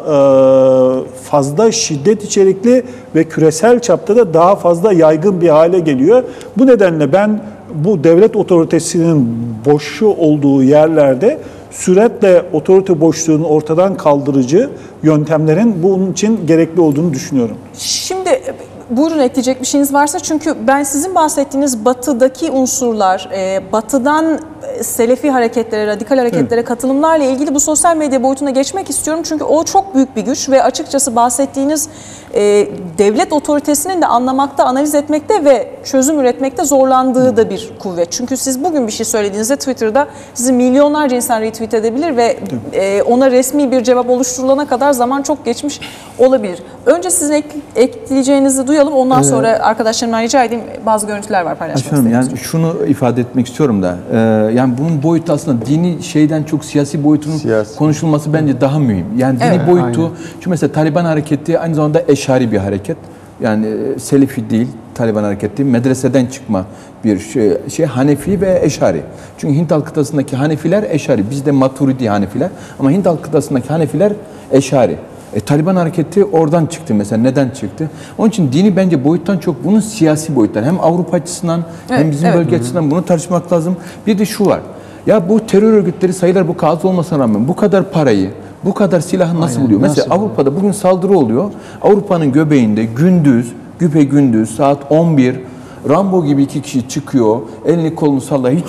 fazla şiddet içerikli ve küresel çapta da daha fazla yaygın bir hale geliyor. Bu nedenle ben bu devlet otoritesinin boşu olduğu yerlerde süratle otorite boşluğunu ortadan kaldırıcı yöntemlerin bunun için gerekli olduğunu düşünüyorum. Şimdi buyurun, ekleyecek bir şeyiniz varsa, çünkü ben sizin bahsettiğiniz batıdaki unsurlar, batıdan Selefi hareketlere, radikal hareketlere katılımlarla ilgili bu sosyal medya boyutuna geçmek istiyorum. Çünkü o çok büyük bir güç ve açıkçası bahsettiğiniz devlet otoritesinin de anlamakta, analiz etmekte ve çözüm üretmekte zorlandığı da bir kuvvet. Çünkü siz bugün bir şey söylediğinizde Twitter'da sizi milyonlarca insan retweet edebilir ve ona resmi bir cevap oluşturulana kadar zaman çok geçmiş olabilir. Önce sizin ekleyeceğinizi duyalım. Ondan sonra arkadaşlarımdan rica edeyim, bazı görüntüler var paylaşmak istedim. Yani şunu ifade etmek istiyorum da, yani bunun boyutu aslında dini şeyden çok siyasi boyutunun konuşulması bence daha mühim. Yani dini boyutu, çünkü mesela Taliban hareketi aynı zamanda eşari bir hareket. Yani Selefi değil, Taliban hareketi medreseden çıkma bir şey Hanefi ve Eşari. Çünkü Hint halk kıtasındaki Hanefiler Eşari, bizde Maturidi Hanefiler, ama Hint halk kıtasındaki Hanefiler Eşari. Taliban hareketi oradan çıktı mesela. Neden çıktı? Onun için dini bence boyuttan çok bunun siyasi boyuttan, hem Avrupa açısından hem bizim bölge açısından bunu tartışmak lazım. Bir de şu var. Ya bu terör örgütleri sayılar bu kadar az olmasına rağmen bu kadar parayı, bu kadar silahı nasıl buluyor? Mesela Avrupa'da bugün saldırı oluyor. Avrupa'nın göbeğinde güpegündüz saat 11 Rambo gibi 2 kişi çıkıyor. Elini kolunu salla, hiç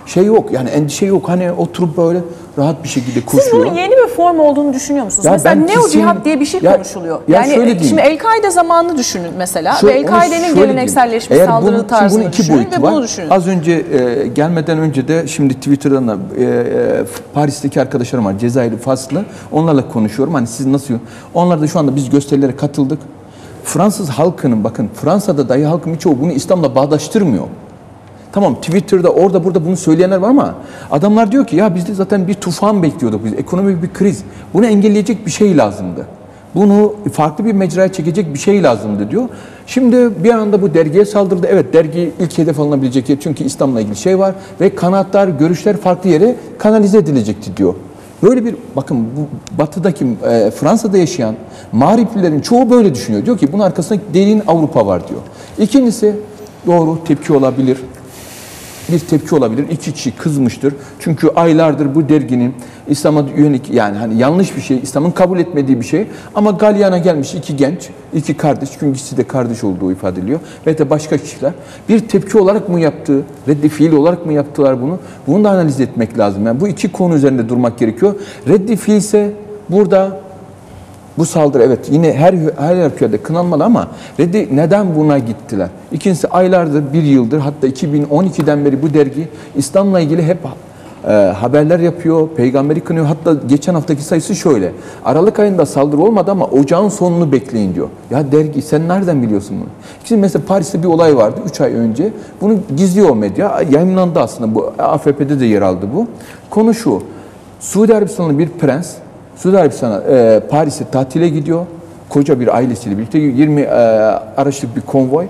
şey yok. Yani endişe yok. Hani oturup böyle rahat bir şekilde koşuyor. Siz bunun yeni bir form olduğunu düşünüyor musunuz? Ya mesela neo-cihad diye bir şey konuşuluyor. Yani şimdi El-Kaide zamanını düşünün mesela. Ve El-Kaide'nin gelenekselleşmiş saldırı tarzını düşünün ve bunu düşünün. Az önce gelmeden önce de şimdi Twitter'dan da Paris'teki arkadaşlarım var. Cezayirli, Faslı. Onlarla konuşuyorum. Hani siz nasıl? Onlar da şu anda biz gösterilere katıldık. Fransız halkının, bakın Fransa'da dahi halkın birçoğu bunu İslam'la bağdaştırmıyor. Tamam, Twitter'da orada burada bunu söyleyenler var ama adamlar diyor ki ya bizde zaten bir tufan bekliyorduk biz. Ekonomik bir kriz. Bunu engelleyecek bir şey lazımdı. Bunu farklı bir mecraya çekecek bir şey lazımdı diyor. Şimdi bir anda bu dergiye saldırdı. Evet, dergi ilk hedef alınabilecek yer çünkü İslam'la ilgili şey var ve kanaatlar, görüşler farklı yere kanalize edilecekti diyor. Böyle bir, bakın bu batıdaki Fransa'da yaşayan mağriplilerin çoğu böyle düşünüyor. Diyor ki bunun arkasında derin Avrupa var diyor. İkincisi doğru tepki olabilir. Bir tepki olabilir. İki kişi kızmıştır. Çünkü aylardır bu derginin İslam'a yönelik, yani hani yanlış bir şey, İslam'ın kabul etmediği bir şey. Ama galyana gelmiş iki genç, iki kardeş, çünkü ikisi de kardeş olduğu ifade ediliyor. Ve de başka kişiler bir tepki olarak mı yaptı, reddi fiil olarak mı yaptılar bunu? Bunu da analiz etmek lazım. Yani bu iki konu üzerinde durmak gerekiyor. Reddi fiil ise burada bu saldırı evet yine her ülkede kınanmalı ama neden buna gittiler? İkincisi aylardır, bir yıldır, hatta 2012'den beri bu dergi İslam'la ilgili hep haberler yapıyor, peygamberi kınıyor. Hatta geçen haftaki sayısı şöyle. Aralık ayında saldırı olmadı ama ocağın sonunu bekleyin diyor. Ya dergi sen nereden biliyorsun bunu? Şimdi mesela Paris'te bir olay vardı 3 ay önce. Bunu gizliyor medya. Yayınlandı aslında, bu AFP'de de yer aldı bu. Konu şu. Suudi Arabistan'ın bir prens Suudi Arabistan'a Paris'e tatile gidiyor. Koca bir ailesiyle birlikte 20 araçlık bir konvoy.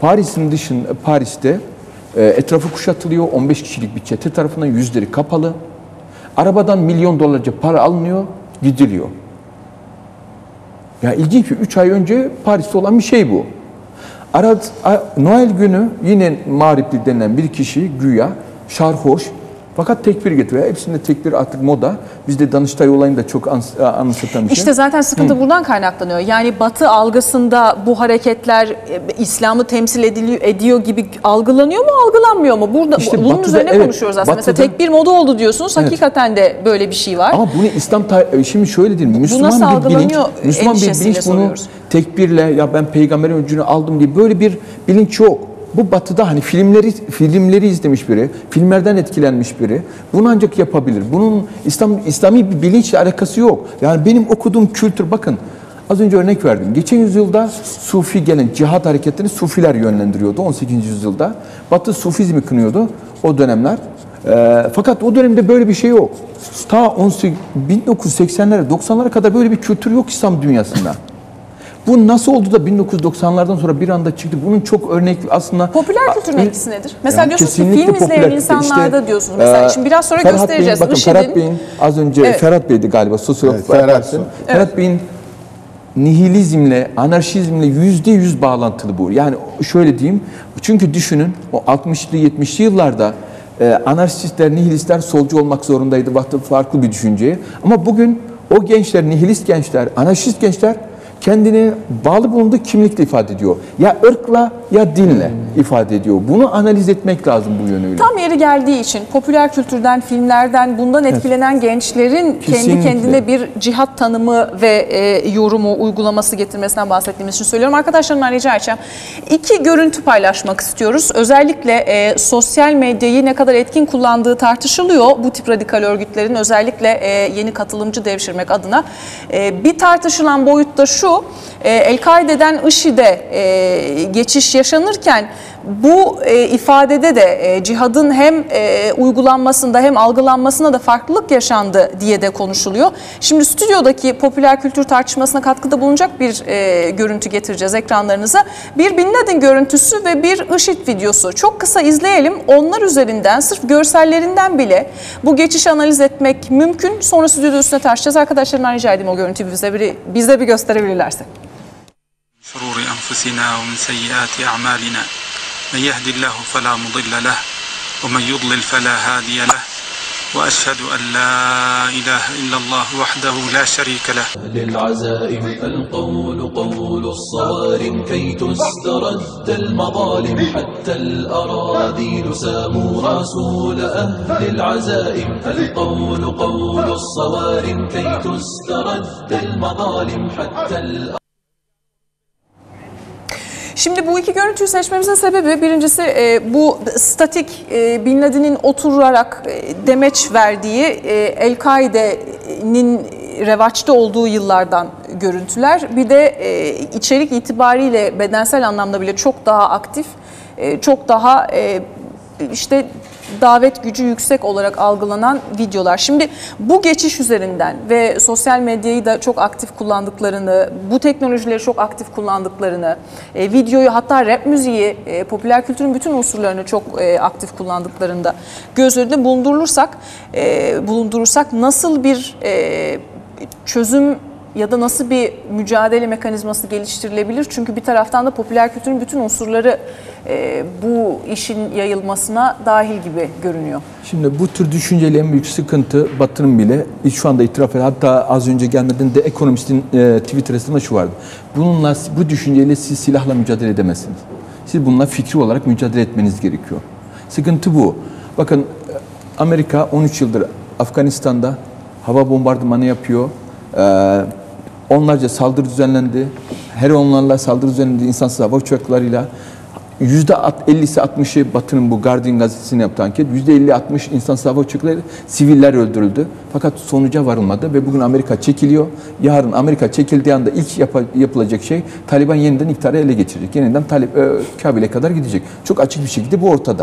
Paris'te etrafı kuşatılıyor. 15 kişilik bir çete tarafından, yüzleri kapalı. Arabadan milyon dolarca para alınıyor, gidiliyor. Ya ilginç bir 3 ay önce Paris'te olan bir şey bu. Noel günü yine mağripli denilen bir kişi güya sarhoş, fakat tekbir getiriyor. Hepsinde tekbir artık moda. Bizde Danıştay olayını da çok anımsatan bir şey. İşte zaten sıkıntı buradan kaynaklanıyor. Yani Batı algısında bu hareketler İslam'ı temsil ediyor gibi algılanıyor mu, algılanmıyor mu? Burada İşte bunun Batı'da, üzerine konuşuyoruz aslında. Mesela tekbir moda oldu diyorsunuz. Evet. Hakikaten de böyle bir şey var. Ama bunu İslam şimdi şöyle değil mi? Müslüman bir bilinç bunu tekbirle, ya ben peygamberin öncünü aldım diye böyle bir bilinç yok. Bu Batı'da hani filmleri izlemiş biri, filmlerden etkilenmiş biri bunu ancak yapabilir. Bunun İslami bir bilinçle alakası yok. Yani benim okuduğum kültür, bakın az önce örnek verdim. Geçen yüzyılda Sufi gelen cihat hareketlerini Sufiler yönlendiriyordu 18. yüzyılda. Batı Sufizmi kınıyordu o dönemler. Fakat o dönemde böyle bir şey yok. Ta 1980'lere 90'lara kadar böyle bir kültür yok İslam dünyasında. Bu nasıl oldu da 1990'lardan sonra bir anda çıktı? Bunun çok örnek aslında... Popüler kültürün etkisi nedir? Mesela yani diyorsunuz ki film izleyen insanlarda işte, diyorsunuz. Mesela şimdi biraz sonra Ferhat göstereceğiz. Bakın Ferhat Bey'in az önce Ferhat Bey'di galiba sosyolog. Ferhat Bey'in nihilizmle, anarşizmle %100 bağlantılı bu. Yani şöyle diyeyim. Çünkü düşünün o 60'lı 70'li yıllarda anarşistler, nihilistler solcu olmak zorundaydı. Farklı bir düşünceye. Ama bugün o gençler, nihilist gençler, anarşist gençler kendini bağlı bulunduğu kimlikle ifade ediyor. Ya ırkla ya dinle ifade ediyor. Bunu analiz etmek lazım bu yönüyle. Tam yeri geldiği için popüler kültürden, filmlerden, bundan etkilenen gençlerin kendi kendine bir cihat tanımı ve yorumu, uygulaması getirmesinden bahsettiğimiz için söylüyorum. Arkadaşlarımdan rica edeceğim. 2 görüntü paylaşmak istiyoruz. Özellikle sosyal medyayı ne kadar etkin kullandığı tartışılıyor. Bu tip radikal örgütlerin özellikle yeni katılımcı devşirmek adına. Bir tartışılan boyutta şu: El-Kaide'den IŞİD'e geçiş yaşanırken bu ifadede de cihadın hem uygulanmasında hem algılanmasında da farklılık yaşandı diye de konuşuluyor. Şimdi stüdyodaki popüler kültür tartışmasına katkıda bulunacak bir görüntü getireceğiz ekranlarınıza. Bir Bin Laden görüntüsü ve bir IŞİD videosu. Çok kısa izleyelim. Onlar üzerinden, sırf görsellerinden bile bu geçişi analiz etmek mümkün. Sonra stüdyoda üstüne tartışacağız. Arkadaşlarımdan rica edeyim o görüntüyü bize bir gösterebilirlerse. شرور أنفسنا ومن سيئات أعمالنا من يهد الله فلا مضل له ومن يضلل فلا هادي له وأشهد أن لا إله إلا الله وحده لا شريك له. للعزائم القول قول الصوارم كي تسترد المظالم حتى الأراضي ساموا رسول أهل العزائم القول قول الصوارم كي تسترد المظالم حتى الأراضي. Şimdi bu iki görüntüyü seçmemizin sebebi birincisi bu statik Bin Laden'in oturarak demeç verdiği El-Kaide'nin revaçta olduğu yıllardan görüntüler. Bir de içerik itibariyle bedensel anlamda bile çok daha aktif, çok daha işte davet gücü yüksek olarak algılanan videolar. Şimdi bu geçiş üzerinden ve sosyal medyayı da çok aktif kullandıklarını, bu teknolojileri çok aktif kullandıklarını, videoyu hatta rap müziği, popüler kültürün bütün unsurlarını çok aktif kullandıklarını da göz önünde bulundurursak nasıl bir çözüm ya da nasıl bir mücadele mekanizması geliştirilebilir? Çünkü bir taraftan da popüler kültürün bütün unsurları bu işin yayılmasına dahil gibi görünüyor. Şimdi bu tür düşünceyle en büyük sıkıntı Batı'nın bile şu anda itiraf ediyor. Hatta az önce gelmeden de Economist'in Twitter hesabında şu vardı. Bununla, bu düşünceyle siz silahla mücadele edemezsiniz. Siz bununla fikri olarak mücadele etmeniz gerekiyor. Sıkıntı bu. Bakın Amerika 13 yıldır Afganistan'da hava bombardımanı yapıyor. Onlarca saldırı düzenlendi. Her onlarla saldırı düzenlendi insansız hava uçaklarıyla. %50'si 60'ı Batı'nın bu Guardian gazetesine yaptığı anket. %50-60 insansız hava uçakları siviller öldürüldü. Fakat sonuca varılmadı ve bugün Amerika çekiliyor. Yarın Amerika çekildiği anda ilk yapılacak şey Taliban yeniden iktidarı ele geçirecek. Yeniden Kabil'e kadar gidecek. Çok açık bir şekilde bu ortada.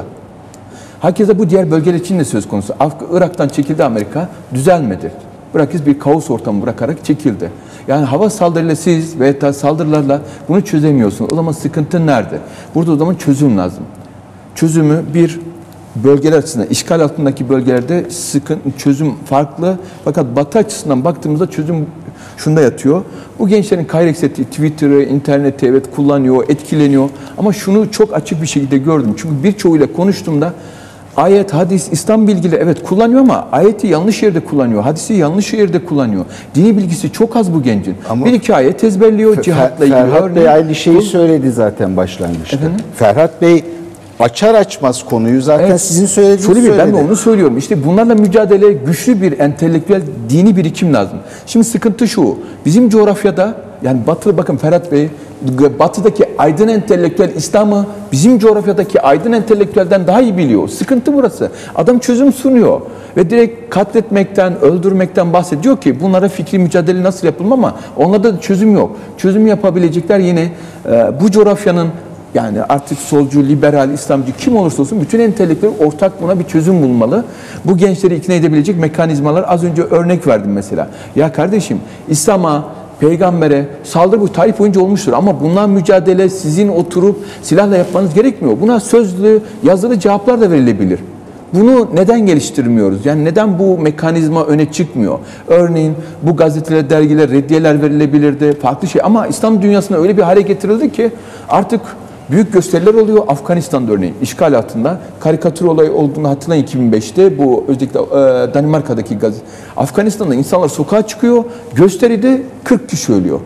Hakeza bu diğer bölgeler için de söz konusu. Irak'tan çekildi Amerika, düzelmedi. Bırakız bir kaos ortamı bırakarak çekildi. Yani hava saldırıyla siz veya saldırılarla bunu çözemiyorsunuz. O zaman sıkıntı nerede? Burada o zaman çözüm lazım. Çözümü bir bölgeler açısından, işgal altındaki bölgelerde çözüm farklı. Fakat Batı açısından baktığımızda çözüm şunda yatıyor. Bu gençlerin kayreks ettiği Twitter'ı, interneti evet kullanıyor, etkileniyor. Ama şunu çok açık bir şekilde gördüm. Çünkü birçoğuyla konuştuğumda ayet, hadis, İslam bilgileri evet kullanıyor ama ayeti yanlış yerde kullanıyor. Hadisi yanlış yerde kullanıyor. Dini bilgisi çok az bu gencin. Ama bir iki ayet ezberliyor cihatla ilgili. Ferhat Bey aynı şeyi söyledi zaten başlangıçta. Efendim? Ferhat Bey açar açmaz konuyu zaten sizin söylediğiniz söyledi. Ben de onu söylüyorum. İşte bunlarla mücadele güçlü bir entelektüel dini birikim lazım. Şimdi sıkıntı şu. Bizim coğrafyada yani Batı bakın Ferhat Bey Batı'daki aydın entelektüel İslam'ı bizim coğrafyadaki aydın entelektüelden daha iyi biliyor. Sıkıntı burası. Adam çözüm sunuyor ve direkt katletmekten, öldürmekten bahsediyor ki bunlara fikri mücadele nasıl yapılma ama onlarda da çözüm yok. Çözüm yapabilecekler yine bu coğrafyanın yani artık solcu, liberal, İslamcı kim olursa olsun bütün entelektüel ortak buna bir çözüm bulmalı. Bu gençleri ikna edebilecek mekanizmalar az önce örnek verdim mesela. Ya kardeşim İslam'a, peygambere saldırı bu tarih boyunca olmuştur ama bundan mücadele sizin oturup silahla yapmanız gerekmiyor. Buna sözlü, yazılı cevaplar da verilebilir. Bunu neden geliştirmiyoruz? Yani neden bu mekanizma öne çıkmıyor? Örneğin bu gazeteler, dergiler, reddiyeler verilebilirdi, farklı şey. Ama İslam dünyasına öyle bir hale getirildi ki artık büyük gösteriler oluyor. Afganistan'da örneğin işgal altında karikatür olayı olduğunu hatırlayın 2005'te bu özellikle Danimarka'daki gazete. Afganistan'da insanlar sokağa çıkıyor, gösteride 40 kişi ölüyor.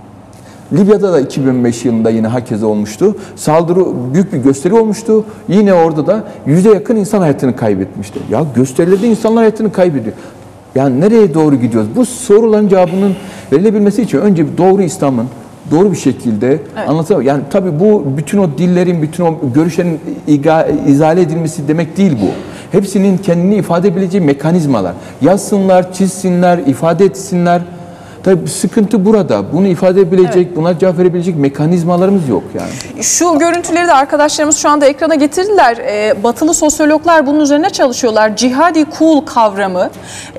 Libya'da da 2005 yılında yine hakeza olmuştu. Saldırı büyük bir gösteri olmuştu. Yine orada da 100'e yakın insan hayatını kaybetmişti. Ya gösterilerde insanlar hayatını kaybediyor. Yani nereye doğru gidiyoruz? Bu soruların cevabının verilebilmesi için önce doğru İslam'ın doğru bir şekilde anlatamam. Yani tabii bu bütün o dillerin, bütün o görüşlerin izale edilmesi demek değil bu. Hepsinin kendini ifade edebileceği mekanizmalar. Yazsınlar, çizsinler, ifade etsinler. Tabii sıkıntı burada. Bunu ifade edebilecek, buna cevap verebilecek mekanizmalarımız yok yani. Şu görüntüleri de arkadaşlarımız şu anda ekrana getirdiler. Batılı sosyologlar bunun üzerine çalışıyorlar. Cihadi cool kavramı.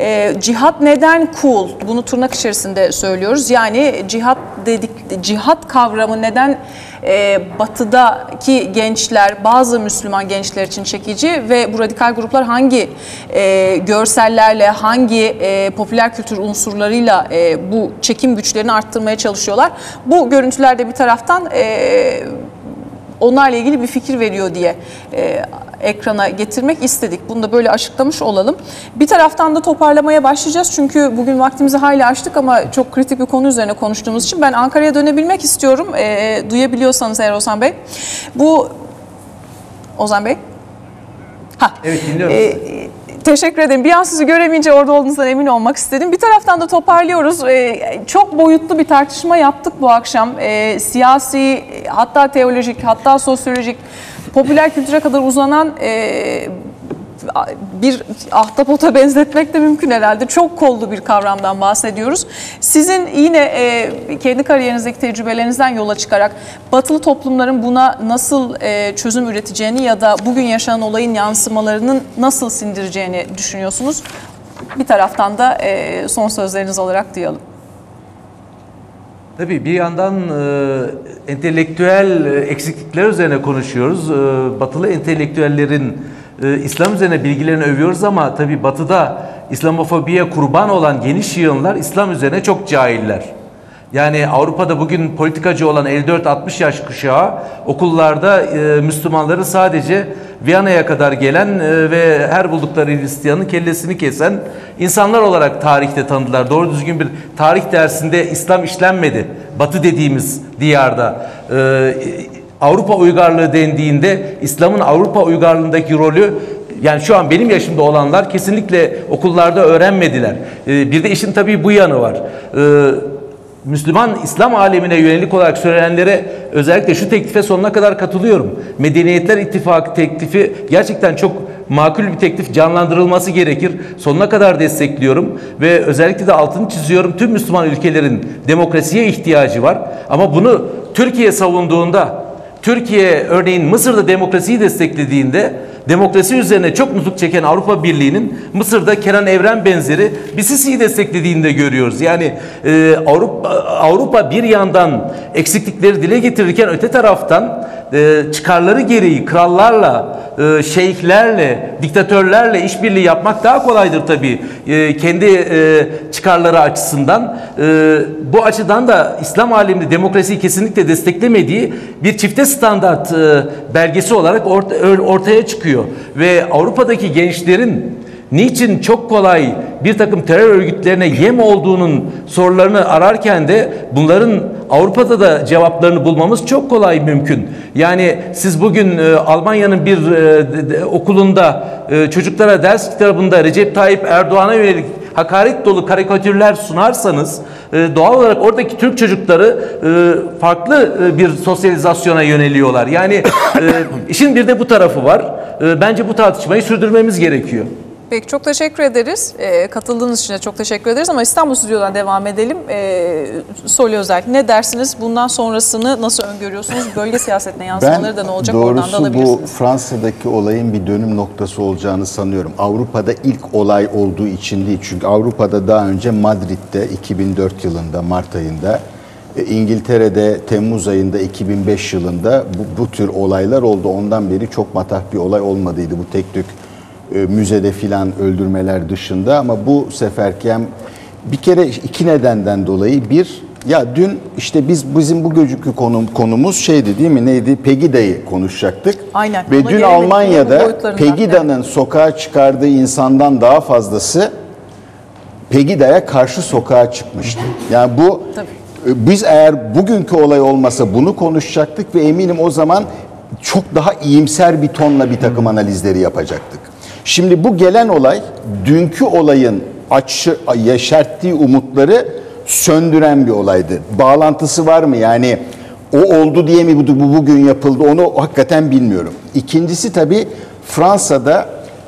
Cihat neden cool? Bunu tırnak içerisinde söylüyoruz. Yani cihat kavramı neden batıdaki gençler, bazı Müslüman gençler için çekici ve bu radikal gruplar hangi görsellerle, hangi popüler kültür unsurlarıyla bu çekim güçlerini arttırmaya çalışıyorlar. Bu görüntülerde bir taraftan onlarla ilgili bir fikir veriyor diye ekrana getirmek istedik. Bunu da böyle açıklamış olalım. Bir taraftan da toparlamaya başlayacağız. Çünkü bugün vaktimizi hayli aştık ama çok kritik bir konu üzerine konuştuğumuz için ben Ankara'ya dönebilmek istiyorum. Duyabiliyorsanız eğer Ozan Bey. Ozan Bey. Evet, dinliyorum. Teşekkür ederim. Bir an sizi göremeyince orada olduğunuzdan emin olmak istedim. Bir taraftan da toparlıyoruz. Çok boyutlu bir tartışma yaptık bu akşam. Siyasi, hatta teolojik, hatta sosyolojik, popüler kültüre kadar uzanan bir ahtapota benzetmek de mümkün herhalde. Çok kollu bir kavramdan bahsediyoruz. Sizin yine kendi kariyerinizdeki tecrübelerinizden yola çıkarak batılı toplumların buna nasıl çözüm üreteceğini ya da bugün yaşanan olayın yansımalarının nasıl sindireceğini düşünüyorsunuz? Bir taraftan da son sözleriniz olarak duyalım. Tabii bir yandan entelektüel eksiklikler üzerine konuşuyoruz. Batılı entelektüellerin İslam üzerine bilgilerini övüyoruz ama tabii Batı'da İslamofobiye kurban olan geniş yığınlar İslam üzerine çok cahiller. Yani Avrupa'da bugün politikacı olan 54-60 yaş kuşağı okullarda Müslümanları sadece Viyana'ya kadar gelen ve her buldukları Hristiyanın kellesini kesen insanlar olarak tarihte tanıdılar. Doğru düzgün bir tarih dersinde İslam işlenmedi. Batı dediğimiz diyarda. Avrupa uygarlığı dendiğinde İslam'ın Avrupa uygarlığındaki rolü, yani şu an benim yaşımda olanlar kesinlikle okullarda öğrenmediler. Bir de işin tabii bu yanı var. Müslüman İslam alemine yönelik olarak söylenenlere özellikle şu teklife sonuna kadar katılıyorum. Medeniyetler İttifakı teklifi gerçekten çok makul bir teklif, canlandırılması gerekir. Sonuna kadar destekliyorum ve özellikle de altını çiziyorum. Tüm Müslüman ülkelerin demokrasiye ihtiyacı var. Ama bunu Türkiye savunduğunda, Türkiye örneğin Mısır'da demokrasiyi desteklediğinde, demokrasi üzerine çok nutuk çeken Avrupa Birliği'nin Mısır'da Kenan Evren benzeri bir Sisi'yi desteklediğini de görüyoruz. Yani Avrupa bir yandan eksiklikleri dile getirirken öte taraftan çıkarları gereği krallarla, şeyhlerle, diktatörlerle işbirliği yapmak daha kolaydır tabii kendi çıkarları açısından. Bu açıdan da İslam aleminde demokrasiyi kesinlikle desteklemediği bir çifte standart belgesi olarak ortaya çıkıyor. Ve Avrupa'daki gençlerin niçin çok kolay bir takım terör örgütlerine yem olduğunun sorularını ararken de bunların Avrupa'da da cevaplarını bulmamız çok kolay mümkün. Yani siz bugün Almanya'nın bir okulunda çocuklara ders kitabında Recep Tayyip Erdoğan'a yönelik hakaret dolu karikatürler sunarsanız doğal olarak oradaki Türk çocukları farklı bir sosyalizasyona yöneliyorlar. Yani işin bir de bu tarafı var. Bence bu tartışmayı sürdürmemiz gerekiyor. Peki, çok teşekkür ederiz. Katıldığınız için de çok teşekkür ederiz ama İstanbul Stüdyo'dan devam edelim. Soli Özel, ne dersiniz? Bundan sonrasını nasıl öngörüyorsunuz? Bölge siyasetine yansımaları da ne olacak? Oradan da alabilirsiniz. Doğrusu bu Fransa'daki olayın bir dönüm noktası olacağını sanıyorum. Avrupa'da ilk olay olduğu için değil. Çünkü Avrupa'da daha önce Madrid'de 2004 yılında Mart ayında, İngiltere'de Temmuz ayında 2005 yılında bu tür olaylar oldu. Ondan beri çok matah bir olay olmadıydı bu tek tük müzede filan öldürmeler dışında. Ama bu seferki hem bir kere iki nedenden dolayı, bir, ya dün işte bizim bu geceki konumuz şeydi değil mi, neydi, Pegida'yı konuşacaktık. Aynen. Ve dün Almanya'da Pegida'nın sokağa çıkardığı insandan daha fazlası Pegida'ya karşı sokağa çıkmıştı. Yani bu biz eğer bugünkü olay olmasa bunu konuşacaktık ve eminim o zaman çok daha iyimser bir tonla bir takım analizleri yapacaktık. Şimdi bu gelen olay dünkü olayın yeşerttiği umutları söndüren bir olaydı. Bağlantısı var mı? Yani o oldu diye mi bu bugün yapıldı, onu hakikaten bilmiyorum. İkincisi tabii Fransa'da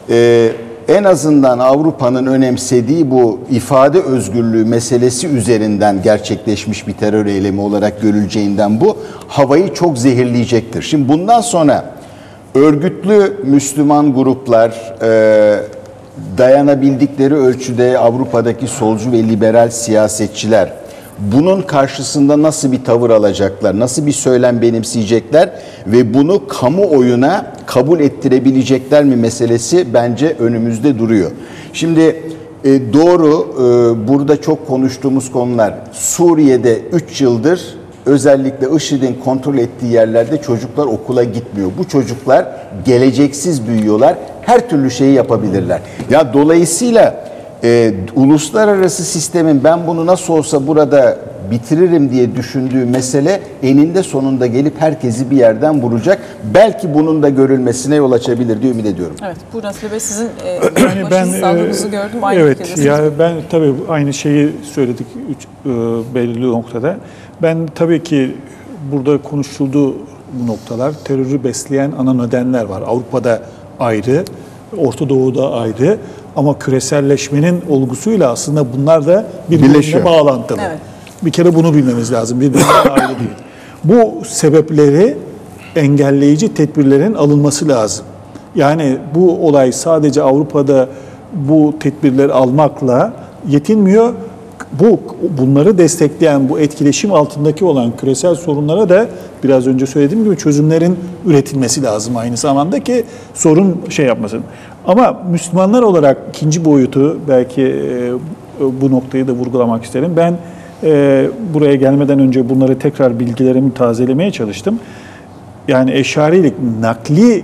en azından Avrupa'nın önemsediği bu ifade özgürlüğü meselesi üzerinden gerçekleşmiş bir terör eylemi olarak görüleceğinden bu havayı çok zehirleyecektir. Şimdi bundan sonra örgütlü Müslüman gruplar dayanabildikleri ölçüde Avrupa'daki solcu ve liberal siyasetçiler bunun karşısında nasıl bir tavır alacaklar, nasıl bir söylem benimseyecekler ve bunu kamuoyuna kabul ettirebilecekler mi meselesi bence önümüzde duruyor. Şimdi doğru, burada çok konuştuğumuz konular, Suriye'de 3 yıldır özellikle IŞİD'in kontrol ettiği yerlerde çocuklar okula gitmiyor. Bu çocuklar geleceksiz büyüyorlar. Her türlü şeyi yapabilirler. Ya dolayısıyla uluslararası sistemin ben bunu nasıl olsa burada bitiririm diye düşündüğü mesele eninde sonunda gelip herkesi bir yerden vuracak. Belki bunun da görülmesine yol açabilir diye ümit ediyorum. Evet, buyurun Atilla Bey, sizin başsağlığınızı gördüm. Aynı evet, ya ben tabii aynı şeyi söyledik belirli noktada. Ben tabii ki burada konuşulduğu bu noktalar, terörü besleyen ana nedenler var. Avrupa'da ayrı, Orta Doğu'da ayrı ama küreselleşmenin olgusuyla aslında bunlar da birbirine bağlantılı. Evet. Bir kere bunu bilmemiz lazım. Birbirinden ayrı değil. Bu sebepleri engelleyici tedbirlerin alınması lazım. Yani bu olay sadece Avrupa'da bu tedbirleri almakla yetinmiyor. Bunları destekleyen, bu etkileşim altındaki olan küresel sorunlara da biraz önce söylediğim gibi çözümlerin üretilmesi lazım aynı zamanda ki sorun yapmasın. Ama Müslümanlar olarak ikinci boyutu belki bu noktayı da vurgulamak isterim. Ben buraya gelmeden önce bunları tekrar bilgilerimi tazelemeye çalıştım. Yani eşarilik nakli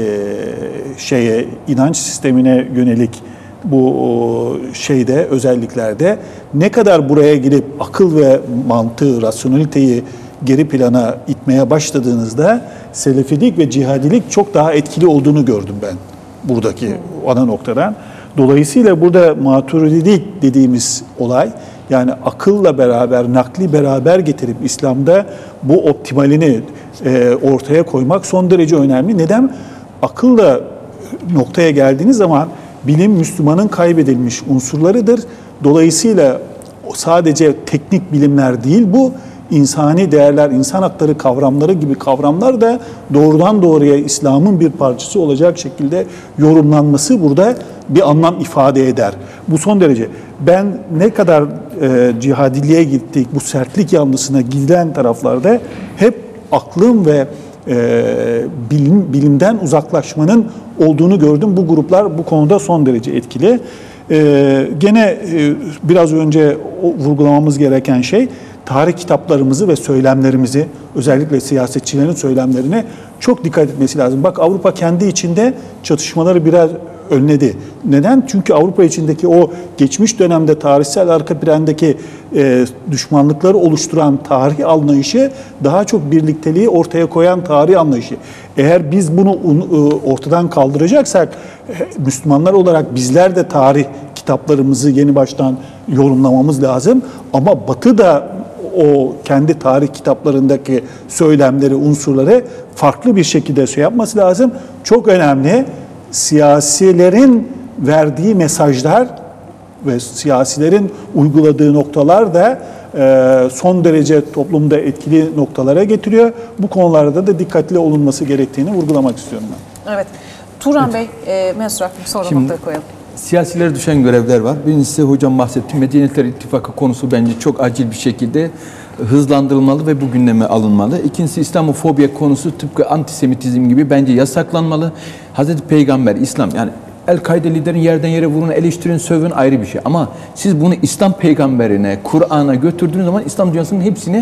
inanç sistemine yönelik bu özelliklerde ne kadar buraya girip akıl ve mantığı, rasyoneliteyi geri plana itmeye başladığınızda selefilik ve cihadilik çok daha etkili olduğunu gördüm ben buradaki ana noktadan. Dolayısıyla burada maturidilik dediğimiz olay, yani akılla beraber, nakli beraber getirip İslam'da bu optimalini ortaya koymak son derece önemli. Neden? Akılla noktaya geldiğiniz zaman bilim Müslümanın kaybedilmiş unsurlarıdır. Dolayısıyla sadece teknik bilimler değil bu, insani değerler, insan hakları kavramları gibi kavramlar da doğrudan doğruya İslam'ın bir parçası olacak şekilde yorumlanması burada bir anlam ifade eder. Bu son derece. Ben ne kadar cihadiliğe gittik, bu sertlik yanlısına gidilen taraflarda hep aklın ve bilimden uzaklaşmanın olduğunu gördüm. Bu gruplar bu konuda son derece etkili. Gene biraz önce vurgulamamız gereken şey, tarih kitaplarımızı ve söylemlerimizi, özellikle siyasetçilerin söylemlerine çok dikkat etmesi lazım. Bak, Avrupa kendi içinde çatışmaları biraz önledi. Neden? Çünkü Avrupa içindeki o geçmiş dönemde tarihsel arka plandaki düşmanlıkları oluşturan tarih anlayışı daha çok birlikteliği ortaya koyan tarih anlayışı. Eğer biz bunu ortadan kaldıracaksak Müslümanlar olarak bizler de tarih kitaplarımızı yeni baştan yorumlamamız lazım. Ama Batı da o kendi tarih kitaplarındaki söylemleri, unsurları farklı bir şekilde yapması lazım. Çok önemli. Siyasilerin verdiği mesajlar ve siyasilerin uyguladığı noktalar da son derece toplumda etkili noktalara getiriyor. Bu konularda da dikkatli olunması gerektiğini vurgulamak istiyorum ben. Evet. Turan Bey, Mansur Hakkı sonra noktaya koyalım. Siyasilere düşen görevler var. Birincisi hocam bahsetti. Medeniyetler İttifakı konusu bence çok acil bir şekilde hızlandırılmalı ve bu gündeme alınmalı. İkincisi İslamofobiya konusu tıpkı antisemitizm gibi bence yasaklanmalı. Hazreti Peygamber, İslam, yani El-Kaide liderin yerden yere vurun, eleştirin, sövün ayrı bir şey. Ama siz bunu İslam peygamberine, Kur'an'a götürdüğünüz zaman İslam dünyasının hepsini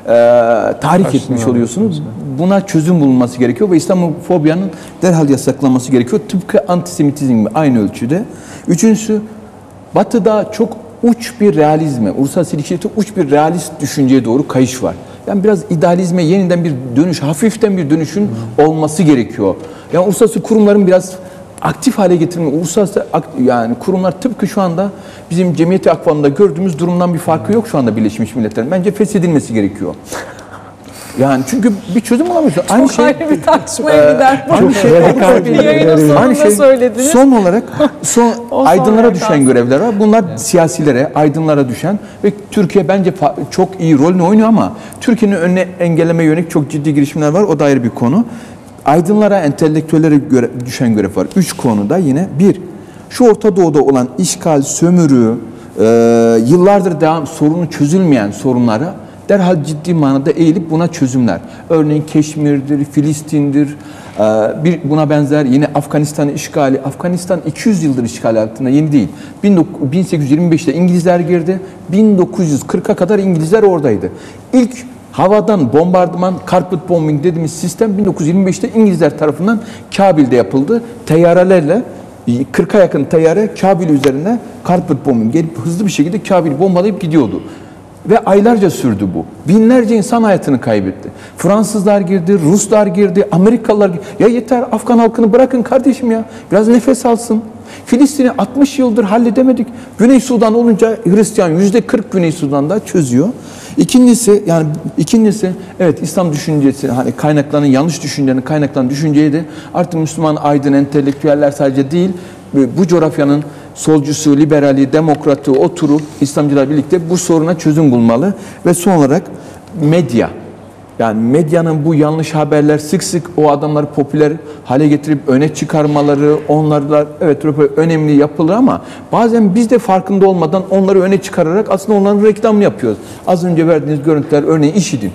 tahrik etmiş oluyorsunuz. Buna çözüm bulunması gerekiyor ve İslamofobiyanın derhal yasaklanması gerekiyor. Tıpkı antisemitizm gibi aynı ölçüde. Üçüncüsü, Batı'da çok uç bir realizme, uluslararası ilişkide uç bir realist düşünceye doğru kayış var. Yani biraz idealizme yeniden bir dönüş, hafiften bir dönüşün olması gerekiyor. Yani uluslararası kurumların biraz aktif hale getirme, uluslararası yani kurumlar tıpkı şu anda bizim cemiyeti akvanında gördüğümüz durumdan bir farkı yok şu anda Birleşmiş Milletler'in. Bence feshedilmesi gerekiyor. Yani çünkü bir çözüm bulamıyorsun. Aynı şey ayrı bir tartışmaya gider. Aynı şey. Söylediniz. Son olarak aydınlara düşen görevler var. Bunlar siyasilere, aydınlara düşen ve Türkiye bence çok iyi rolünü oynuyor ama Türkiye'nin önüne engelleme yönelik çok ciddi girişimler var. O da ayrı bir konu. Aydınlara, entelektüellere düşen görev var. 3 konuda yine. Bir, şu Orta Doğu'da olan işgal, sömürü, yıllardır sorunu çözülmeyen sorunlara derhal ciddi manada eğilip buna çözümler. Örneğin Keşmir'dir, Filistin'dir, buna benzer yine Afganistan'ın işgali. Afganistan 200 yıldır işgal altında, yeni değil. 1825'te İngilizler girdi, 1940'a kadar İngilizler oradaydı. İlk Havadan bombardıman, carpet bombing dediğimiz sistem 1925'te İngilizler tarafından Kabil'de yapıldı. Teyyarelerle 40'a yakın teyyare Kabil üzerine carpet bombing gelip hızlı bir şekilde Kabil'i bombalayıp gidiyordu. Ve aylarca sürdü bu. Binlerce insan hayatını kaybetti. Fransızlar girdi, Ruslar girdi, Amerikalılar girdi. Ya yeter, Afgan halkını bırakın kardeşim ya. Biraz nefes alsın. Filistin'i 60 yıldır halledemedik. Güney Sudan olunca Hristiyan %40 Güney Sudan'da çözüyor. İkincisi evet İslam düşüncesi, hani kaynaklarının yanlış düşüncenin kaynaklanan düşünceyi de artık Müslüman aydın entelektüeller sadece değil, bu coğrafyanın solcusu, liberali, demokratı, oturup İslamcılar birlikte bu soruna çözüm bulmalı. Ve son olarak medya. Yani medyanın bu yanlış haberler sık sık o adamları popüler hale getirip öne çıkarmaları, onlarla evet önemli yapılır ama bazen biz de farkında olmadan onları öne çıkararak aslında onların reklamını yapıyoruz. Az önce verdiğiniz görüntüler örneğin IŞİD'in.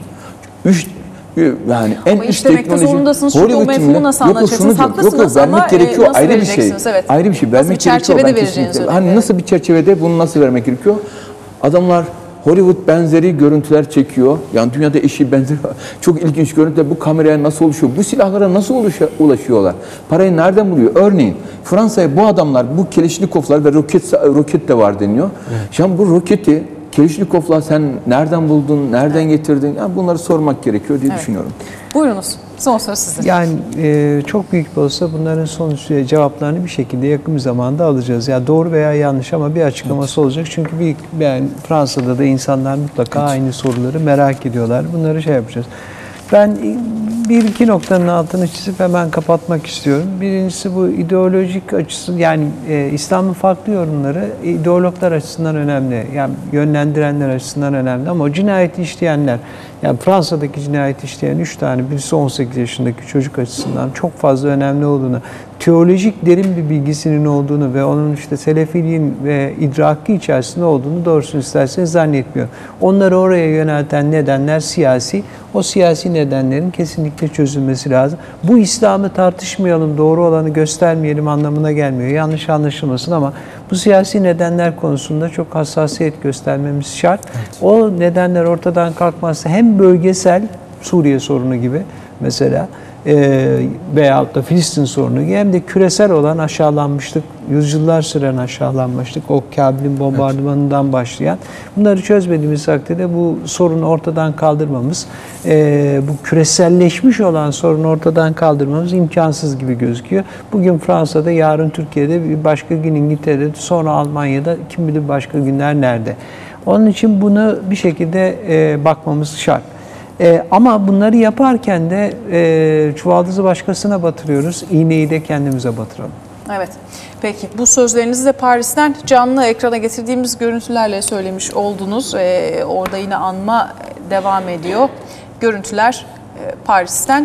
Yani en ama üst teknoloji zorundasınız çünkü o mefhumu nasıl anlatacaksınız? Haklısınız ama vermek gerekiyor, nasıl ayrı bir şey. Evet. Ayrı bir şey. Nasıl bir çerçevede vereceğiniz önemli. Hani nasıl bir çerçevede bunu nasıl vermek gerekiyor? Adamlar Hollywood benzeri görüntüler çekiyor. Yani dünyada eşi benzeri çok ilginç görüntüler. Bu kameraya nasıl oluşuyor? Bu silahlara nasıl ulaşıyorlar? Parayı nereden buluyor? Örneğin Fransa'ya bu adamlar, bu Kereşnikovlar ve roket de var deniyor. Evet. Şimdi bu roketi Kereşnikov'la sen nereden buldun, nereden getirdin? Yani bunları sormak gerekiyor diye düşünüyorum. Buyurunuz. Son söz sizin. Yani çok büyük bir olsa bunların sonuç cevaplarını bir şekilde yakın bir zamanda alacağız. Ya doğru veya yanlış ama bir açıklaması olacak. Çünkü yani Fransa'da da insanlar mutlaka aynı soruları merak ediyorlar. Bunları şey yapacağız. Ben bir iki noktanın altını çizip hemen kapatmak istiyorum. Birincisi bu ideolojik açısı, yani İslam'ın farklı yorumları ideologlar açısından önemli. Yani yönlendirenler açısından önemli ama o cinayeti işleyenler, yani Fransa'daki cinayeti işleyen 3 tane, birisi 18 yaşındaki çocuk açısından çok fazla önemli olduğunu, teolojik derin bir bilgisinin olduğunu ve onun işte selefiliğin ve idraki içerisinde olduğunu doğrusunu isterseniz zannetmiyorum. Onları oraya yönelten nedenler siyasi. O siyasi nedenlerin kesinlikle çözülmesi lazım. Bu İslam'ı tartışmayalım, doğru olanı göstermeyelim anlamına gelmiyor. Yanlış anlaşılmasın ama bu siyasi nedenler konusunda çok hassasiyet göstermemiz şart. Evet. O nedenler ortadan kalkmazsa hem bölgesel Suriye sorunu gibi mesela veyahut da Filistin sorunu gibi hem de küresel olan aşağılanmışlık, yüzyıllar süren aşağılanmışlık, o Kabil'in bombardımanından başlayan, bunları çözmediğimiz takdirde bu sorunu ortadan kaldırmamız, bu küreselleşmiş olan sorunu ortadan kaldırmamız imkansız gibi gözüküyor. Bugün Fransa'da, yarın Türkiye'de, bir başka gün İngiltere'de, sonra Almanya'da, kim bilir başka günler nerede. Onun için bunu bir şekilde bakmamız şart. Ama bunları yaparken de çuvaldızı başkasına batırıyoruz, iğneyi de kendimize batıralım. Evet. Peki bu sözlerinizi de Paris'ten canlı ekrana getirdiğimiz görüntülerle söylemiş oldunuz. Orada yine anma devam ediyor. Görüntüler Paris'ten.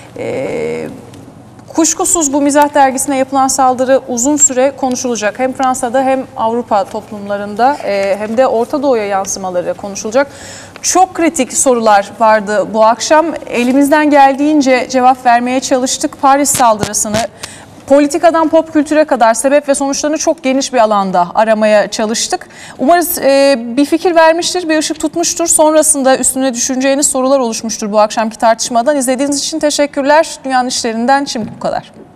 Kuşkusuz bu Mizah dergisine yapılan saldırı uzun süre konuşulacak. Hem Fransa'da hem Avrupa toplumlarında hem de Orta Doğu'ya yansımaları konuşulacak. Çok kritik sorular vardı bu akşam. Elimizden geldiğince cevap vermeye çalıştık. Paris saldırısını politikadan pop kültüre kadar sebep ve sonuçlarını çok geniş bir alanda aramaya çalıştık. Umarız bir fikir vermiştir, bir ışık tutmuştur. Sonrasında üstüne düşüneceğiniz sorular oluşmuştur bu akşamki tartışmadan. İzlediğiniz için teşekkürler. Dünyanın işlerinden şimdi bu kadar.